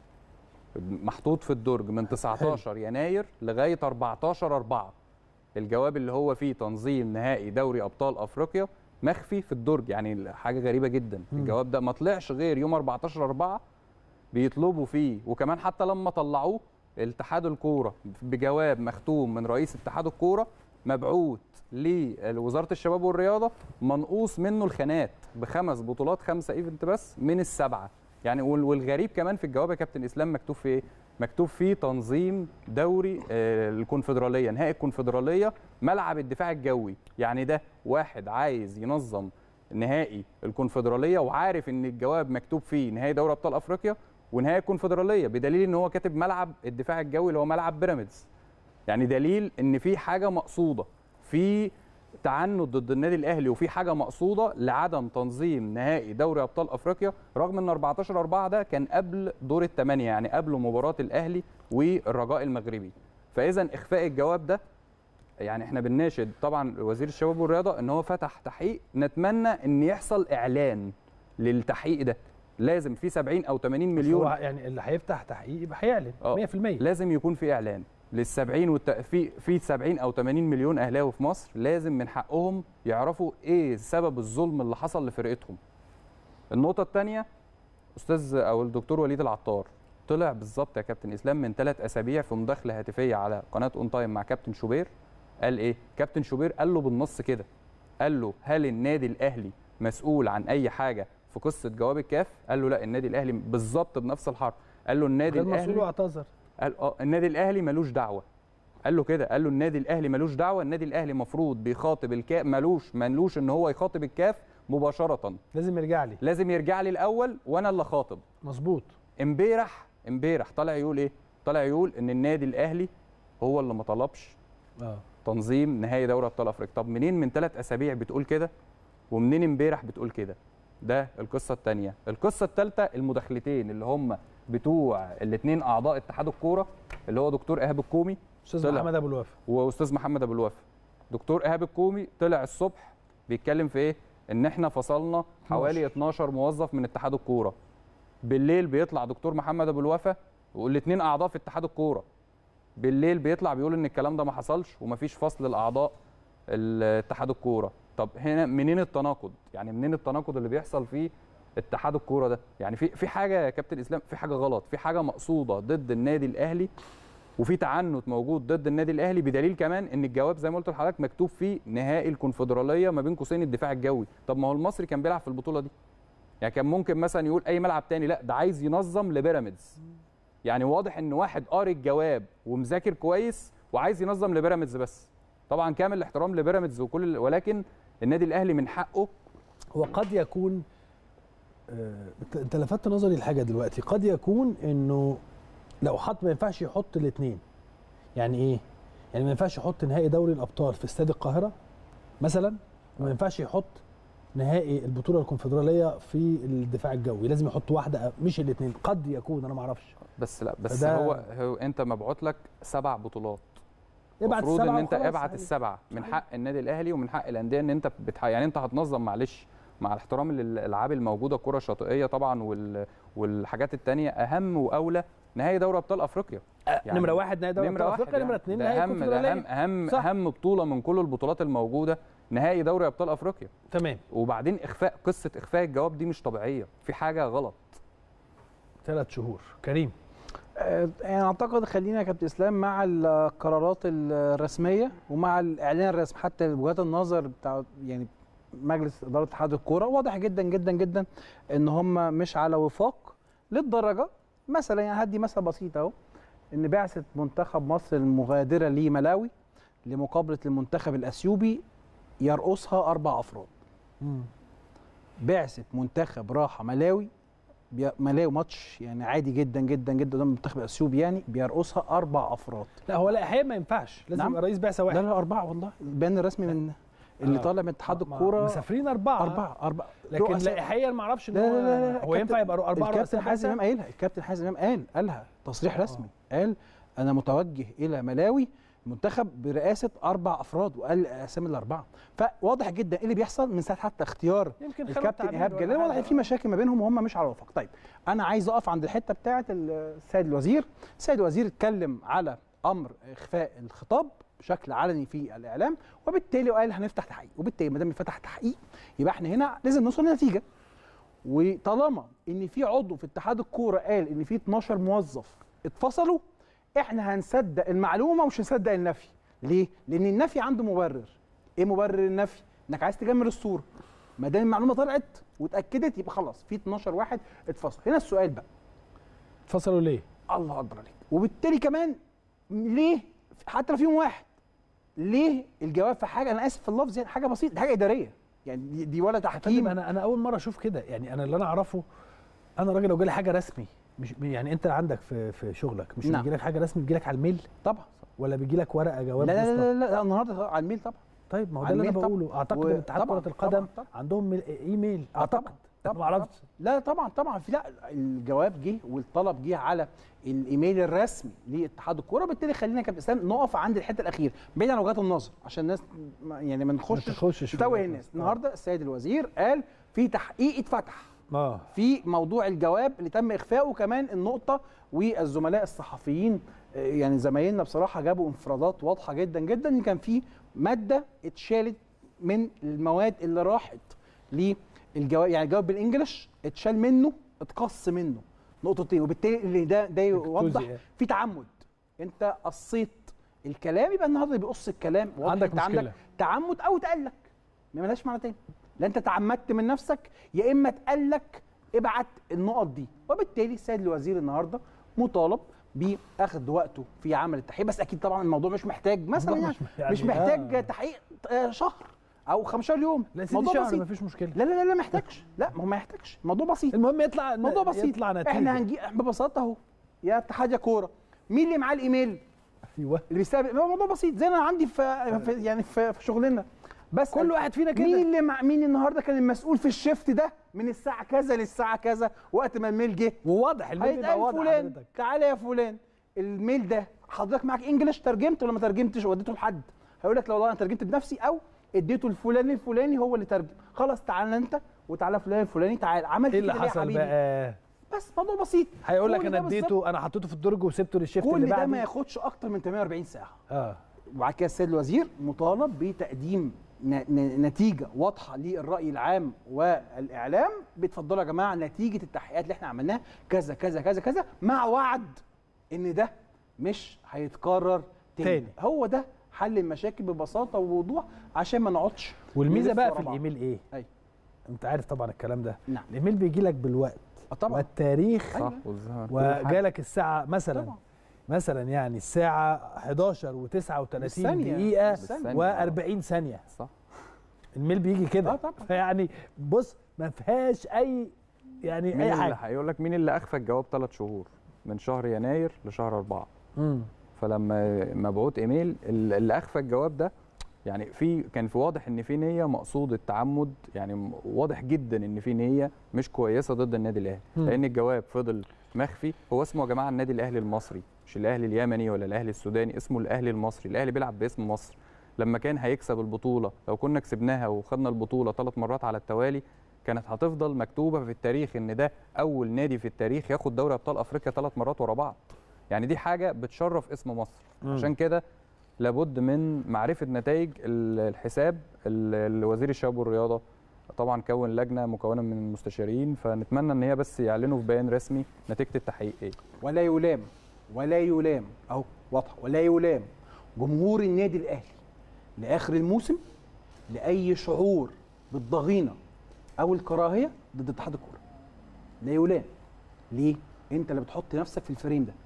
محطوط في الدرج من تسعتاشر حلو. يناير لغايه اربعتاشر اربعة. الجواب اللي هو فيه تنظيم نهائي دوري ابطال افريقيا مخفي في الدرج، يعني حاجه غريبه جدا. م. الجواب ده ما طلعش غير يوم اربعتاشر اربعة بيطلبوا فيه، وكمان حتى لما طلعوه الاتحاد الكوره بجواب مختوم من رئيس اتحاد الكوره مبعوث لوزاره الشباب والرياضه منقوص منه الخانات بخمس بطولات، خمسه ايفنت بس من السبعه. يعني والغريب كمان في الجواب يا كابتن اسلام مكتوب فيه ايه؟ مكتوب فيه تنظيم دوري الكونفدراليه، نهائي الكونفدراليه ملعب الدفاع الجوي. يعني ده واحد عايز ينظم نهائي الكونفدراليه وعارف ان الجواب مكتوب فيه نهائي دوري ابطال افريقيا ونهائي الكونفدراليه، بدليل ان هو كاتب ملعب الدفاع الجوي اللي هو ملعب بيراميدز. يعني دليل ان في حاجه مقصوده، في تعنت ضد النادي الاهلي، وفي حاجه مقصوده لعدم تنظيم نهائي دوري ابطال افريقيا، رغم ان اربعتاشر اربعة ده كان قبل دور الثمانيه، يعني قبل مباراه الاهلي والرجاء المغربي. فاذا اخفاء الجواب ده، يعني احنا بنناشد طبعا وزير الشباب والرياضه ان هو فتح تحقيق، نتمنى ان يحصل اعلان للتحقيق ده. لازم في سبعين او تمانين مليون، هو يعني اللي هيفتح تحقيق يبقى هيعلن مية في المية. لازم يكون في اعلان للسبعين والت... في في سبعين او تمانين مليون اهلاوي في مصر، لازم من حقهم يعرفوا ايه سبب الظلم اللي حصل لفرقتهم. النقطه الثانيه، استاذ او الدكتور وليد العطار طلع بالظبط يا كابتن اسلام من ثلاث اسابيع في مداخله هاتفيه على قناه اون تايم مع كابتن شوبير. قال ايه؟ كابتن شوبير قال له بالنص كده، قال له هل النادي الاهلي مسؤول عن اي حاجه في قصه جواب الكاف؟ قال له لا، النادي الاهلي بالظبط بنفس الحرف. قال له النادي الاهلي مسؤول واعتذر. قال اه النادي الاهلي ملوش دعوه. قال له كده، قال له النادي الاهلي ملوش دعوه، النادي الاهلي مفروض بيخاطب الكاف، ملوش ملوش ان هو يخاطب الكاف مباشره، لازم يرجع لي لازم يرجع لي الاول وانا اللي خاطب. مظبوط. امبارح امبارح طالع يقول ايه؟ طالع يقول ان النادي الاهلي هو اللي ما طلبش اه تنظيم نهائي دوري ابطال افريقيا. طب منين من ثلاث اسابيع بتقول كده ومنين امبارح بتقول كده؟ ده القصه الثانيه. القصه الثالثه المداخلتين اللي هم بتوع الاثنين اعضاء اتحاد الكوره، اللي هو دكتور ايهاب الكومي استاذ محمد ابو الوفا واستاذ محمد ابو الوفا. دكتور ايهاب الكومي طلع الصبح بيتكلم في ايه؟ ان احنا فصلنا حوالي اتناشر موظف من اتحاد الكوره. بالليل بيطلع دكتور محمد ابو الوفا والاثنين اعضاء في اتحاد الكوره، بالليل بيطلع بيقول ان الكلام ده ما حصلش ومفيش فصل لاعضاء اتحاد الكوره. طب هنا منين التناقض؟ يعني منين التناقض اللي بيحصل في اتحاد الكوره ده؟ يعني في في حاجه يا كابتن اسلام، في حاجه غلط، في حاجه مقصوده ضد النادي الاهلي، وفي تعنت موجود ضد النادي الاهلي، بدليل كمان ان الجواب زي ما قلت لحضرتك مكتوب فيه نهائي الكونفدراليه ما بين قوسين الدفاع الجوي. طب ما هو المصري كان بيلعب في البطوله دي، يعني كان ممكن مثلا يقول اي ملعب تاني، لا ده عايز ينظم لبيراميدز. يعني واضح ان واحد قاري الجواب ومذاكر كويس وعايز ينظم لبيراميدز بس. طبعا كامل الاحترام لبيراميدز وكل، ولكن النادي الاهلي من حقه. هو قد يكون آه انت لفتت نظري لحاجه دلوقتي، قد يكون انه لو حط ما ينفعش يحط الاثنين. يعني ايه؟ يعني ما ينفعش يحط نهائي دوري الابطال في استاد القاهره مثلا، وما ينفعش يحط نهائي البطوله الكونفدراليه في الدفاع الجوي، لازم يحط واحده مش الاثنين. قد يكون، انا ما اعرفش. بس لا بس هو, هو انت مبعوت لك سبع بطولات، ابعت المفروض ان انت ابعت صحيح. السبعه من حق النادي الاهلي ومن حق الانديه ان انت بتح... يعني انت هتنظم، معلش مع الاحترام للالعاب الموجوده، الكره الشاطئيه طبعا وال... والحاجات الثانيه، اهم واولى نهائي دوري ابطال افريقيا. يعني نمره واحد نهائي دوري ابطال افريقيا، يعني. نمره اثنين نهائي الكونفدراليه. اهم اهم صح. اهم بطوله من كل البطولات الموجوده نهائي دوري ابطال افريقيا. تمام. وبعدين اخفاء، قصه اخفاء الجواب دي مش طبيعيه، في حاجه غلط. ثلاث شهور. كريم، يعني اعتقد خلينا يا كابتن اسلام مع القرارات الرسميه ومع الاعلان الرسمي، حتى وجهات النظر بتاع يعني مجلس اداره اتحاد الكوره واضح جدا جدا جدا ان هم مش على وفاق للدرجه. مثلا يعني هدي مثل بسيط اهو، ان بعثه منتخب مصر المغادره لملاوي لمقابله المنتخب الاثيوبي يرأسها اربع افراد. مم. بعثه منتخب راحه ملاوي، ملاوي ماتش يعني عادي جدا جدا جدا قدام المنتخب الاثيوبي، يعني بيرقصها اربع افراد. لا هو لا احيانا ما ينفعش، لازم يبقى نعم. رئيس بعثه واحد. لا لا اربعه والله، البيان الرسمي من اللي آه. طالع من اتحاد الكوره مسافرين اربعه اربعه اربعه لكن لائحيا ما اعرفش لا لا لا لا هو ينفع يبقى اربعه. الكابتن حازم امام قايلها، الكابتن حازم امام قال قالها تصريح آه. رسمي، قال انا متوجه الى ملاوي منتخب برئاسه اربع افراد، وقال اسامي الاربعه. فواضح جدا ايه اللي بيحصل من ساعه حتى اختيار الكابتن ايهاب جلال، واضح ان في مشاكل ما بينهم وهم مش على وفاق. طيب انا عايز اقف عند الحته بتاعه السيد الوزير. السيد الوزير اتكلم على امر اخفاء الخطاب بشكل علني في الاعلام، وبالتالي قال هنفتح تحقيق، وبالتالي ما دام فتح تحقيق يبقى احنا هنا لازم نوصل لنتيجه. وطالما ان في عضو في اتحاد الكوره قال ان في اتناشر موظف اتفصلوا، احنا هنصدق المعلومه ومش هنصدق النفي. ليه؟ لان النفي عنده مبرر. ايه مبرر النفي؟ انك عايز تجمل الصوره. ما دام المعلومه طلعت واتاكدت يبقى خلاص في اتناشر واحد اتفصل. هنا السؤال بقى، اتفصلوا ليه؟ الله اكبر عليك. وبالتالي كمان ليه حتى لو فيهم واحد؟ ليه الجواب في حاجه، انا اسف في اللفظ، يعني حاجه بسيطه، حاجه اداريه، يعني دي, دي ولا تحكيم. انا انا اول مره اشوف كده، يعني انا اللي انا اعرفه، انا راجل لو جالي حاجه رسمي، مش يعني انت عندك في في شغلك مش نعم. بيجي لك حاجه رسمي بيجي لك على الميل طبعا، ولا بيجي لك ورقه جواب؟ لا لا لا, لا, لا النهارده على الميل طبعا. طيب ما هو ده اللي انا بقوله. اعتقد ان اتحاد كره القدم طبعًا. عندهم ايميل اعتقد، طبعا ما اعرفش. لا طبعا طبعا في، لا الجواب جه والطلب جه على الايميل الرسمي لاتحاد الكوره. بالتالي خلينا يا كابتن اسلام نقف عند الحته الاخير بعيد عن وجهات النظر عشان الناس يعني ما نخشش نتوه الناس. النهارده السيد الوزير قال في تحقيق اتفتح اه في موضوع الجواب اللي تم اخفائه. كمان النقطه والزملاء الصحفيين يعني زمايلنا بصراحه جابوا انفرادات واضحه جدا جدا ان كان في ماده اتشالت من المواد اللي راحت للجواب، يعني الجواب بالانجلش اتشال منه، اتقص منه نقطتين، وبالتالي اللي ده ده يوضح في تعمد. انت قصيت الكلام يبقى النهارده بيقص الكلام، عندك انت عندك تعمد او اتقال لك، ما مالهاش معنى تاني. لا انت تعمدت من نفسك يا اما اتقال لك ابعت النقط دي. وبالتالي السيد الوزير النهارده مطالب باخذ وقته في عمل التحقيق، بس اكيد طبعا الموضوع مش محتاج مثلا يعني يعني مش محتاج آه. تحقيق شهر او خمستاشر يوم. موضوع بسيط، مفيش مشكله. لا لا لا ما محتاجش، لا ما هو ما يحتاجش، الموضوع بسيط. المهم يطلع موضوع بسيط، يطلع نتيجه. احنا هنجي ببساطه اهو يا اتحاد يا كوره، مين اللي معاه الايميل ايوه اللي بيستقبل موضوع بسيط زي انا عندي في, في يعني في, في شغلنا. بس كل واحد فينا كده. مين اللي مع مين النهارده كان المسؤول في الشيفت ده من الساعه كذا للساعه كذا وقت ما الميل جه؟ وواضح الميل بيبقى واضح. فلان حضرتك تعالى يا فلان الميل ده حضرتك معاك انجلش ترجمت ولا ما ترجمتش وديته لحد؟ هيقول لك لا والله انا ترجمت بنفسي او اديته الفلاني الفلاني هو اللي ترجم. خلاص تعالى انت وتعالى فلان الفلاني تعالى عملت ايه اللي كده ليه يا حصل حبيبي؟ بقى؟ بس موضوع بسيط. هيقول لك كل انا ده بالظبط. اديته، انا حطيته في الدرج وسبته للشيفت اللي كل ده بعدي. ما ياخدش اكتر من ثمانية وأربعين ساعه. اه وبعد كده السيد الوزير مطالب بتقديم ن- ن- نتيجه واضحه للراي العام والاعلام. بتفضلوا يا جماعه نتيجه التحقيقات اللي احنا عملناها كذا كذا كذا كذا، مع وعد ان ده مش هيتكرر تاني. تاني. هو ده حل المشاكل ببساطه ووضوح عشان ما نقعدش والميزه نلف بقى ورا في بعض. الايميل ايه؟ أيوة. انت عارف طبعا الكلام ده. نعم. الايميل بيجي لك بالوقت آه طبعا. والتاريخ أيوة. صح والزهر كل حاجة. وجالك الساعه مثلا طبعا. مثلا يعني الساعه حداشر وتسعة وثلاثين بالثانية. دقيقه بالثانية. و40 ثانيه. صح. الميل بيجي كده. آه طبعا. فيعني بص ما فيهاش اي يعني مين اي اللي حاجه. هيقول لك مين اللي اخفى الجواب ثلاث شهور من شهر يناير لشهر أربعة؟ امم فلما مبعوث ايميل اللي اخفى الجواب ده يعني في كان في واضح ان في نيه مقصود التعمد، يعني واضح جدا ان في نيه مش كويسه ضد النادي الاهلي، لان الجواب فضل مخفي. هو اسمه يا جماعه النادي الاهلي المصري، مش الاهلي اليمني ولا الاهلي السوداني، اسمه الاهلي المصري. الاهلي بيلعب باسم مصر. لما كان هيكسب البطوله، لو كنا كسبناها وخدنا البطوله ثلاث مرات على التوالي، كانت هتفضل مكتوبه في التاريخ ان ده اول نادي في التاريخ ياخد دوري ابطال افريقيا ثلاث مرات ورا بعض. يعني دي حاجه بتشرف اسم مصر. مم. عشان كده لابد من معرفه نتائج الحساب. ال- وزير الشباب والرياضه طبعا كون لجنه مكونه من المستشارين، فنتمنى ان هي بس يعلنوا في بيان رسمي نتيجه التحقيق ايه. ولا يلام ولا يلام اهو واضحه، ولا يلام جمهور النادي الاهلي لاخر الموسم لاي شعور بالضغينه او الكراهيه ضد اتحاد الكوره. لا يلام. ليه؟ انت اللي بتحط نفسك في الفريم ده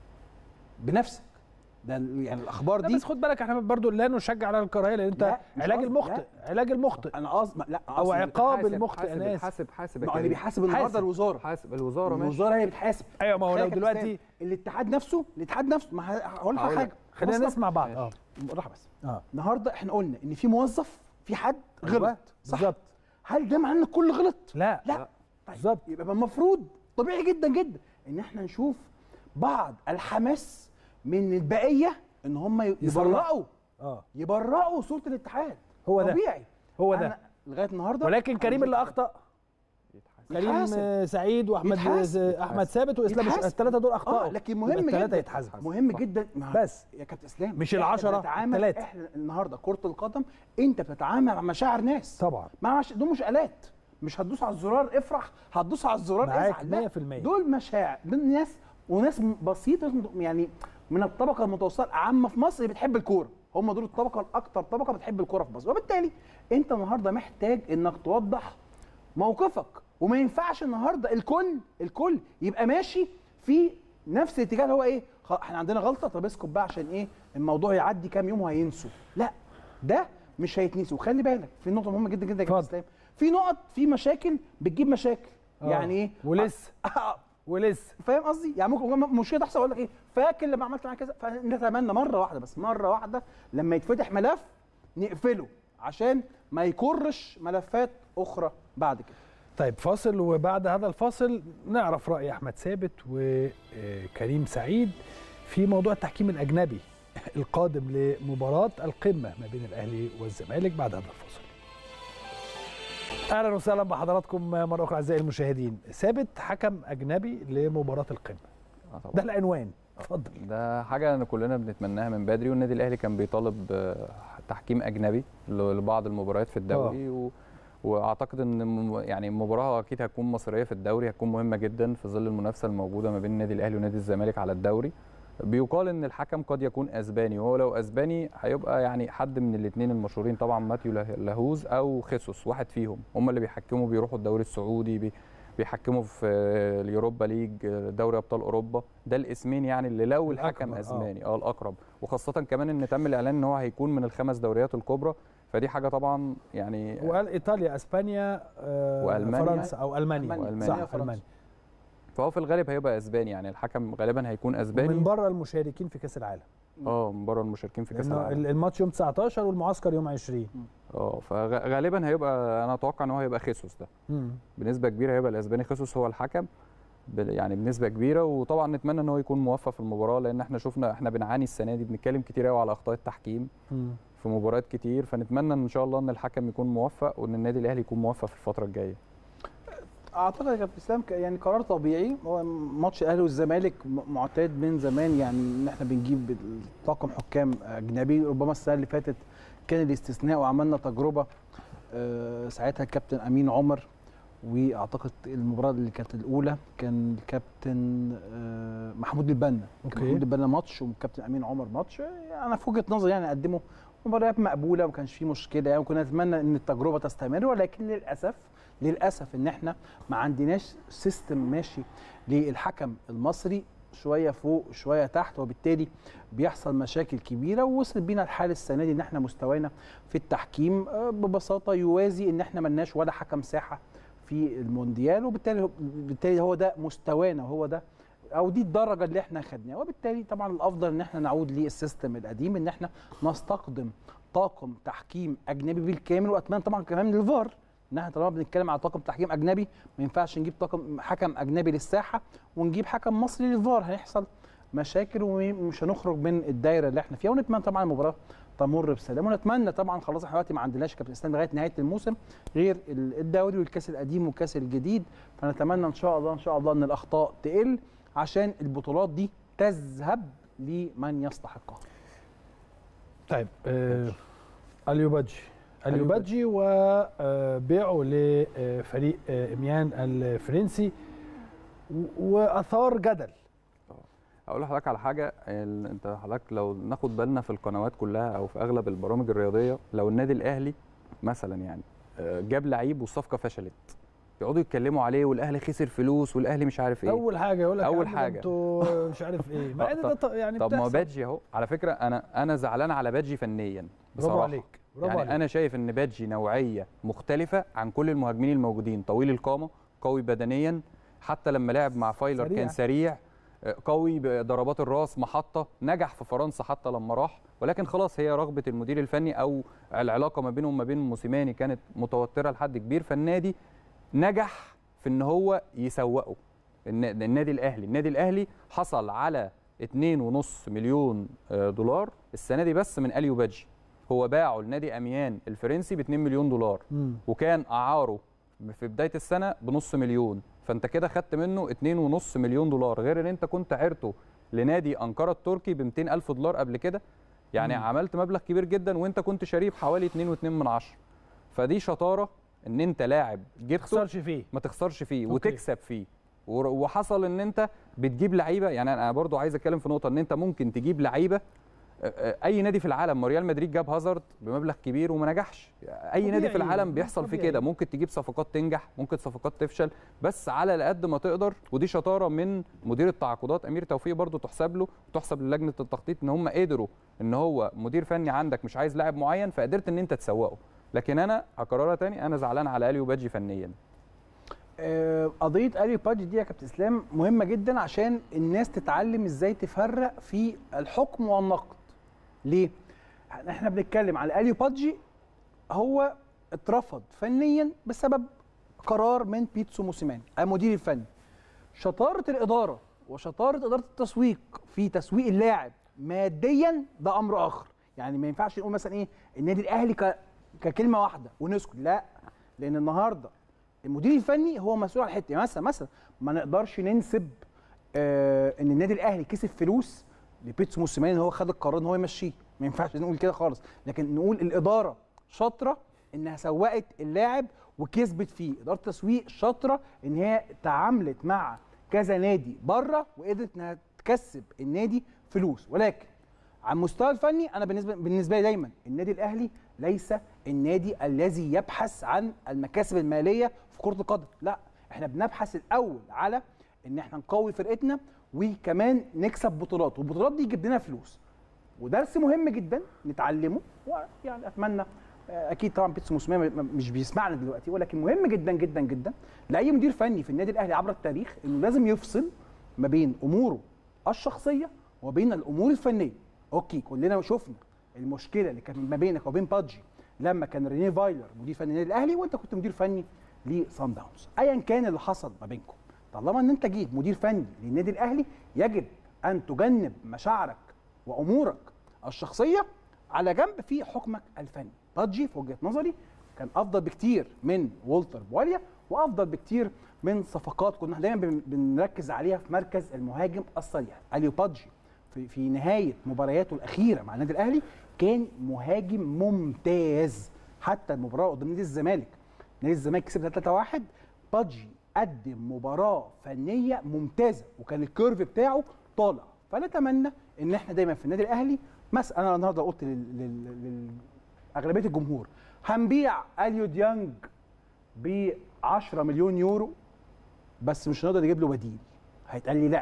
بنفسك. ده يعني الاخبار لا دي بس خد بالك احنا برضو لا نشجع على الكراهيه، لان انت لا، مش علاج قصدي، المخطئ لا. علاج المخطئ انا قصدي لا او قصدي عقاب حاسب- المخطئ. حاسب انا اسف. حاسب حاسب ما هو اللي بيحاسب النهارده حاسب. الوزاره. حاسب الوزاره ماشي. الوزاره هي بتحاسب. ايوه ما هو لو خليك يا دلوقتي كابتن، الاتحاد نفسه الاتحاد نفسه ما ه- هقول لك على هقول حاجه لك. خلينا بص- نسمع بعض. اه بالراحه بس. اه النهارده احنا قلنا ان في موظف في حد أيوة، غلط صح؟ بالظبط. هل ده معناه ان الكل غلط؟ لا لا طيب بالظبط. يبقى المفروض طبيعي جدا جدا ان احنا نشوف بعض الحماس من البقيه ان هم يبرئوا اه يبرئوا صوره الاتحاد. هو ده. طبيعي. هو أنا ده. لغايه النهارده ولكن كريم اللي اخطا، كريم يتحاسب. آه، سعيد واحمد يتحاسب. آه، احمد ثابت واسلام يتحاسب. الثلاثه دول اخطاوا. اه لكن مهم الثلاثه جدا يتحاسبوا. مهم جدا مع- بس. يا كابتن اسلام مش إحنا العشرة، بنتعامل- التلاتة. احنا النهارده كره القدم انت بتتعامل مع مشاعر ناس طبعا مع مش... دول مش آلات. مش هتدوس على الزرار افرح، هتدوس على الزرار معاك ازعل. لا، مية في المية. دول مشاعر، دول ناس وناس بسيطه يعني من الطبقه المتوسطه عامه في مصر بتحب الكوره. هم دول الطبقه الاكثر طبقه بتحب الكوره في مصر، وبالتالي انت النهارده محتاج انك توضح موقفك. وما ينفعش النهارده الكل الكل يبقى ماشي في نفس الاتجاه اللي هو ايه، خ- احنا عندنا غلطه طب اسكت بقى عشان ايه الموضوع يعدي كام يوم وهينسوا. لا ده مش هيتنسي. وخلي بالك في نقطه مهمه جدا جدا يا كابتن اتفضل. اسلام، في نقط في مشاكل بتجيب مشاكل. آه. يعني ايه ولسه آه، ولسه فاهم قصدي؟ يعني ممكن مشكله تحصل اقول لك ايه فاكر لما عملت معايا كذا. فنتمنى مره واحده بس مره واحده لما يتفتح ملف نقفله عشان ما يكرش ملفات اخرى بعد كده. طيب فاصل، وبعد هذا الفاصل نعرف رأي أحمد ثابت وكريم سعيد في موضوع التحكيم الأجنبي القادم لمباراة القمة ما بين الأهلي والزمالك بعد هذا الفاصل. أهلا وسهلا بحضراتكم مرة أخرى أعزائي المشاهدين. ثابت حكم أجنبي لمباراة القمة، آه طبعاً. ده العنوان. اتفضل. ده حاجه كلنا بنتمناها من بدري، والنادي الاهلي كان بيطالب آه، تحكيم اجنبي لبعض المباريات في الدوري و... واعتقد ان م- يعني المباراه اكيد هتكون مصريه في الدوري، هتكون مهمه جدا في ظل المنافسه الموجوده ما بين النادي الاهلي ونادي الزمالك على الدوري. بيقال ان الحكم قد يكون اسباني، وهو لو اسباني هيبقى يعني حد من الاثنين المشهورين طبعا، ماتيو له- لاهوز او خيسوس، واحد فيهم هم اللي بيحكموا، بيروحوا الدوري السعودي، بي بيحكموا في اليوروبا ليج، دوري ابطال اوروبا. ده الاسمين يعني اللي لو الحكم الأكبر، آه. اسباني اه الاقرب، وخاصه كمان ان تم الاعلان ان هو هيكون من الخمس دوريات الكبرى، فدي حاجه طبعا يعني. وقال إيطاليا أسبانيا آه، وألمانيا. فرنسا أو ألمانيا. ألمانيا. صح فرنسا. ألمانيا. فهو في الغالب هيبقى اسباني، يعني الحكم غالبا هيكون اسباني. من بره المشاركين في كأس العالم. اه من بره المشاركين في كاس العالم. الماتش يوم تسعتاشر والمعسكر يوم عشرين. اه فغالبا هيبقى، انا اتوقع ان هو هيبقى خيسوس ده مم. بنسبه كبيره، هيبقى الاسباني خيسوس هو الحكم يعني بنسبه كبيره. وطبعا نتمنى ان هو يكون موفق في المباراه، لان احنا شفنا احنا بنعاني السنه دي، بنتكلم كتير قوي على اخطاء التحكيم مم. في مباريات كتير. فنتمنى ان شاء الله ان الحكم يكون موفق، وان النادي الاهلي يكون موفق في الفتره الجايه. اعتقد يا كابتن اسلام يعني قرار طبيعي. هو ماتش الاهلي والزمالك معتاد من زمان يعني ان احنا بنجيب طاقم حكام اجنبي. ربما السنه اللي فاتت كان الاستثناء وعملنا تجربه أه ساعتها الكابتن امين عمر، واعتقد المباراه اللي كانت الاولى كان الكابتن أه محمود البنا. محمود البنا ماتش والكابتن امين عمر ماتش. انا في وجهه نظري يعني قدموا مباريات مقبوله وما كانش في مشكله يعني، وكنا نتمنى ان التجربه تستمر. ولكن للاسف للاسف ان احنا ما عندناش سيستم ماشي للحكم المصري، شويه فوق شويه تحت، وبالتالي بيحصل مشاكل كبيره. ووصل بينا الحال السنه دي ان احنا مستوانا في التحكيم ببساطه يوازي ان احنا ملناش ولا حكم ساحه في المونديال، وبالتالي بالتالي هو ده مستوانا وهو ده او دي الدرجه اللي احنا خدناها. وبالتالي طبعا الافضل ان احنا نعود للسيستم القديم، ان احنا نستخدم طاقم تحكيم اجنبي بالكامل. واتمنى طبعا كمان الفار، ان احنا طالما بنتكلم على طاقم تحكيم اجنبي ما ينفعش نجيب طاقم حكم اجنبي للساحه ونجيب حكم مصري للفار، هيحصل مشاكل ومش هنخرج من الدايره اللي احنا فيها. ونتمنى طبعا المباراه تمر بسلام، ونتمنى طبعا خلاص احنا دلوقتي ما عندناش كابتن اسلام لغايه نهايه الموسم غير الدوري والكاس القديم والكاس الجديد. فنتمنى ان شاء الله ان شاء الله ان الاخطاء تقل عشان البطولات دي تذهب لمن يستحقها. طيب آه اليو بادجي اليو بادجي وبيعه لفريق اميان الفرنسي واثار جدل. اقول لحضرتك على حاجه، انت حضرتك لو ناخد بالنا في القنوات كلها او في اغلب البرامج الرياضيه، لو النادي الاهلي مثلا يعني جاب لعيب والصفقه فشلت يقعدوا يتكلموا عليه، والاهلي خسر فلوس والاهلي مش عارف ايه. اول حاجه يقول لك اول حاجه انتوا مش عارف ايه. ما ده يعني طب ما بادجي اهو، على فكره انا انا زعلان على بادجي فنيا بصراحه. برافو عليك برافو يعني عليك. انا شايف ان بادجي نوعيه مختلفه عن كل المهاجمين الموجودين، طويل القامه، قوي بدنيا، حتى لما لعب مع فايلر سريع. كان سريع قوي بضربات الراس، محطه، نجح في فرنسا حتى لما راح. ولكن خلاص هي رغبه المدير الفني او العلاقه ما بينهم وما بين موسيماني كانت متوتره لحد كبير، فالنادي نجح في ان هو يسوقه. النادي الاهلي النادي الاهلي حصل على اتنين ونص مليون دولار السنه دي بس من اليو بادجي. هو باعه لنادي اميان الفرنسي ب اتنين مليون دولار م. وكان اعاره في بدايه السنه بنص مليون. فانت كده خدت منه اتنين ونص مليون دولار، غير ان انت كنت عرته لنادي انقره التركي ب مئتين ألف دولار قبل كده. يعني م. عملت مبلغ كبير جدا وانت كنت شاريه بحوالي اتنين واتنين من عشرة. فدي شطاره ان انت لاعب جبته ما تخسرش فيه ما تخسرش فيه أوكي. وتكسب فيه. وحصل ان انت بتجيب لعيبه. يعني انا برضو عايز اتكلم في نقطه، ان انت ممكن تجيب لعيبه اي نادي في العالم. ريال مدريد جاب هازارد بمبلغ كبير وما نجحش. اي طبيعي. نادي في العالم بيحصل فيه كده، ممكن تجيب صفقات تنجح، ممكن صفقات تفشل، بس على قد ما تقدر. ودي شطاره من مدير التعاقدات امير توفيق برضو تحسب له وتحسب للجنه التخطيط، ان هم قدروا ان هو مدير فني عندك مش عايز لاعب معين فقدرت ان انت تسوقه. لكن انا هكررها تاني، انا زعلان على اليو بادجي فنيا. قضيه اليو بادجي دي يا كابتن اسلام مهمه جدا عشان الناس تتعلم ازاي تفرق في الحكم والنقد. ليه؟ احنا بنتكلم على اليو بادجي، هو اترفض فنيا بسبب قرار من بيتسو موسيماني المدير الفني. شطاره الاداره وشطاره اداره التسويق في تسويق اللاعب ماديا ده امر اخر. يعني ما ينفعش نقول مثلا ايه النادي الاهلي ك... ككلمه واحده ونسكت، لا، لان النهارده المدير الفني هو مسؤول عن الحته. مثلا مثلا ما نقدرش ننسب آه ان النادي الاهلي كسب فلوس لبيتسو موسيماني ان هو خد القرار ان هو يمشيه، ما ينفعش نقول كده خالص. لكن نقول الاداره شاطره انها سوقت اللاعب وكسبت فيه، اداره التسويق شاطره ان هي تعاملت مع كذا نادي بره وقدرت انها تكسب النادي فلوس. ولكن على المستوى الفني انا بالنسبه بالنسبه لي دايما النادي الاهلي ليس النادي الذي يبحث عن المكاسب الماليه في كره القدم، لا، احنا بنبحث الاول على ان احنا نقوي فرقتنا وكمان نكسب بطولات، والبطولات دي تجيب لنا فلوس. ودرس مهم جدا نتعلمه، ويعني اتمنى اكيد طبعا بيتسو موسيماني مش بيسمعنا دلوقتي، ولكن مهم جدا جدا جدا لاي مدير فني في النادي الاهلي عبر التاريخ انه لازم يفصل ما بين اموره الشخصيه وبين الامور الفنيه. اوكي كلنا شفنا المشكله اللي كانت ما بينك وبين بادجي لما كان رينيه فايلر مدير فني النادي الاهلي وانت كنت مدير فني لصن داونز. ايا كان اللي حصل ما بينكم، طالما ان انت جيت مدير فني للنادي الاهلي يجب ان تجنب مشاعرك وامورك الشخصيه على جنب في حكمك الفني. بادجي في وجهه نظري كان افضل بكتير من والتر بواليا، وافضل بكتير من صفقات كنا دايما بنركز عليها في مركز المهاجم الصريح. اليو بادجي في, في نهايه مبارياته الاخيره مع النادي الاهلي كان مهاجم ممتاز. حتى المباراه قدام نادي الزمالك، نادي الزمالك كسب ثلاثة واحد، بادجي قدم مباراه فنيه ممتازه وكان الكيرف بتاعه طالع. فنتمنى ان احنا دايما في النادي الاهلي مثلا، انا النهارده قلت لاغلبيه الجمهور هنبيع اليو ديانج ب عشرة مليون يورو بس مش هنقدر نجيب له بديل. هيتقال لي لا،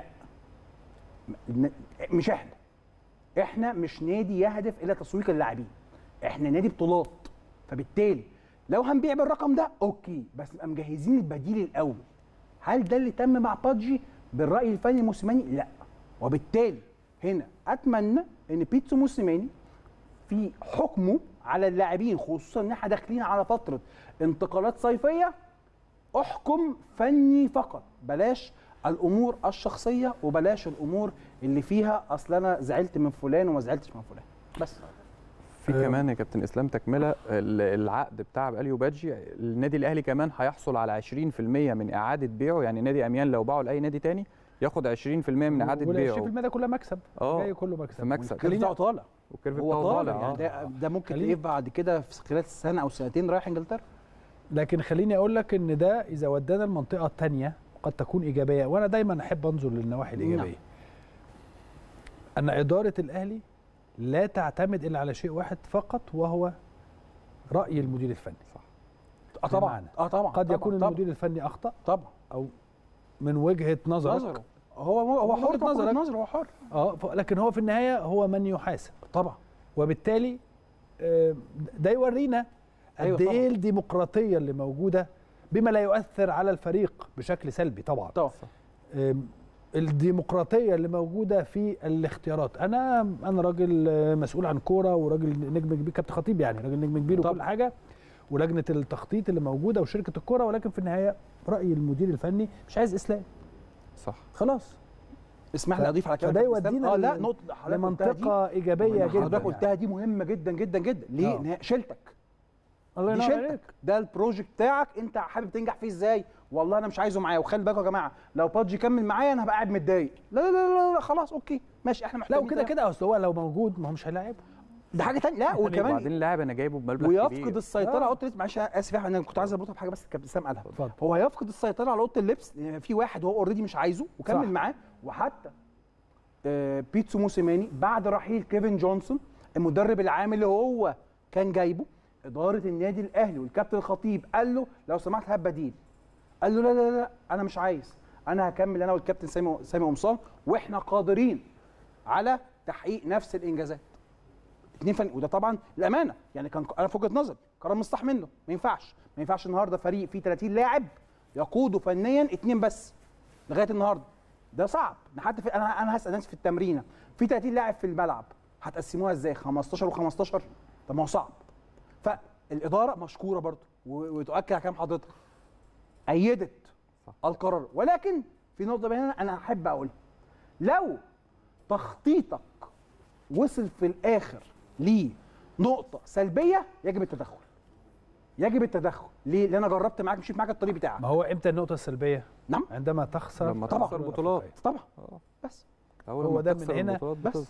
مش احنا احنا مش نادي يهدف الى تسويق اللاعبين، احنا نادي بطولات. فبالتالي لو هنبيع بالرقم ده اوكي، بس نبقى مجهزين البديل الاول. هل ده اللي تم مع بادجي بالراي الفني موسيماني؟ لا. وبالتالي هنا اتمنى ان بيتسو موسيماني في حكمه على اللاعبين، خصوصا ان احنا داخلين على فتره انتقالات صيفيه، احكم فني فقط، بلاش الامور الشخصيه وبلاش الامور اللي فيها اصل انا زعلت من فلان وما زعلتش من فلان. بس في كمان يا كابتن اسلام تكمله العقد بتاع اليو بادجي، النادي الاهلي كمان هيحصل على عشرين في المية من اعاده بيعه. يعني نادي اميان لو باعه لاي نادي تاني ياخد عشرين في المية من اعاده بيعه، عشرين في المية ده كلها مكسب، اه جاي كله مكسب. مكسب الكيرف بتاعه طالع، والكيرف هو بتاعه طالع طالع يعني ده, ده ممكن تلاقيه بعد كده في خلال سنه او سنتين رايح انجلترا. لكن خليني اقول لك ان ده اذا ودانا المنطقه الثانيه قد تكون ايجابيه، وانا دايما احب انظر للنواحي الايجابيه. نعم. ان اداره الاهلي لا تعتمد الا على شيء واحد فقط وهو راي المدير الفني. صح. اه طبعا اه طبعا قد طبعًا يكون طبعًا المدير الفني اخطا طبعا او من وجهه نظرك نظره هو هو حر نظره نظره هو حر اه لكن هو في النهايه هو من يحاسب طبعا. وبالتالي ده يورينا قد ايه الديمقراطيه اللي موجوده بما لا يؤثر على الفريق بشكل سلبي طبعا. طبعا. الديمقراطيه اللي موجوده في الاختيارات. انا انا راجل مسؤول عن كوره وراجل نجم كبير، كابتن خطيب يعني راجل نجم كبير وكل حاجه، ولجنه التخطيط اللي موجوده وشركه الكوره، ولكن في النهايه راي المدير الفني مش عايز اسلام. صح. خلاص. اسمح لي اضيف على كلامك ده يودينا اه لا نقطه لمنطقه ايجابيه جدا. حضرتك قلتها دي مهمه جدا جدا جدا. ليه؟ إن شيلتك. الله دي ينور شيلتك عليك. ده البروجكت بتاعك، انت حابب تنجح فيه ازاي؟ والله انا مش عايزه معايا. وخلي بالكم يا جماعه لو بادجي كمل معايا انا هبقى قاعد متضايق. لا لا لا لا خلاص اوكي ماشي احنا محتاجين. لا وكده كده اصل هو لو موجود ما هو مش هيلاعبه. ده حاجه ثانيه. لا وكمان وبعدين اللاعب انا جايبه بمبلغ كبير ويفقد السيطره. قلت لسه معلش اسف يا احمد انا كنت عايز اربطها بحاجه بس كابتن اسلام قالها. اتفضل. هو هيفقد السيطره على اوضه اللبس. في واحد هو اوريدي مش عايزه وكمل معاه. وحتى آه بيتسو موسيماني بعد رحيل كيفن جونسون المدرب العام اللي هو كان جايبه، اداره النادي الاهلي والكابتن الخطيب قال له لو سمحت هات بديل. قال له لا لا لا انا مش عايز، انا هكمل انا والكابتن سامي سامي قمصان واحنا قادرين على تحقيق نفس الانجازات. اتنين فن وده طبعا الامانه يعني كان انا في وجهه نظري قرار مصلح منه. ما ينفعش ما ينفعش النهارده فريق فيه ثلاثين لاعب يقودوا فنيا اتنين بس لغايه النهارده. ده صعب. حتى في انا انا هسال نفسي في التمرينه في ثلاثين لاعب في الملعب هتقسموها ازاي؟ خمستاشر وخمستاشر؟ طب ما هو صعب. فالاداره مشكوره برضه وتؤكد على كلام حضرتك ايدت القرار. ولكن في نقطه هنا انا احب اقولها، لو تخطيطك وصل في الاخر لنقطه سلبيه يجب التدخل. يجب التدخل. ليه؟ لان انا جربت معاك مشيت معاك الطريق بتاعك. ما هو امتى النقطه السلبيه؟ نعم عندما تخسر لما تخسر بطولات طبعا. بس هو ده من هنا بس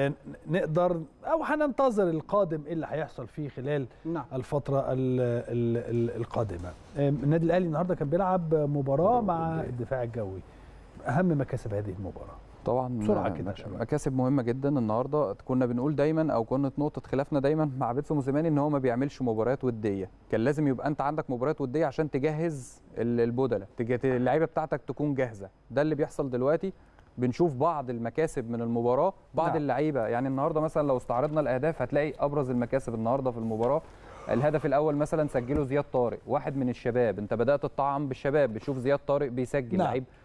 نقدر او هننتظر القادم ايه اللي هيحصل فيه خلال نعم. الفتره ال ال القادمه. النادي الاهلي النهارده كان بيلعب مباراه مع الدفاع الجوي. اهم مكاسب هذه المباراه طبعا بسرعه كده مكاسب مهمه جدا. النهارده كنا بنقول دايما او كانت نقطه خلافنا دايما مع بيتسو موسيماني ان هو ما بيعملش مباريات وديه. كان لازم يبقى انت عندك مباريات وديه عشان تجهز البودله، اللعيبه بتاعتك تكون جاهزه. ده اللي بيحصل دلوقتي. بنشوف بعض المكاسب من المباراه، بعض نعم. اللعيبه يعني النهارده مثلا لو استعرضنا الاهداف هتلاقي ابرز المكاسب النهارده في المباراه. الهدف الاول مثلا سجله زياد طارق، واحد من الشباب. انت بدات تطعم بالشباب، بتشوف زياد طارق بيسجل نعم. لعيب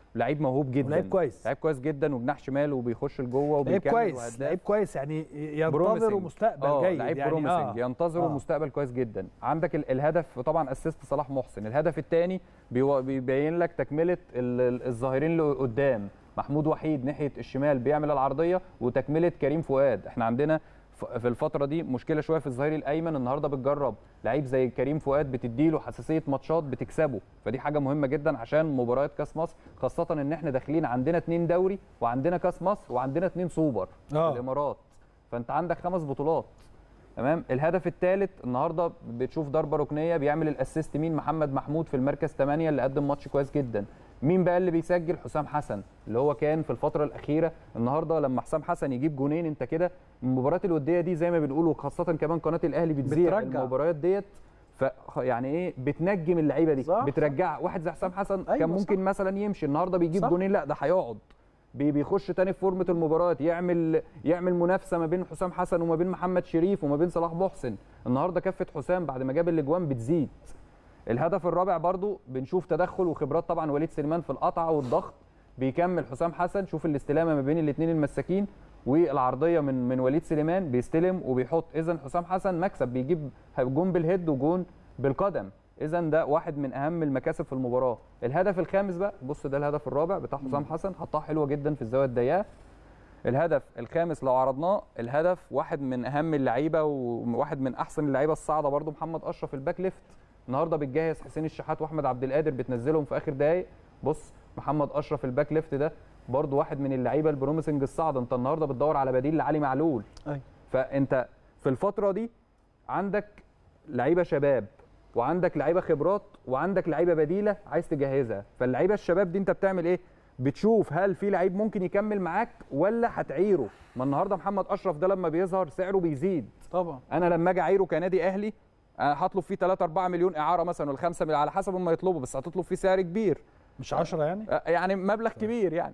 لعيب موهوب جدا، لعيب كويس، لعيب كويس جدا، وجناح شمال وبيخش لجوه لعيب وبيكمل كويس، لعيب كويس يعني ينتظر مستقبل آه جيد لعيب يعني بروميسنج آه. ينتظر آه. مستقبل كويس جدا. عندك الهدف طبعا اسيست صلاح محسن، الهدف الثاني بيبين لك تكمله الظاهرين اللي قدام، محمود وحيد ناحيه الشمال بيعمل العرضيه وتكمله كريم فؤاد. احنا عندنا في الفتره دي مشكله شويه في الظهير الايمن، النهارده بتجرب لعيب زي كريم فؤاد بتديله حساسيه ماتشات بتكسبه، فدي حاجه مهمه جدا عشان مباريات كاس مصر، خاصه ان احنا داخلين عندنا اتنين دوري وعندنا كاس مصر وعندنا اتنين سوبر آه. الامارات، فانت عندك خمس بطولات. تمام. الهدف الثالث النهارده بتشوف ضربه ركنيه بيعمل الاسيست مين؟ محمد محمود في المركز ثمانية اللي قدم ماتش كويس جدا. مين بقى اللي بيسجل؟ حسام حسن اللي هو كان في الفتره الاخيره. النهارده لما حسام حسن يجيب جونين انت كده المباريات الوديه دي زي ما بنقول، وخاصه كمان قناه الاهلي بتذيع المباريات ديت، ف يعني ايه بتنجم اللعيبه دي، صح. بترجع واحد زي حسام حسن أيوة كان ممكن صح. مثلا يمشي، النهارده بيجيب صح. جونين لا ده هيقعد، بيخش تاني في فورمه المباراه، يعمل يعمل منافسه ما بين حسام حسن وما بين محمد شريف وما بين صلاح محسن. النهارده كفه حسام بعد ما جاب الاجوان بتزيد. الهدف الرابع برضو بنشوف تدخل وخبرات طبعا وليد سليمان في القطعه والضغط، بيكمل حسام حسن، شوف الاستلامه ما بين الاثنين المساكين والعرضيه من من وليد سليمان بيستلم وبيحط. اذا حسام حسن مكسب، بيجيب جون بالهيد وجون بالقدم، اذا ده واحد من اهم المكاسب في المباراه. الهدف الخامس بقى بص ده الهدف الرابع بتاع حسام حسن، حطها حلوه جدا في الزاويه الضيقه. الهدف الخامس لو عرضناه، الهدف واحد من اهم اللعيبه وواحد من احسن اللعيبه الصاعده برضو محمد اشرف الباك ليفت، النهارده بتجهز حسين الشحات واحمد عبد القادر بتنزلهم في اخر دقائق. بص محمد اشرف الباك ليفت ده برضو واحد من اللعيبه البروميسنج الصاعده، انت النهارده بتدور على بديل لعلي معلول. أي. فانت في الفتره دي عندك لعيبه شباب وعندك لعيبه خبرات وعندك لعيبه بديله عايز تجهزها، فاللعيبه الشباب دي انت بتعمل ايه؟ بتشوف هل في لعيب ممكن يكمل معاك ولا هتعيره. ما النهارده محمد اشرف ده لما بيظهر سعره بيزيد طبعا. انا لما اجي اعيره كنادي اهلي انا هطلب فيه ثلاثة أربعة مليون اعاره مثلا، ولا خمسة على حسب ما يطلبوا، بس هتطلب فيه سعر كبير مش عشرة يعني يعني مبلغ كبير يعني.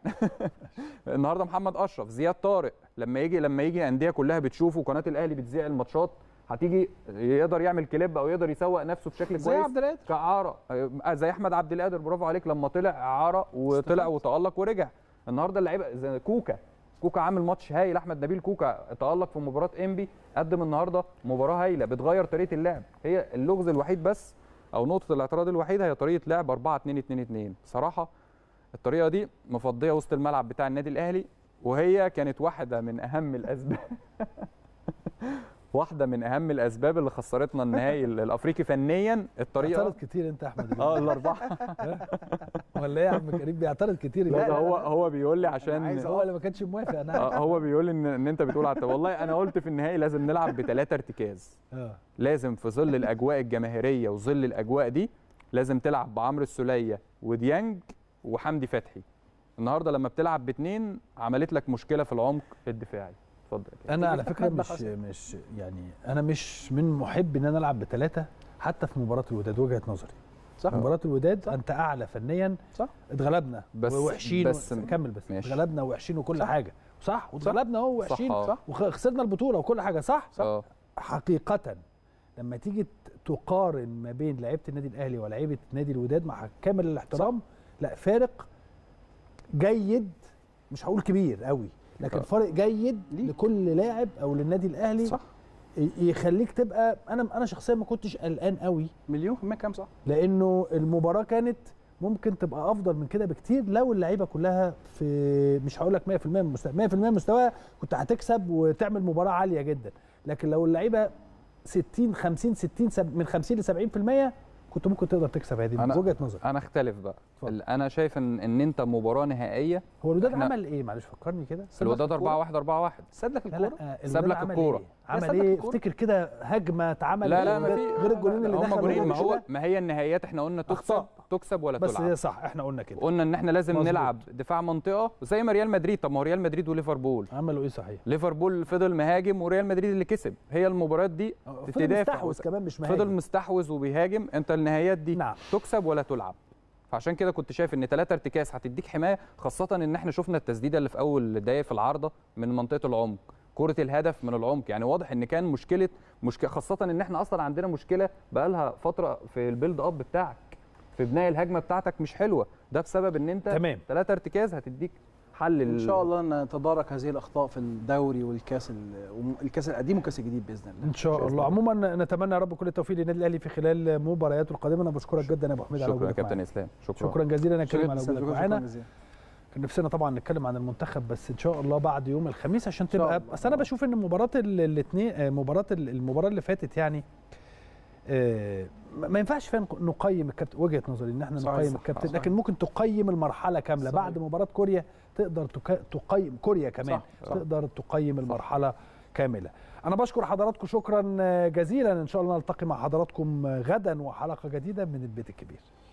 النهارده محمد اشرف، زياد طارق، لما يجي لما يجي انديه كلها بتشوفه وقناه الاهلي بتذيع الماتشات، هتيجي يقدر يعمل كليب او يقدر يسوق نفسه بشكل كويس زي عبد القادر كاعاره، زي احمد عبد القادر برافو عليك لما طلع اعاره وطلع وتالق ورجع. النهارده اللعيبه زي كوكا، كوكا عامل ماتش هايل، احمد نبيل كوكا تالق في مباراه انبي، قدم النهارده مباراه هايله بتغير طريقه اللعب. هي اللغز الوحيد بس او نقطه الاعتراض الوحيده هي طريقه لعب أربعة اتنين اتنين اتنين. بصراحه الطريقه دي مفضيه وسط الملعب بتاع النادي الاهلي، وهي كانت واحده من اهم الاسباب واحده من اهم الاسباب اللي خسرتنا النهائي الافريقي فنيا. الطريقه بيعترض كتير انت يا احمد اه الاربعه ولا ايه يا عم كريم؟ بيعترض كتير. لا هو هو بيقول لي عشان هو اللي ما كانش موافق. انا آه هو بيقول ان ان انت بتقول عت... والله انا قلت في النهائي لازم نلعب بثلاثه ارتكاز، اه لازم في ظل الاجواء الجماهيريه وظل الاجواء دي لازم تلعب بعمرو السوليه وديانج وحمدي فتحي. النهارده لما بتلعب باثنين عملت لك مشكله في العمق الدفاعي. اتفضل. انا على فكره مش مش يعني انا مش من محب ان انا العب بثلاثه حتى في مباراه الوداد، وجهه نظري صح. مباراه الوداد انت اعلى فنيا، صح، اتغلبنا بس ووحشين بس و... كمل بس ماشي. اتغلبنا ووحشين وكل صح. حاجه صح، واتغلبنا اهو ووحشين صح. وخسرنا البطوله وكل حاجه صح, صح. آه. حقيقه لما تيجي تقارن ما بين لعيبه النادي الاهلي ولاعيبه نادي الوداد مع كامل الاحترام، لا فارق جيد، مش هقول كبير قوي لكن فارق جيد لكل لاعب او للنادي الاهلي. صح، يخليك تبقى انا انا شخصيا ما كنتش قلقان قوي مليون في المية كام صح، لانه المباراه كانت ممكن تبقى افضل من كده بكتير لو اللعيبه كلها في مش هقول لك مية في المية من مستوى مية في المية مستوى كنت هتكسب وتعمل مباراه عاليه جدا، لكن لو اللعيبه ستين خمسين ستين من خمسين ل سبعين في المية كنت ممكن تقدر تكسب. هذه من وجهه نظري. انا اختلف بقى. انا شايف ان ان انت مباراه نهائيه. هو الوداد عمل ايه؟ معلش فكرني كده. الوداد أربعة واحد أربعة واحد ساب لك الكوره. ساب لك الكوره. عمل ايه؟ افتكر كده هجمه اتعمل لا لا ما في غير الجولين اللي دخلوا. جولين. ما هو ما هي النهائيات احنا قلنا تكسب تكسب ولا بس تلعب. بس هي صح، احنا قلنا كده. قلنا ان احنا لازم مزبوط. نلعب دفاع منطقه زي ما ريال مدريد. طب ما هو ريال مدريد وليفربول عملوا ايه صحيح؟ ليفربول فضل مهاجم وريال مدريد اللي كسب. هي المباريات دي تدافع مستحوذ كمان مش مهاجم، فضل مستحوذ وبيهاجم. انت النهائيات دي نعم. تكسب ولا تلعب. فعشان كده كنت شايف ان ثلاثة ارتكاز هتديك حمايه، خاصه ان احنا شفنا التسديده اللي في اول دقايق في العارضه من منطقه العمق، كره الهدف من العمق. يعني واضح ان كان مشكله مشكله، خاصه ان احنا اصلا عندنا مشكله بقى لها فتره في البيلد اب بتاعك. في بناء الهجمه بتاعتك مش حلوه، ده بسبب ان انت تمام. ثلاثه ارتكاز هتديك حل. ان شاء الله نتدارك هذه الاخطاء في الدوري والكاس الكاس القديم والكاس الجديد باذن الله ان شاء الله. عموما نتمنى يا رب كل التوفيق للنادي الاهلي في خلال مبارياته القادمه. انا بشكرك جدا يا ابو حميد على شكرا يا وجودك كابتن معانا. اسلام. شكرا شكرا جزيلا يا كريم على شكراً وجودك شكراً معانا. جزيلاً. كان نفسنا طبعا نتكلم عن المنتخب بس ان شاء الله بعد يوم الخميس عشان تبقى، الله. اصل انا بشوف ان مباراه الاثنين مباراه المباراه اللي فاتت يعني آه، ما ينفعش فيها نقيم الكابتن، وجهه نظري ان احنا صحيح، نقيم صح، الكابتن، صح. لكن ممكن تقيم المرحله كامله. صحيح. بعد مباراه كوريا تقدر تك- تقيم كوريا كمان، صح، صح. تقدر تقيم المرحله كامله. انا بشكر حضراتكم شكرا جزيلا، ان شاء الله نلتقي مع حضراتكم غدا وحلقه جديده من البيت الكبير.